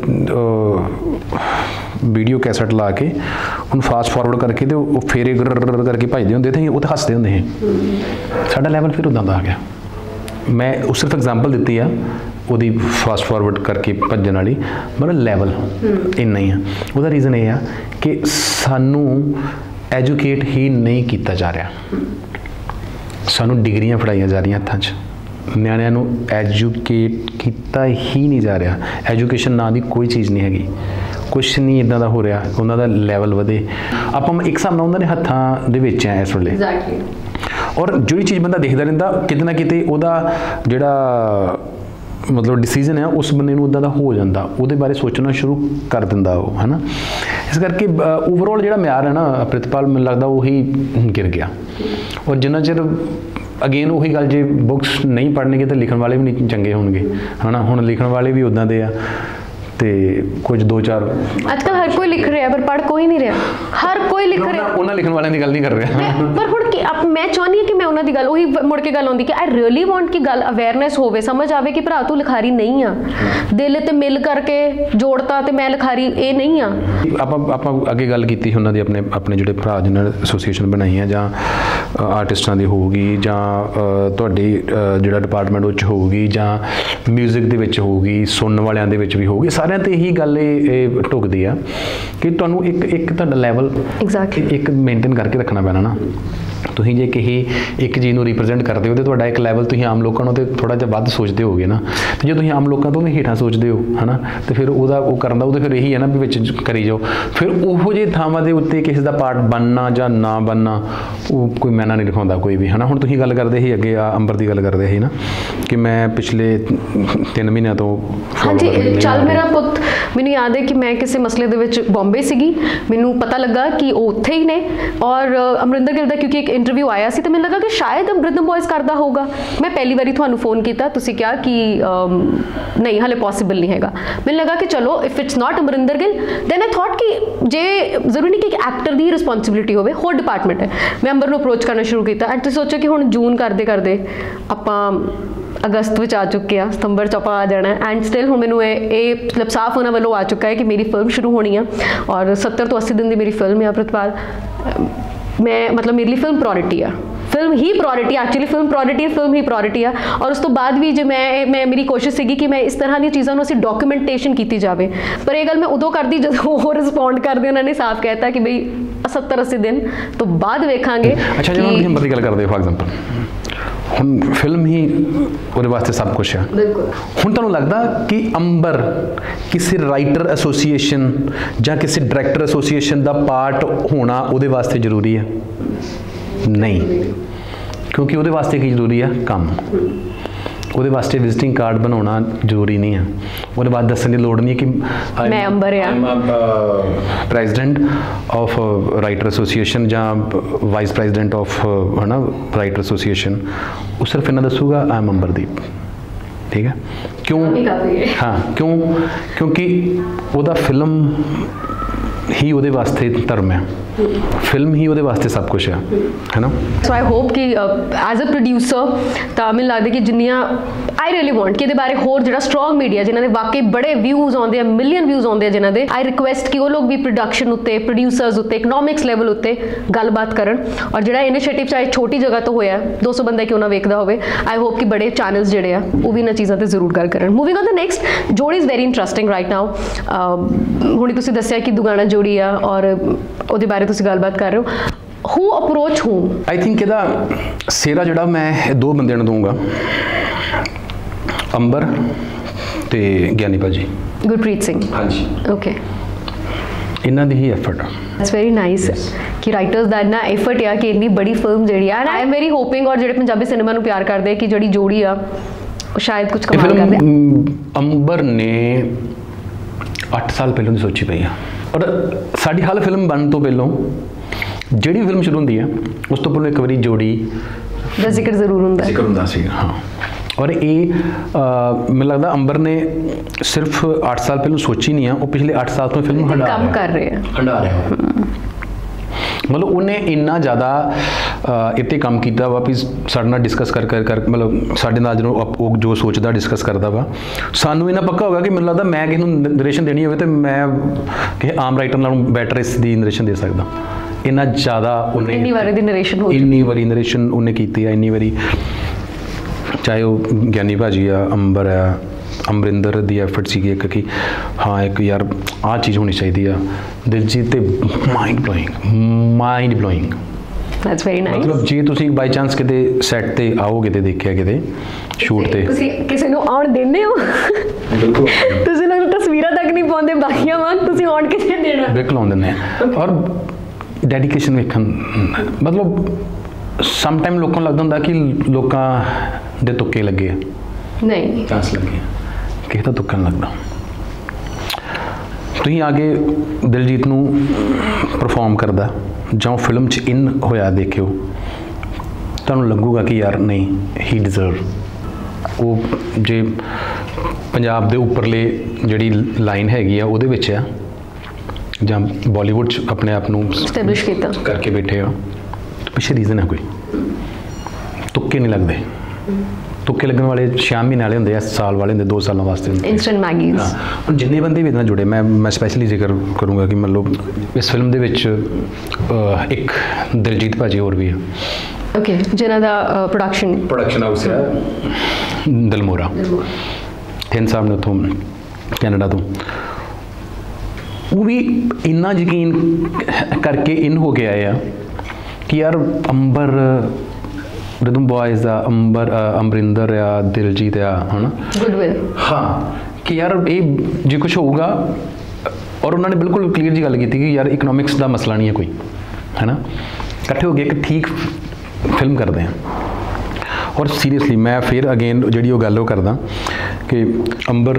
ਵੀਡੀਓ ਕੈਸਟ ਲਾ ਕੇ ਉਹਨੂੰ ਫਾਸਟ ਫਾਰਵਰਡ ਕਰਕੇ ਤੇ ਉਹ ਫੇਰੇ ਗਰ ਕਰਕੇ ਭੱਜਦੇ ਹੁੰਦੇ ਸੀ, ਉਹ ਤਾਂ ਹੱਸਦੇ ਹੁੰਦੇ ਸੀ। ਸਾਡਾ ਲੈਵਲ ਫਿਰ ਉੱਦਾਂ ਦਾ ਆ ਗਿਆ। ਮੈਂ ਉਹ ਸਿਰਫ ਐਗਜ਼ਾਮਪਲ ਦਿੱਤੀ ਆ ਉਹਦੀ ਫਾਸਟ ਫਾਰਵਰਡ ਕਰਕੇ ਭੱਜਣ ਵਾਲੀ, ਮਤਲਬ ਲੈਵਲ ਇੰਨਾ ਹੀ ਆ। ਉਹਦਾ ਰੀਜ਼ਨ ਇਹ ਆ ਕਿ ਸਾਨੂੰ ਐਜੂਕੇਟ ਹੀ ਨਹੀਂ ਕੀਤਾ ਜਾ ਰਿਹਾ, ਸਾਨੂੰ ਡਿਗਰੀਆਂ ਫੜਾਈਆਂ ਜਾ ਰਹੀਆਂ ਹੱਥਾਂ 'ਚ, ਨਿਆਣਿਆਂ ਨੂੰ ਐਜੂਕੇਟ ਕੀਤਾ ਹੀ ਨਹੀਂ ਜਾ ਰਿਹਾ। ਐਜੂਕੇਸ਼ਨ ਨਾਂ ਦੀ ਕੋਈ ਚੀਜ਼ ਨਹੀਂ ਹੈਗੀ, ਕੁਛ ਨਹੀਂ ਇੱਦਾਂ ਦਾ ਹੋ ਰਿਹਾ ਉਹਨਾਂ ਦਾ ਲੈਵਲ ਵਧੇ। ਆਪਾਂ ਇੱਕ ਹਿਸਾਬ ਨਾਲ ਉਹਨਾਂ ਦੇ ਹੱਥਾਂ ਦੇ ਵਿੱਚ ਆ ਇਸ ਵੇਲੇ। ਔਰ ਜਿਹੜੀ ਚੀਜ਼ ਬੰਦਾ ਦੇਖਦਾ ਰਹਿੰਦਾ, ਕਿਤੇ ਨਾ ਕਿਤੇ ਉਹਦਾ ਜਿਹੜਾ ਮਤਲਬ ਡਿਸੀਜ਼ਨ ਹੈ ਉਸ ਬੰਦੇ ਨੂੰ ਉੱਦਾਂ ਦਾ ਹੋ ਜਾਂਦਾ, ਉਹਦੇ ਬਾਰੇ ਸੋਚਣਾ ਸ਼ੁਰੂ ਕਰ ਦਿੰਦਾ ਉਹ, ਹੈ ਨਾ। ਇਸ ਕਰਕੇ ਓਵਰਆਲ ਜਿਹੜਾ ਮਿਆਰ ਹੈ ਨਾ ਪ੍ਰਿਤਪਾਲ, ਮੈਨੂੰ ਲੱਗਦਾ ਉਹੀ ਗਿਰ ਗਿਆ। ਔਰ ਜਿੰਨਾ ਚਿਰ ਅਗੇਨ ਉਹੀ ਗੱਲ, ਜੇ ਬੁੱਕਸ ਨਹੀਂ ਪੜ੍ਹਨਗੇ ਤਾਂ ਲਿਖਣ ਵਾਲੇ ਵੀ ਨਹੀਂ ਚੰਗੇ ਹੋਣਗੇ, ਹੈ ਨਾ। ਹੁਣ ਲਿਖਣ ਵਾਲੇ ਵੀ ਉੱਦਾਂ ਦੇ ਆ, ਤੇ ਕੁਝ ਦੋ ਚਾਰ ਅੱਜ ਕੱਲ੍ਹ ਹਰ ਕੋਈ ਲਿਖ ਰਿਹਾ ਪਰ ਪੜ੍ਹ ਕੋਈ ਨਹੀਂ ਰਿਹਾ। ਹਰ ਕੋਈ ਲਿਖ ਰਿਹਾ, ਉਹਨਾਂ ਲਿਖਣ ਵਾਲਿਆਂ ਦੀ ਗੱਲ ਨਹੀਂ ਕਰ ਰਿਹਾ। ਪਰ ਹੁਣ ਕਿ ਮੈਂ ਚਾਹੁੰਦੀ ਹਾਂ ਕਿ ਮੈਂ ਉਹਨਾਂ ਦੀ ਗੱਲ, ਉਹੀ ਮੁੜ ਕੇ ਗੱਲ ਆਉਂਦੀ ਕਿ ਆਈ ਰੀਅਲੀ ਵਾਂਟ ਕਿ ਗੱਲ ਅਵੇਅਰਨੈਸ ਹੋਵੇ, ਸਮਝ ਆਵੇ ਕਿ ਭਰਾ ਤੂੰ ਲਿਖਾਰੀ ਨਹੀਂ ਆ, ਦਿਲ ਤੇ ਮਿਲ ਕਰਕੇ ਜੋੜਤਾ ਤੇ ਮੈਂ ਲਿਖਾਰੀ ਇਹ ਨਹੀਂ ਆ। ਆਪਾਂ ਆਪਾਂ ਅੱਗੇ ਗੱਲ ਕੀਤੀ ਉਹਨਾਂ ਦੀ ਆਪਣੇ ਆਪਣੇ ਜਿਹੜੇ ਭਰਾ ਜਿਹਨਾਂ ਨੇ ਐਸੋਸੀਏਸ਼ਨ ਬਣਾਈ ਹੈ, ਜਾਂ ਆਰਟਿਸਟਾਂ ਦੀ ਹੋਊਗੀ, ਜਾਂ ਤੁਹਾਡੀ ਜਿਹੜਾ ਡਿਪਾਰਟਮੈਂਟ ਵਿੱਚ ਹੋਊਗੀ, ਜਾਂ ਮਿਊਜ਼ਿਕ ਦੇ ਵਿੱਚ ਹੋਊਗੀ, ਸੁਣਨ ਵਾਲਿਆਂ ਦੇ ਵਿੱਚ ਵੀ ਹੋਊਗੀ, ਸਾਰਿਆਂ ਤੇ ਇਹੀ ਗੱਲ ਇਹ ਢੁਕਦੀ ਆ ਕਿ ਤੁਹਾਨੂੰ ਇੱਕ ਇੱਕ ਤੁਹਾਡਾ ਲੈਵਲ ਇੱਕ ਮੇਨਟੇਨ ਕਰਕੇ ਰੱਖਣਾ ਪੈਣਾ ਨਾ। ਤੁਸੀਂ ਜੇ ਕਿਸੇ ਇੱਕ ਚੀਜ਼ ਨੂੰ ਰਿਪਰੈਜ਼ੈਂਟ ਕਰਦੇ ਹੋ ਤੇ ਤੁਹਾਡਾ ਇੱਕ ਲੈਵਲ ਤੁਸੀਂ ਆਮ ਲੋਕਾਂ ਨੂੰ ਤੇ ਥੋੜਾ ਜਿਹਾ ਵੱਧ ਸੋਚਦੇ ਹੋਗੇ ਨਾ, ਤੇ ਜੇ ਤੁਸੀਂ ਆਮ ਲੋਕਾਂ ਤੋਂ ਵੀ ਹੇਠਾਂ ਸੋਚਦੇ ਹੋ ਹਨਾ, ਤੇ ਫਿਰ ਉਹਦਾ ਉਹ ਕਰਨ ਦਾ ਉਹਦੇ ਫਿਰ ਇਹੀ ਹੈ ਨਾ ਵੀ ਵਿੱਚ ਕਰੀ ਜਾਓ। ਫਿਰ ਉਹੋ ਜਿਹੇ ਥਾਵਾਂ ਦੇ ਉੱਤੇ ਕਿਸੇ ਦਾ ਪਾਰਟ ਬਣਨਾ ਜਾਂ ਨਾ ਬਣਨਾ ਉਹ ਕੋਈ ਮੈਨਾ ਨਹੀਂ ਦਿਖਾਉਂਦਾ ਕੋਈ ਵੀ ਹਨਾ। ਹੁਣ ਤੁਸੀਂ ਗੱਲ ਕਰਦੇ ਸੀ ਅੱਗੇ ਆ ਅੰਬਰ ਦੀ ਗੱਲ ਕਰਦੇ ਸੀ ਨਾ ਕਿ ਮੈਂ ਪਿਛਲੇ ਤਿੰਨ ਮਹੀਨਿਆਂ ਤੋਂ ਹਾਂਜੀ ਚੱਲ ਮੇਰਾ ਪੁੱਤ, ਮੈਨੂੰ ਯਾਦ ਹੈ ਕਿ ਮੈਂ ਕਿਸੇ ਮਸਲੇ ਦੇ ਵਿੱਚ ਬੰਬੇ ਸੀਗੀ, ਮੈਨੂੰ ਪਤਾ ਲੱਗਾ ਕਿ ਉਹ ਉੱਥੇ ਹੀ ਨੇ ਔਰ ਅਮਰਿੰਦਰ ਗਿੱਲ ਦਾ ਕਿਉਂਕਿ ਇੱਕ ਇੰਟਰਵਿਊ ਆਇਆ ਸੀ ਤੇ ਮੈਨੂੰ ਲੱਗਾ ਕਿ ਸ਼ਾਇਦ ਰਿਦਮ ਬॉयਜ਼ ਕਰਦਾ ਹੋਊਗਾ। ਮੈਂ ਪਹਿਲੀ ਵਾਰੀ ਤੁਹਾਨੂੰ ਫੋਨ ਕੀਤਾ, ਤੁਸੀਂ ਕਿਹਾ ਕਿ ਨਹੀਂ ਹਾਲੇ ਪੋਸੀਬਲ ਨਹੀਂ ਹੈਗਾ। ਮੈਨੂੰ ਲੱਗਾ ਕਿ ਚਲੋ if it's not Amrinder Gill then I thought ਕਿ ਜੇ ਜ਼ਰੂਰੀ ਨਹੀਂ ਕਿ ਇੱਕ ਐਕਟਰ ਦੀ ਰਿਸਪੌਂਸਿਬਿਲਿਟੀ ਹੋਵੇ, ਹੋਰ ਡਿਪਾਰਟਮੈਂਟ ਹੈ। ਮੈਂ ਅੰਬਰ ਨੂੰ ਅਪਰੋਚ ਕਰਨਾ ਸ਼ੁਰੂ ਕੀਤਾ ਐਂਡ ਤੁਸੀਂ ਸੋਚੋ ਕਿ ਹੁਣ ਜੂਨ ਕਰਦੇ ਕਰਦੇ ਆਪਾਂ ਅਗਸਤ ਵਿੱਚ ਆ ਚੁੱਕੇ ਆ, ਸਤੰਬਰ 'ਚ ਆਪਾਂ ਆ ਜਾਣਾ ਐਂਡ ਸਟਿਲ ਹੁਣ ਮੈਨੂੰ ਇਹ ਇਹ ਮਤਲਬ ਸਾਫ਼ ਉਹਨਾਂ ਵੱਲੋਂ ਆ ਚੁੱਕਾ ਹੈ ਕਿ ਮੇਰੀ ਫਿਲਮ ਸ਼ੁਰੂ ਹੋਣੀ ਆ ਔਰ ਸੱਤਰ ਤੋਂ ਅੱਸੀ ਦਿਨ ਦੀ ਮੇਰੀ ਫਿਲਮ ਹੈ ਪ੍ਰਿਤਪਾਲ। ਮੈਂ ਮਤਲਬ ਮੇਰੇ ਲਈ ਫਿਲਮ ਪ੍ਰਾਇੋਰਟੀ ਆ, ਫਿਲਮ ਹੀ priority actually film priority film ਹੀ ਪ੍ਰਾਇੋਰਟੀ ਆ। ਔਰ ਉਸ ਤੋਂ ਬਾਅਦ ਵੀ ਜੇ ਮੈਂ ਮੈਂ ਮੇਰੀ ਕੋਸ਼ਿਸ਼ ਸੀਗੀ ਕਿ ਮੈਂ ਇਸ ਤਰ੍ਹਾਂ ਦੀਆਂ ਚੀਜ਼ਾਂ ਨੂੰ ਅਸੀਂ ਡਾਕੂਮੈਂਟੇਸ਼ਨ ਕੀਤੀ ਜਾਵੇ, ਪਰ ਇਹ ਗੱਲ ਮੈਂ ਉਦੋਂ ਕਰਦੀ ਜਦੋਂ ਉਹ ਰਿਸਪੌਂਡ ਕਰਦੇ ਉਹਨਾਂ ਨੇ ਸਾਫ਼ ਕਹਿਤਾ ਕਿ ਬਈ ਸੱਤਰ ਅੱਸੀ ਦਿਨ ਤੋਂ ਬਾਅਦ ਵੇਖਾਂਗੇ। ਅੱਛਾ ਜਦੋਂ ਤੁਸੀਂ ਅੰਬਰ ਦੀ ਗੱਲ ਕਰਦੇ ਹੋ ਫॉर ਐਗਜ਼ਾਮਪਲ, ਹੁਣ ਫਿਲਮ ਹੀ ਉਹਦੇ ਵਾਸਤੇ ਸਭ ਕੁਛ ਹੈ। ਬਿਲਕੁਲ। ਹੁਣ ਤੁਹਾਨੂੰ ਲੱਗਦਾ ਕਿ ਅੰਬਰ ਕਿਸੇ ਰਾਈਟਰ ਐਸੋਸੀਏਸ਼ਨ ਜਾਂ ਕਿਸੇ ਡਾਇਰੈਕਟਰ ਐਸੋਸੀਏਸ਼ਨ ਦਾ ਪਾਰਟ ਹੋਣਾ ਉਹਦੇ ਵਾਸਤੇ ਜ਼ਰੂਰੀ ਹੈ? ਨਹੀਂ, ਕਿਉਂਕਿ ਉਹਦੇ ਵਾਸਤੇ ਕੀ ਜ਼ਰੂਰੀ ਹੈ? ਕੰਮ। ਉਹਦੇ ਵਾਸਤੇ ਵਿਜ਼ਿਟਿੰਗ ਕਾਰਡ ਬਣਾਉਣਾ ਜ਼ਰੂਰੀ ਨਹੀਂ ਹੈ, ਉਹਦੇ ਬਾਅਦ ਦੱਸਣ ਦੀ ਲੋੜ ਨਹੀਂ ਕਿ ਮੈਂ ਅੰਬਰ ਆ ਪ੍ਰੈਜ਼ੀਡੈਂਟ ਆਫ ਰਾਈਟਰ ਐਸੋਸੀਏਸ਼ਨ ਜਾਂ ਵਾਈਸ ਪ੍ਰੈਜ਼ੀਡੈਂਟ ਆਫ ਹੈ ਨਾ ਰਾਈਟਰ ਐਸੋਸੀਏਸ਼ਨ। ਉਹ ਸਿਰਫ ਇਹਨਾਂ ਦੱਸੂਗਾ ਆਈ ਐਮ ਅੰਬਰਦੀਪ, ਠੀਕ ਹੈ? ਕਿਉਂ? ਹਾਂ ਕਿਉਂ? ਕਿਉਂਕਿ ਉਹਦਾ ਫਿਲਮ ਹੀ ਉਹਦੇ ਵਾਸਤੇ ਧਰਮ ਹੈ, ਫਿਲਮ ਹੀ ਉਹਦੇ ਵਾਸਤੇ ਸਭ ਕੁਝ ਹੈ, ਹੈ ਨਾ? ਸੋ ਆਈ ਹੋਪ ਕਿ ਐਜ਼ ਅ ਪ੍ਰੋਡਿਊਸਰ ਤਾਂ ਮੈਨੂੰ ਲੱਗਦਾ ਕਿ ਜਿੰਨੀਆਂ ਆਈ ਰੀਅਲੀ ਵਾਂਟ ਕਿ ਇਹਦੇ ਬਾਰੇ ਹੋਰ ਜਿਹੜਾ ਸਟਰੋਂਗ ਮੀਡੀਆ ਜਿਨ੍ਹਾਂ ਦੇ ਵਾਕਈ ਬੜੇ ਵਿਊਜ਼ ਆਉਂਦੇ ਆ, ਮਿਲੀਅਨ ਵਿਊਜ਼ ਆਉਂਦੇ ਆ ਜਿਨ੍ਹਾਂ ਦੇ, ਆਈ ਰਿਕੁਐਸਟ ਕਿ ਉਹ ਲੋਕ ਵੀ ਪ੍ਰੋਡਕਸ਼ਨ ਉੱਤੇ, ਪ੍ਰੋਡਿਊਸਰਸ ਉੱਤੇ, ਇਕਨੋਮਿਕਸ ਲੈਵਲ ਉੱਤੇ ਗੱਲਬਾਤ ਕਰਨ ਔਰ ਜਿਹੜਾ ਇਨੀਸ਼ੀਏਟਿਵ ਚਾਹੇ ਛੋਟੀ ਜਗ੍ਹਾ ਤੋਂ ਹੋਇਆ ਦੋ ਸੌ ਬੰਦਾ ਕਿਉਂ ਨਾ ਵੇਖਦਾ ਹੋਵੇ, ਆਈ ਹੋਪ ਕਿ ਬੜੇ ਚੈਨਲਸ ਜਿਹੜੇ ਆ ਉਹ ਵੀ ਇਹਨਾਂ ਚੀਜ਼ਾਂ ਤੇ ਜ਼ਰੂਰ ਗੱਲ ਕਰਨ। Moving on the next, Jodi is very interesting right now. ਹੁਣੇ ਤੁਸੀਂ ਦੱਸਿਆ ਕਿ ਦੁਗਾਣਾ ਜੋੜੀ ਆ ਔਰ ਉਹਦੇ ਬਾਰੇ ਤੁਸੀਂ ਗੱਲਬਾਤ ਕਰ ਰਹੇ ਹੋ, ਹੂ ਅਪਰੋਚ ਹੂ? ਆਈ ਥਿੰਕ ਇਹਦਾ ਸਿਹਰਾ ਜਿਹੜਾ ਮੈਂ ਦੋ ਬੰਦਿਆਂ ਨੂੰ ਦਊਂਗਾ, ਅੰਬਰ ਤੇ ਗਿਆਨੀ ਭਾਜੀ, ਗੁਰਪ੍ਰੀਤ ਸਿੰਘ। ਹਾਂਜੀ ਓਕੇ, ਇਹਨਾਂ ਦੀ ਹੀ ਐਫਰਟ ਆ। ਇਟਸ ਵੈਰੀ ਨਾਈਸ ਕਿ ਰਾਈਟਰਸ ਦਾ ਇੰਨਾ ਐਫਰਟ ਆ ਕਿ ਇੰਨੀ ਬੜੀ ਫਿਲਮ ਜਿਹੜੀ ਆ, ਆਈ ਐਮ ਵੈਰੀ ਹੋਪਿੰਗ ਔਰ ਜਿਹੜੇ ਪੰਜਾਬੀ ਸਿਨੇਮਾ ਨੂੰ ਪਿਆਰ ਕਰਦੇ ਆ ਕਿ ਜਿਹੜੀ ਜੋੜੀ ਆ ਉਹ ਸ਼ਾਇਦ ਕੁਝ ਕਮਾਲ ਕਰਦੇ ਆ। ਅੰਬਰ ਨੇ ਅੱਠ ਸਾਲ ਪਹਿਲਾਂ ਦੀ ਸੋਚੀ ਪਈ ਆ ਔਰ ਸਾਡੀ ਹਰ ਫਿਲਮ ਬਣਨ ਤੋਂ ਪਹਿਲਾਂ ਜਿਹੜੀ ਫਿਲਮ ਸ਼ੁਰੂ ਹੁੰਦੀ ਹੈ ਉਸ ਤੋਂ ਪਹਿਲਾਂ ਇੱਕ ਵਾਰੀ ਜੋੜੀ ਦਾ ਜ਼ਿਕਰ ਜ਼ਰੂਰ ਹੁੰਦਾ ਜ਼ਿਕਰ ਹੁੰਦਾ ਸੀ। ਹਾਂ, ਔਰ ਇਹ ਮੈਨੂੰ ਲੱਗਦਾ ਅੰਬਰ ਨੇ ਸਿਰਫ ਅੱਠ ਸਾਲ ਪਹਿਲਾਂ ਸੋਚੀ ਨਹੀਂ ਆ, ਉਹ ਪਿਛਲੇ ਅੱਠ ਸਾਲ ਤੋਂ ਫਿਲਮ ਹੰਡਾ ਕੰਮ ਕਰ ਰਹੇ ਆ ਹੰਡਾ ਰਿਹਾ ਮਤਲਬ ਉਹਨੇ ਇੰਨਾ ਜ਼ਿਆਦਾ ਇੱਥੇ ਕੰਮ ਕੀਤਾ ਵਾ ਵੀ ਸਾਡੇ ਨਾਲ ਡਿਸਕਸ ਕਰ ਕਰ ਕਰ ਮਤਲਬ ਸਾਡੇ ਨਾਲ ਜਦੋਂ ਉਹ ਜੋ ਸੋਚਦਾ ਡਿਸਕਸ ਕਰਦਾ ਵਾ, ਸਾਨੂੰ ਇੰਨਾ ਪੱਕਾ ਹੋਗਾ ਕਿ ਮੈਨੂੰ ਲੱਗਦਾ ਮੈਂ ਕਿਸੇ ਨੂੰ ਨਰੇਸ਼ਨ ਦੇਣੀ ਹੋਵੇ ਤਾਂ ਮੈਂ ਕਿਸੇ ਆਮ ਰਾਈਟਰ ਨਾਲੋਂ ਬੈਟਰ ਇਸ ਦੀ ਨਰੇਸ਼ਨ ਦੇ ਸਕਦਾ। ਇੰਨਾ ਜ਼ਿਆਦਾ ਉਹਨੇ ਇੰਨੀ ਵਾਰੀ ਦੀ ਨਰੇਸ਼ਨ ਹੋ ਇੰਨੀ ਵਾਰੀ ਨਰੇਸ਼ਨ ਉਹਨੇ ਕੀਤੀ ਆ, ਇੰਨੀ ਵਾਰੀ, ਚਾਹੇ ਉਹ ਗਿਆਨੀ ਭਾਜੀ ਆ, ਅੰਬਰ ਆ, ਅਮਰਿੰਦਰ ਦੀ ਐਫਰਟ ਸੀਗੀ ਇੱਕ ਕਿ ਹਾਂ ਇੱਕ ਯਾਰ ਆਹ ਚੀਜ਼ ਹੋਣੀ ਚਾਹੀਦੀ ਆ, ਦਿਲਜੀਤ ਤੇ mind blowing mind blowing. That's very nice. ਮਤਲਬ ਜੇ ਤੁਸੀਂ ਬਾਈ ਚਾਂਸ ਕਿਤੇ ਸੈੱਟ ਤੇ ਆਓਗੇ ਤੇ ਦੇਖਿਆ ਕਿਤੇ ਸ਼ੂਟ ਤੇ, ਤੁਸੀਂ ਕਿਸੇ ਨੂੰ ਆਉਣ ਦਿੰਦੇ ਹੋ? ਬਿਲਕੁਲ। ਤੁਸੀਂ ਲੋਕ ਤਸਵੀਰਾਂ ਤੱਕ ਨਹੀਂ ਪਾਉਂਦੇ ਬਾਕੀਆਂ ਵਾਂਗ, ਤੁਸੀਂ ਆਉਣ ਕਿੱਥੇ ਦੇਣਾ? ਬਿਲਕੁਲ ਆਉਣ ਦਿੰਦੇ ਆ ਔਰ ਡੈਡੀਕੇਸ਼ਨ ਵੇਖਣ, ਮਤਲਬ ਸਮ ਟਾਈਮ ਲੋਕਾਂ ਨੂੰ ਲੱਗਦਾ ਹੁੰਦਾ ਕਿ ਲੋਕਾਂ ਦੇ ਤੁੱਕੇ ਲੱਗੇ ਆ, ਨਹੀਂ ਚਾਂਸ ਲੱਗੇ, ਕਿਸੇ ਦਾ ਤੁੱਕਾ ਨਹੀਂ ਲੱਗਦਾ। ਤੁਸੀਂ ਆਗੇ ਦਿਲਜੀਤ ਨੂੰ ਪਰਫਾਰਮ ਕਰਦਾ ਜਾਂ ਫਿਲਮ 'ਚ ਇਨ ਹੋਇਆ ਦੇਖਿਓ, ਤੁਹਾਨੂੰ ਲੱਗੂਗਾ ਕਿ ਯਾਰ ਨਹੀਂ ਹੀ ਡਿਜ਼ਰਵ। ਉਹ ਜੇ ਪੰਜਾਬ ਦੇ ਉੱਪਰਲੇ ਜਿਹੜੀ ਲਾਈਨ ਹੈਗੀ ਆ ਉਹਦੇ ਵਿੱਚ ਆ ਜਾਂ ਬਾਲੀਵੁੱਡ 'ਚ ਆਪਣੇ ਆਪ ਨੂੰ ਐਸਟੈਬਲਿਸ਼ ਕੀਤਾ ਕਰਕੇ ਬੈਠੇ ਹੋ, ਪਿੱਛੇ ਰੀਜ਼ਨ ਹੈ ਕੋਈ, ਤੁੱਕੇ ਨਹੀਂ ਲੱਗਦੇ। ਤੁੱਕੇ ਲੱਗਣ ਵਾਲੇ ਛੇ ਮਹੀਨੇ ਵਾਲੇ ਹੁੰਦੇ ਆ, ਸਾਲ ਵਾਲੇ ਹੁੰਦੇ, ਦੋ ਸਾਲਾਂ ਵਾਸਤੇ ਹੁੰਦੇ। Instant Maggis. ਹੁਣ ਜਿੰਨੇ ਬੰਦੇ ਵੀ ਇਹਦੇ ਨਾਲ ਜੁੜੇ, ਮੈਂ ਮੈਂ ਸਪੈਸ਼ਲੀ ਜ਼ਿਕਰ ਕਰੂੰਗਾ ਕਿ ਮਤਲਬ ਇਸ ਫਿਲਮ ਦੇ ਵਿੱਚ ਇੱਕ ਦਿਲਜੀਤ ਭਾਜੀ ਹੋਰ ਵੀ ਆ, ਓਕੇ, ਜਿਨ੍ਹਾਂ ਦਾ ਪ੍ਰੋਡਕਸ਼ਨ ਪ੍ਰੋਡਕਸ਼ਨ ਹਾਊਸ ਹੈ ਦਲਮੋਰਾ, ਤਿੰਨ ਸਾਹਿਬ ਨੇ ਉੱਥੋਂ ਕੈਨੇਡਾ ਤੋਂ। ਉਹ ਵੀ ਇੰਨਾ ਯਕੀਨ ਕਰਕੇ ਇਨ ਹੋ ਕੇ ਆਏ ਆ ਕਿ ਯਾਰ ਅੰਬਰ ਰਿਦਮ ਬॉयਜ਼ ਦਾ ਅੰਬਰ ਅਮਰਿੰਦਰ ਆ ਦਿਲਜੀਤ ਆ ਹੈ ਨਾ ਗੁੱਡਵਿਲ ਹਾਂ ਕਿ ਯਾਰ ਇਹ ਜੇ ਕੁਝ ਹੋਊਗਾ ਔਰ ਉਹਨਾਂ ਨੇ ਬਿਲਕੁਲ ਕਲੀਅਰ ਜੀ ਗੱਲ ਕੀਤੀ ਕਿ ਯਾਰ ਇਕਨੋਮਿਕਸ ਦਾ ਮਸਲਾ ਨਹੀਂ ਹੈ ਕੋਈ ਹੈ ਨਾ ਇਕੱਠੇ ਹੋ ਗਏ ਇੱਕ ਠੀਕ ਫਿਲਮ ਕਰਦੇ ਹਾਂ ਔਰ ਸੀਰੀਅਸਲੀ ਮੈਂ ਫਿਰ ਅਗੇਨ ਜਿਹੜੀ ਉਹ ਗੱਲ ਉਹ ਕਰਦਾ ਕਿ ਅੰਬਰ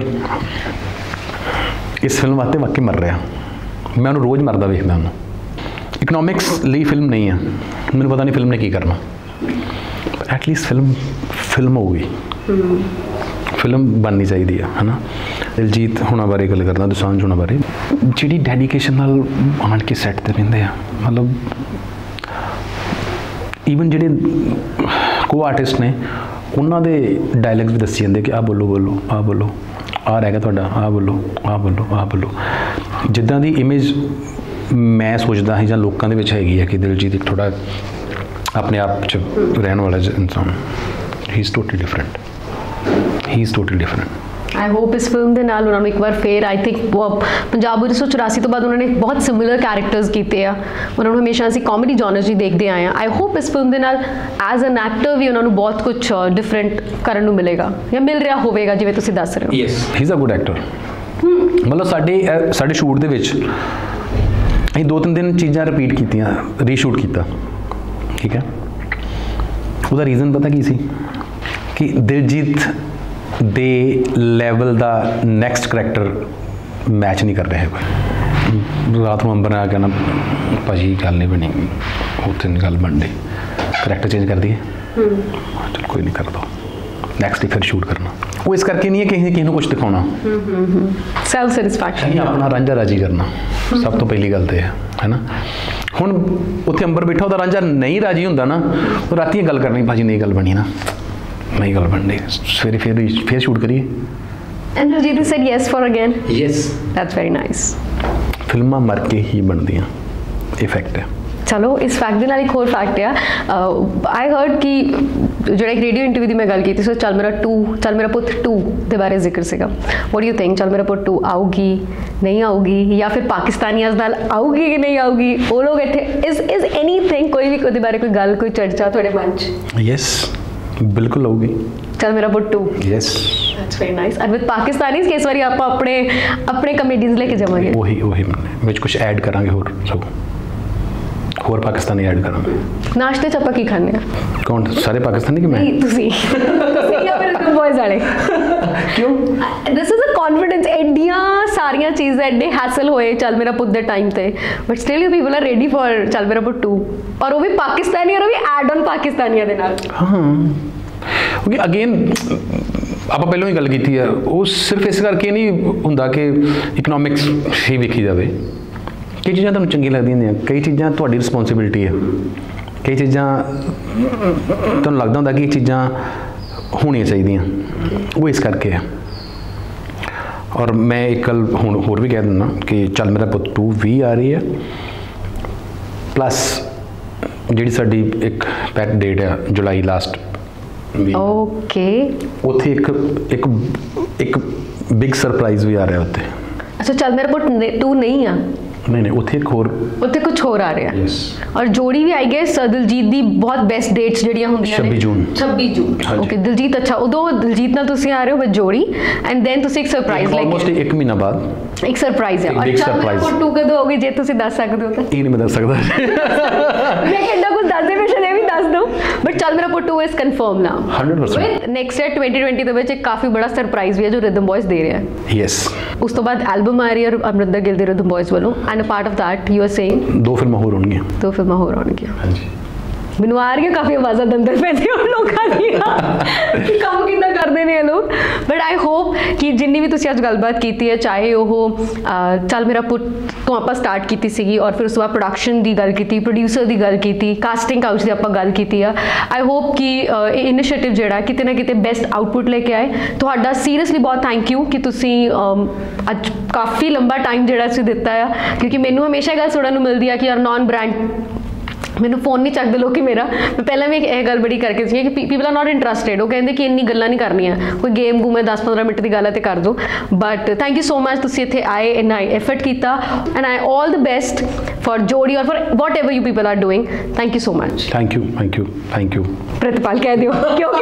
ਇਸ ਫਿਲਮ ਵਾਸਤੇ ਵਾਕਈ ਮਰ ਰਿਹਾ ਮੈਂ ਉਹਨੂੰ ਰੋਜ਼ ਮਰਦਾ ਵੇਖਦਾ ਉਹਨੂੰ ਇਕਨੋਮਿਕਸ ਲਈ ਫਿਲਮ ਨਹੀਂ ਆ ਮੈਨੂੰ ਪਤਾ ਨਹੀਂ ਫਿਲਮ ਨੇ ਕੀ ਕਰਨਾ ਐਟਲੀਸਟ ਫਿਲਮ ਫਿਲਮ ਹੋਊਗੀ ਫਿਲਮ ਬਣਨੀ ਚਾਹੀਦੀ ਆ ਹੈ ਨਾ ਦਿਲਜੀਤ ਹੁਣਾਂ ਬਾਰੇ ਗੱਲ ਕਰਦਾ ਦੋਸਾਂਝ ਹੁਣਾਂ ਬਾਰੇ ਜਿਹੜੀ ਡੈਡੀਕੇਸ਼ਨ ਨਾਲ ਆਣ ਕੇ ਸੈੱਟ 'ਤੇ ਰਹਿੰਦੇ ਆ ਮਤਲਬ ਈਵਨ ਜਿਹੜੇ ਕੋ ਆਰਟਿਸਟ ਨੇ ਉਹਨਾਂ ਦੇ ਡਾਇਲੌਗਸ ਵੀ ਦੱਸੀ ਜਾਂਦੇ ਕਿ ਆਹ ਬੋਲੋ ਬੋਲੋ ਆਹ ਬੋਲੋ ਆਹ ਰਹਿ ਗਿਆ ਤੁਹਾਡਾ ਆਹ ਬੋਲੋ ਆਹ ਬੋਲੋ ਆਹ ਬੋਲੋ ਜਿੱਦਾਂ ਦੀ ਇਮੇਜ ਮੈਂ ਸੋਚਦਾ ਹਾਂ ਜਾਂ ਲੋਕਾਂ ਦੇ ਵਿੱਚ ਹੈਗੀ ਹੈ ਕਿ ਦਿਲਜੀਤ ਇੱਕ ਥੋੜ੍ਹਾ ਆਪਣੇ ਆਪ 'ਚ ਰਹਿਣ ਵਾਲਾ ਇਨਸਾਨ he is totally different he is totally different I hope ਇਸ ਫਿਲਮ ਦੇ ਨਾਲ ਉਹਨਾਂ ਨੂੰ ਇੱਕ ਵਾਰ ਫੇਰ ਆਈ ਥਿੰਕ ਪੰਜਾਬ ਉੱਨੀ ਸੌ ਚੁਰਾਸੀ ਤੋਂ ਬਾਅਦ ਉਹਨਾਂ ਨੇ ਬਹੁਤ ਸਿਮਿਲਰ ਕੈਰੈਕਟਰਸ ਕੀਤੇ ਆ ਉਹਨਾਂ ਨੂੰ ਹਮੇਸ਼ਾ ਅਸੀਂ ਕਾਮੇਡੀ ਜੌਨਰ ਜੀ ਦੇਖਦੇ ਆਏ ਆ ਆਈ ਹੋਪ ਇਸ ਫਿਲਮ ਦੇ ਨਾਲ ਐਜ਼ ਐਨ ਐਕਟਰ ਵੀ ਉਹਨਾਂ ਨੂੰ ਬਹੁਤ ਕੁਝ ਡਿਫਰੈਂਟ ਕਰਨ ਨੂੰ ਮਿਲੇਗਾ ਜਾਂ ਮਿਲ ਰਿਹਾ ਹੋਵੇਗਾ ਜਿਵੇਂ ਤੁਸੀਂ ਦੱਸ ਰਹੇ ਹੋ yes he is a good actor ਮਤਲਬ ਸਾਡੇ ਸਾਡੇ ਸ਼ੂਟ ਦੇ ਵਿੱਚ ਅਸੀਂ ਦੋ ਤਿੰਨ ਦਿਨ ਚੀਜ਼ਾਂ ਰਿਪੀਟ ਕੀਤੀਆਂ ਰੀਸ਼ੂਟ ਕੀਤਾ ਠੀਕ ਹੈ ਉਹਦਾ ਰੀਜ਼ਨ ਪਤਾ ਕੀ ਸੀ ਕਿ ਦਿਲਜੀਤ ਦੇ ਲੈਵਲ ਦਾ ਨੈਕਸਟ ਕਰੈਕਟਰ ਮੈਚ ਨਹੀਂ ਕਰ ਰਿਹਾ ਕੋਈ ਰਾਤ ਨੂੰ ਅੰਬਰ ਆ ਕੇ ਨਾ ਭਾਜੀ ਗੱਲ ਨਹੀਂ ਬਣੀ ਉੱਥੇ ਨਹੀਂ ਗੱਲ ਬਣਦੀ ਕਰੈਕਟਰ ਚੇਂਜ ਕਰ ਦਈਏ ਚਲ ਕੋਈ ਨਹੀਂ ਕਰ ਦੋ ਨੈਕਸਟ ਹੀ ਫਿਰ ਸ਼ੂਟ ਕਰਨਾ ਉਹ ਇਸ ਕਰਕੇ ਨਹੀਂ ਹੈ ਕਿ ਕਿਸੇ ਨੂੰ ਕੁਝ ਦਿਖਾਉਣਾ ਸੈਲਫ ਸੈਟੀਸਫੈਕਸ਼ਨ ਆਪਣਾ ਰਾਂਝਾ ਰਾਜੀ ਕਰਨਾ ਸਭ ਤੋਂ ਪਹਿਲੀ ਗੱਲ ਤੇ ਹੈ ਹੈ ਨਾ ਹੁਣ ਉੱਥੇ ਅੰਬਰ ਬੈਠਾ ਉਹਦਾ ਰਾਂਝਾ ਨਹੀਂ ਰਾਜੀ ਹੁੰਦਾ ਨਾ ਉਹ ਰਾਤੀ ਗੱਲ ਕਰਨੀ ਭਾਜੀ ਨਹੀਂ ਗੱਲ ਬਣੀ ਨਾ ਨਹੀਂ ਗੱਲ ਬਣਨੀ ਸਵੇਰੇ ਫਿਰ ਫਿਰ ਸ਼ੂਟ ਕਰੀਏ and Diljit said yes for again yes that's very nice ਫਿਲਮਾਂ ਮਰ ਕੇ ਹੀ ਬਣਦੀਆਂ ਇਹ ਫੈਕਟ ਹੈ ਚਲੋ ਇਸ ਫੈਕਟ ਦੇ ਨਾਲ ਇੱਕ ਹੋਰ ਫੈਕਟ ਆ ਆਈ ਹਰਡ ਕਿ ਜਿਹੜਾ ਇੱਕ ਰੇਡੀਓ ਇੰਟਰਵਿਊ ਦੀ ਮੈਂ ਗੱਲ ਕੀਤੀ ਸੀ ਚੱਲ ਮੇਰਾ ਟੂ ਚੱਲ ਮੇਰਾ ਪੁੱਤ ਟੂ ਦੇ ਬਾਰੇ ਜ਼ਿਕਰ ਸੀਗਾ ਵਾਟ ਡੂ ਯੂ ਥਿੰਕ ਚੱਲ ਮੇਰਾ ਪੁੱਤ ਟੂ ਆਊਗੀ ਨਹੀਂ ਆਊਗੀ ਜਾਂ ਫਿਰ ਪਾਕਿਸਤਾਨੀਆਂ ਨਾਲ ਆਊਗੀ ਕਿ ਨਹੀਂ ਆਊਗੀ ਉਹ ਲੋਕ ਇੱਥੇ ਇਜ਼ ਇਜ਼ ਐਨੀਥਿੰਗ ਕੋਈ ਵੀ ਉਹਦੇ ਬਾਰੇ ਕੋਈ ਗੱਲ ਕੋਈ ਚਰਚਾ ਤੁਹਾਡੇ ਮਨ 'ਚ ਯੈਸ ਬਿਲਕੁਲ ਆਊਗੀ Chal Mera Putt two yes that's very nice and with Pakistanis ਕੇਸ ਵਾਰੀ ਆਪਾਂ ਆਪਣੇ ਆਪਣੇ ਕਮੇਡੀਜ਼ ਲੈ ਕੇ ਜਾਵਾਂਗੇ ਉਹੀ ਉਹੀ ਵਿੱਚ ਕੁਝ ਐਡ ਕਰਾਂਗੇ ਹੋਰ ਸਭ ਹੋਰ ਪਾਕਿਸਤਾਨੀ ਐਡ ਕਰਾਂਗੇ ਨਾਸ਼ਤੇ 'ਚ ਆਪਾਂ ਕੀ ਖਾਂਦੇ ਆ ਕੌਣ ਸਾਰੇ ਪਾਕਿਸਤਾਨੀ ਕਿ ਮੈਂ ਨਹੀਂ ਤੁਸੀਂ ਤੁਸੀਂ ਜਾਂ ਫਿਰ ਰਿਦਮ ਬॉयਜ਼ ਵਾਲੇ ਕਿਉਂ ਦਿਸ ਇਜ਼ ਅ ਕੌਨਫੀਡੈਂਸ ਐਡੀਆਂ ਸਾਰੀਆਂ ਚੀਜ਼ਾਂ ਐਡੇ ਹੈਸਲ ਹੋਏ ਚੱਲ ਮੇਰਾ ਪੁੱਤ ਦੇ ਟਾਈਮ ਤੇ but still you people are ready for Chal Mera Putt to ਔਰ ਉਹ ਵੀ ਪਾਕਿਸਤਾਨੀ ਔਰ ਉਹ ਵੀ ਐਡ ਔਨ ਪਾਕਿਸਤਾਨੀਆਂ ਦੇ ਨਾਲ ਹਾਂ ਕਿਉਂਕਿ ਅਗੇਨ ਆਪਾਂ ਪਹਿਲਾਂ ਹੀ ਗੱਲ ਕੀਤੀ ਹੈ ਉਹ ਸਿਰਫ ਇਸ ਕਰਕੇ ਨਹੀਂ ਹੁੰਦਾ ਕਿ ਇਕਨੋਮਿਕਸ ਹੀ ਵੇਖੀ ਜਾਵੇ ਕਈ ਚੀਜ਼ਾਂ ਤੁਹਾਨੂੰ ਚੰਗੀਆਂ ਲੱਗਦੀਆਂ ਨੇ ਕਈ ਚੀਜ਼ਾਂ ਤੁਹਾਡੀ ਰਿਸਪੌਂਸਿਬਿਲਿਟੀ ਹੈ ਕਈ ਚੀਜ਼ਾਂ ਤੁਹਾਨੂੰ ਲੱਗਦਾ ਹੁੰਦਾ ਕਿ ਇਹ ਚੀਜ਼ਾਂ ਹੋਣੀਆਂ ਚਾਹੀਦੀਆਂ ਉਹ ਇਸ ਕਰਕੇ ਹੈ ਔਰ ਮੈਂ ਇੱਕ ਗੱਲ ਹੁਣ ਹੋਰ ਵੀ ਕਹਿ ਦਿੰਦਾ ਕਿ ਚੱਲ ਮੇਰਾ ਪੁੱਤ ਟੂ ਵੀ ਆ ਰਹੀ ਹੈ ਪਲੱਸ ਜਿਹੜੀ ਸਾਡੀ ਇੱਕ ਪੈਕ ਡੇਟ ਹੈ ਜੁਲਾਈ ਲਾਸਟ ਓਕੇ ਉੱਥੇ ਇੱਕ ਇੱਕ ਇੱਕ ਬਿਗ ਸਰਪ੍ਰਾਈਜ਼ ਵੀ ਆ ਰਿਹਾ ਉੱਥੇ ਅੱਛਾ ਚੱਲ ਮੇਰਾ ਪੁੱਤ ਟੂ ਨਹੀਂ ਆ ਨਹੀਂ ਨਹੀਂ ਉੱਥੇ ਇੱਕ ਹੋਰ ਉੱਥੇ ਕੁਝ ਹੋਰ ਆ ਰਿਹਾ ਯੈਸ ਔਰ ਜੋੜੀ ਵੀ ਆਈ ਗੈਸ ਦਿਲਜੀਤ ਦੀ ਬਹੁਤ ਬੈਸਟ ਡੇਟਸ ਜਿਹੜੀਆਂ ਹੁੰਦੀਆਂ ਨੇ ਛੱਬੀ ਜੂਨ ਛੱਬੀ ਜੂਨ ਓਕੇ ਦਿਲਜੀਤ ਅੱਛਾ ਉਦੋਂ ਦਿਲਜੀਤ ਨਾਲ ਤੁਸੀਂ ਆ ਰਹੇ ਹੋ ਵਿਦ ਜੋੜੀ ਐਂਡ ਦੈਨ ਤੁਸੀਂ ਇੱਕ ਸਰਪ੍ਰਾਈਜ਼ ਲੈ ਕੇ ਆਲਮੋਸਟ ਇੱਕ ਮਹੀਨਾ ਬਾਅਦ ਇੱਕ ਸਰਪ੍ਰਾਈਜ਼ ਹੈ ਔਰ ਚੱਲ ਮੇਰਾ ਪੁੱਤ ਟੂ ਕਦੋਂ ਹੋਗੀ ਜੇ ਤੁਸੀਂ ਦੱਸ ਸਕਦੇ ਹੋ ਤਾਂ ਇਹ ਨਹੀਂ ਮੈਂ ਦੱਸ ਸਕਦਾ ਮੈਂ ਕਿੰਨਾ ਕੁਝ ਦੱਸਦੇ ਮੈਂ ਸ਼ਾਇਦ ਇਹ ਵੀ ਦੱਸ ਦੂੰ but Chal Mera Putt two is confirm now hundred percent with next year twenty twenty ਦੇ ਵਿੱਚ ਇੱਕ ਕਾਫੀ ਬੜਾ ਸਰਪ੍ਰਾਈਜ਼ ਵੀ ਹੈ ਜੋ ਰਿਦਮ ਬॉयਜ਼ ਦੇ ਰਿਹਾ ਹੈ ਯੈਸ ਉਸ ਤੋਂ ਬਾਅਦ ਐਲਬਮ ਆ ਰਹੀ ਹੈ ਅਮਰਿੰਦਰ ਗਿੱਲ ਦੇ ਰਿਦਮ ਬॉयਜ਼ ਵੱਲੋਂ and a part of that you are saying ਦੋ ਫਿਲਮਾਂ ਹੋਰ ਹੋਣਗੀਆਂ ਦੋ ਫਿਲਮਾਂ ਹੋਰ ਆਉਣਗੀਆਂ ਹਾਂਜੀ ਮੈਨੂੰ ਆ ਰਹੀਆਂ ਕਾਫੀ ਆਵਾਜ਼ਾਂ ਦੰਦਰ ਪੈਂਦੀਆਂ ਉਹ ਲੋਕਾਂ ਦੀਆਂ ਕਿ ਕੰਮ ਕਿੱਦਾਂ ਕਰਦੇ ਨੇ ਇਹ ਲੋਕ ਬਟ ਆਈ ਹੋਪ ਕਿ ਜਿੰਨੀ ਵੀ ਤੁਸੀਂ ਅੱਜ ਗੱਲਬਾਤ ਕੀਤੀ ਹੈ ਚਾਹੇ ਉਹ ਚੱਲ ਮੇਰਾ ਪੁੱਤ ਤੋਂ ਆਪਾਂ ਸਟਾਰਟ ਕੀਤੀ ਸੀਗੀ ਔਰ ਫਿਰ ਉਸ ਤੋਂ ਬਾਅਦ ਪ੍ਰੋਡਕਸ਼ਨ ਦੀ ਗੱਲ ਕੀਤੀ ਪ੍ਰੋਡਿਊਸਰ ਦੀ ਗੱਲ ਕੀਤੀ ਕਾਸਟਿੰਗ ਕਾਊਚ ਦੀ ਆਪਾਂ ਗੱਲ ਕੀਤੀ ਆ ਆਈ ਹੋਪ ਕਿ ਇਹ ਇਨੀਸ਼ੀਏਟਿਵ ਜਿਹੜਾ ਕਿਤੇ ਨਾ ਕਿਤੇ ਬੈਸਟ ਆਊਟਪੁੱਟ ਲੈ ਕੇ ਆਏ ਤੁਹਾਡਾ ਸੀਰੀਅਸਲੀ ਬਹੁਤ ਥੈਂਕ ਯੂ ਕਿ ਤੁਸੀਂ ਅੱਜ ਕਾਫੀ ਲੰਬਾ ਟਾਈਮ ਜਿਹੜਾ ਤੁਸੀਂ ਦਿੱਤਾ ਆ ਕਿਉਂਕਿ ਮੈਨੂੰ ਹਮੇਸ਼ਾ ਇਹ ਗੱਲ ਸੁਣਨ ਨੂੰ ਮਿਲਦੀ ਆ ਕਿ ਯਾਰ ਨੌਨ ਬ੍ਰਾਂਡ ਮੈਨੂੰ ਫੋਨ ਨਹੀਂ ਚੱਕਦੇ ਲੋਕੀ ਮੇਰਾ। ਮੈਂ ਪਹਿਲਾਂ ਵੀ ਇਹ ਗੱਲ ਬੜੀ ਕਰਕੇ ਸੀ ਕਿ ਪੀਪਲ ਆਰ ਨਾਟ ਇੰਟਰਸਟਿਡ। ਉਹ ਕਹਿੰਦੇ ਕਿ ਇੰਨੀ ਗੱਲਾਂ ਨਹੀਂ ਕਰਨੀਆਂ, ਕੋਈ ਗੇਮ ਗੂਮ ਹੈ ਦਸ ਪੰਦਰਾਂ ਮਿੰਟ ਦੀ ਗੱਲ ਹੈ ਤੇ ਕਰ ਦਿਓ। But thank you so much, ਤੁਸੀਂ ਇੱਥੇ ਆਏ, ਇੰਨਾ ਐਫਰਟ ਕੀਤਾ and I all the best for Jodi or for whatever you people are doing. Thank you so much. Thank you thank you thank you Pritpal कह दियो क्योंकि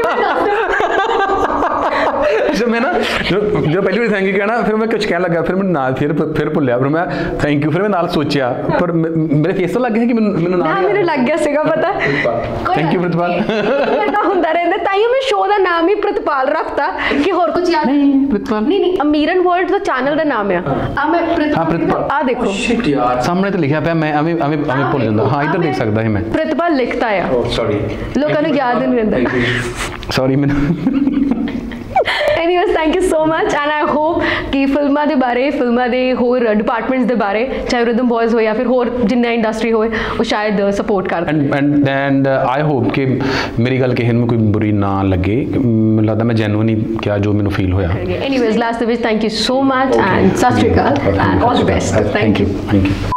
अच्छा मैं ना जो जो पहली बार थैंक यू कहना फिर मैं कुछ कहने लगा, फिर मैं नाल फिर फिर भुलिया, फिर मैं थैंक यू फिर मैं नाल सोचा, पर मेरे फेस तो लग गया कि मैंने मैंने नाम मेरे लग गया सीगा पता। Thank you Pritpal. बेटा ਹੁੰਦਾ ਰਹਿੰਦਾ ਤਾਈਓ ਮੈਂ ਸ਼ੋਅ ਦਾ ਨਾਮ ਹੀ ਪ੍ਰਿਤਪਾਲ ਰੱਖਤਾ ਕਿ ਹੋਰ ਕੁਝ ਯਾਦ नहीं प्रितपाल नहीं नहीं अमीरन वर्ल्ड ਦਾ ਚੈਨਲ ਦਾ ਨਾਮ ਆ ਆ ਮੈਂ ਪ੍ਰਿਤਪਾਲ ਆ ਦੇਖੋ शिट यार सामने तो लिखा पे मैं हमें हमें हमें भूल जाता। हाँ इधर देख सकता है मैं ਪ੍ਰਿਤਪਾਲ ਲਿਖਤਾ ਆ। सॉरी ਲੋਕਾਂ ਨੂੰ ਯਾਦ ਨਹੀਂ ਰਹਿੰਦਾ। सॉरी मैं anyways thank you so much and I hope ਕਿ ਫਿਲਮਾਂ ਦੇ ਬਾਰੇ, ਫਿਲਮਾਂ ਦੇ ਹੋਰ ਡਿਪਾਰਟਮੈਂਟਸ ਦੇ ਬਾਰੇ, ਚਾਹੇ ਰਿਦਮ ਬॉयਜ਼ ਹੋਏ ਜਾਂ ਫਿਰ ਹੋਰ ਜਿੰਨਾ ਇੰਡਸਟਰੀ ਹੋਏ, ਉਹ ਸ਼ਾਇਦ ਸਪੋਰਟ ਕਰ। And and and I hope ਕਿ ਮੇਰੀ ਗੱਲ ਕਿਸੇ ਨੂੰ ਕੋਈ ਬੁਰੀ ਨਾ ਲੱਗੇ। ਮੈਨੂੰ ਲੱਗਦਾ ਮੈਂ ਜੈਨੂਇਨ ਹੀ ਕਿਹਾ ਜੋ ਮੈਨੂੰ ਫੀਲ ਹੋਇਆ। ਐਨੀਵੇਜ਼ ਲਾਸਟ ਦੇ ਵਿੱਚ thank you so much and Sat Sri Akal and all the best. Thank you thank you.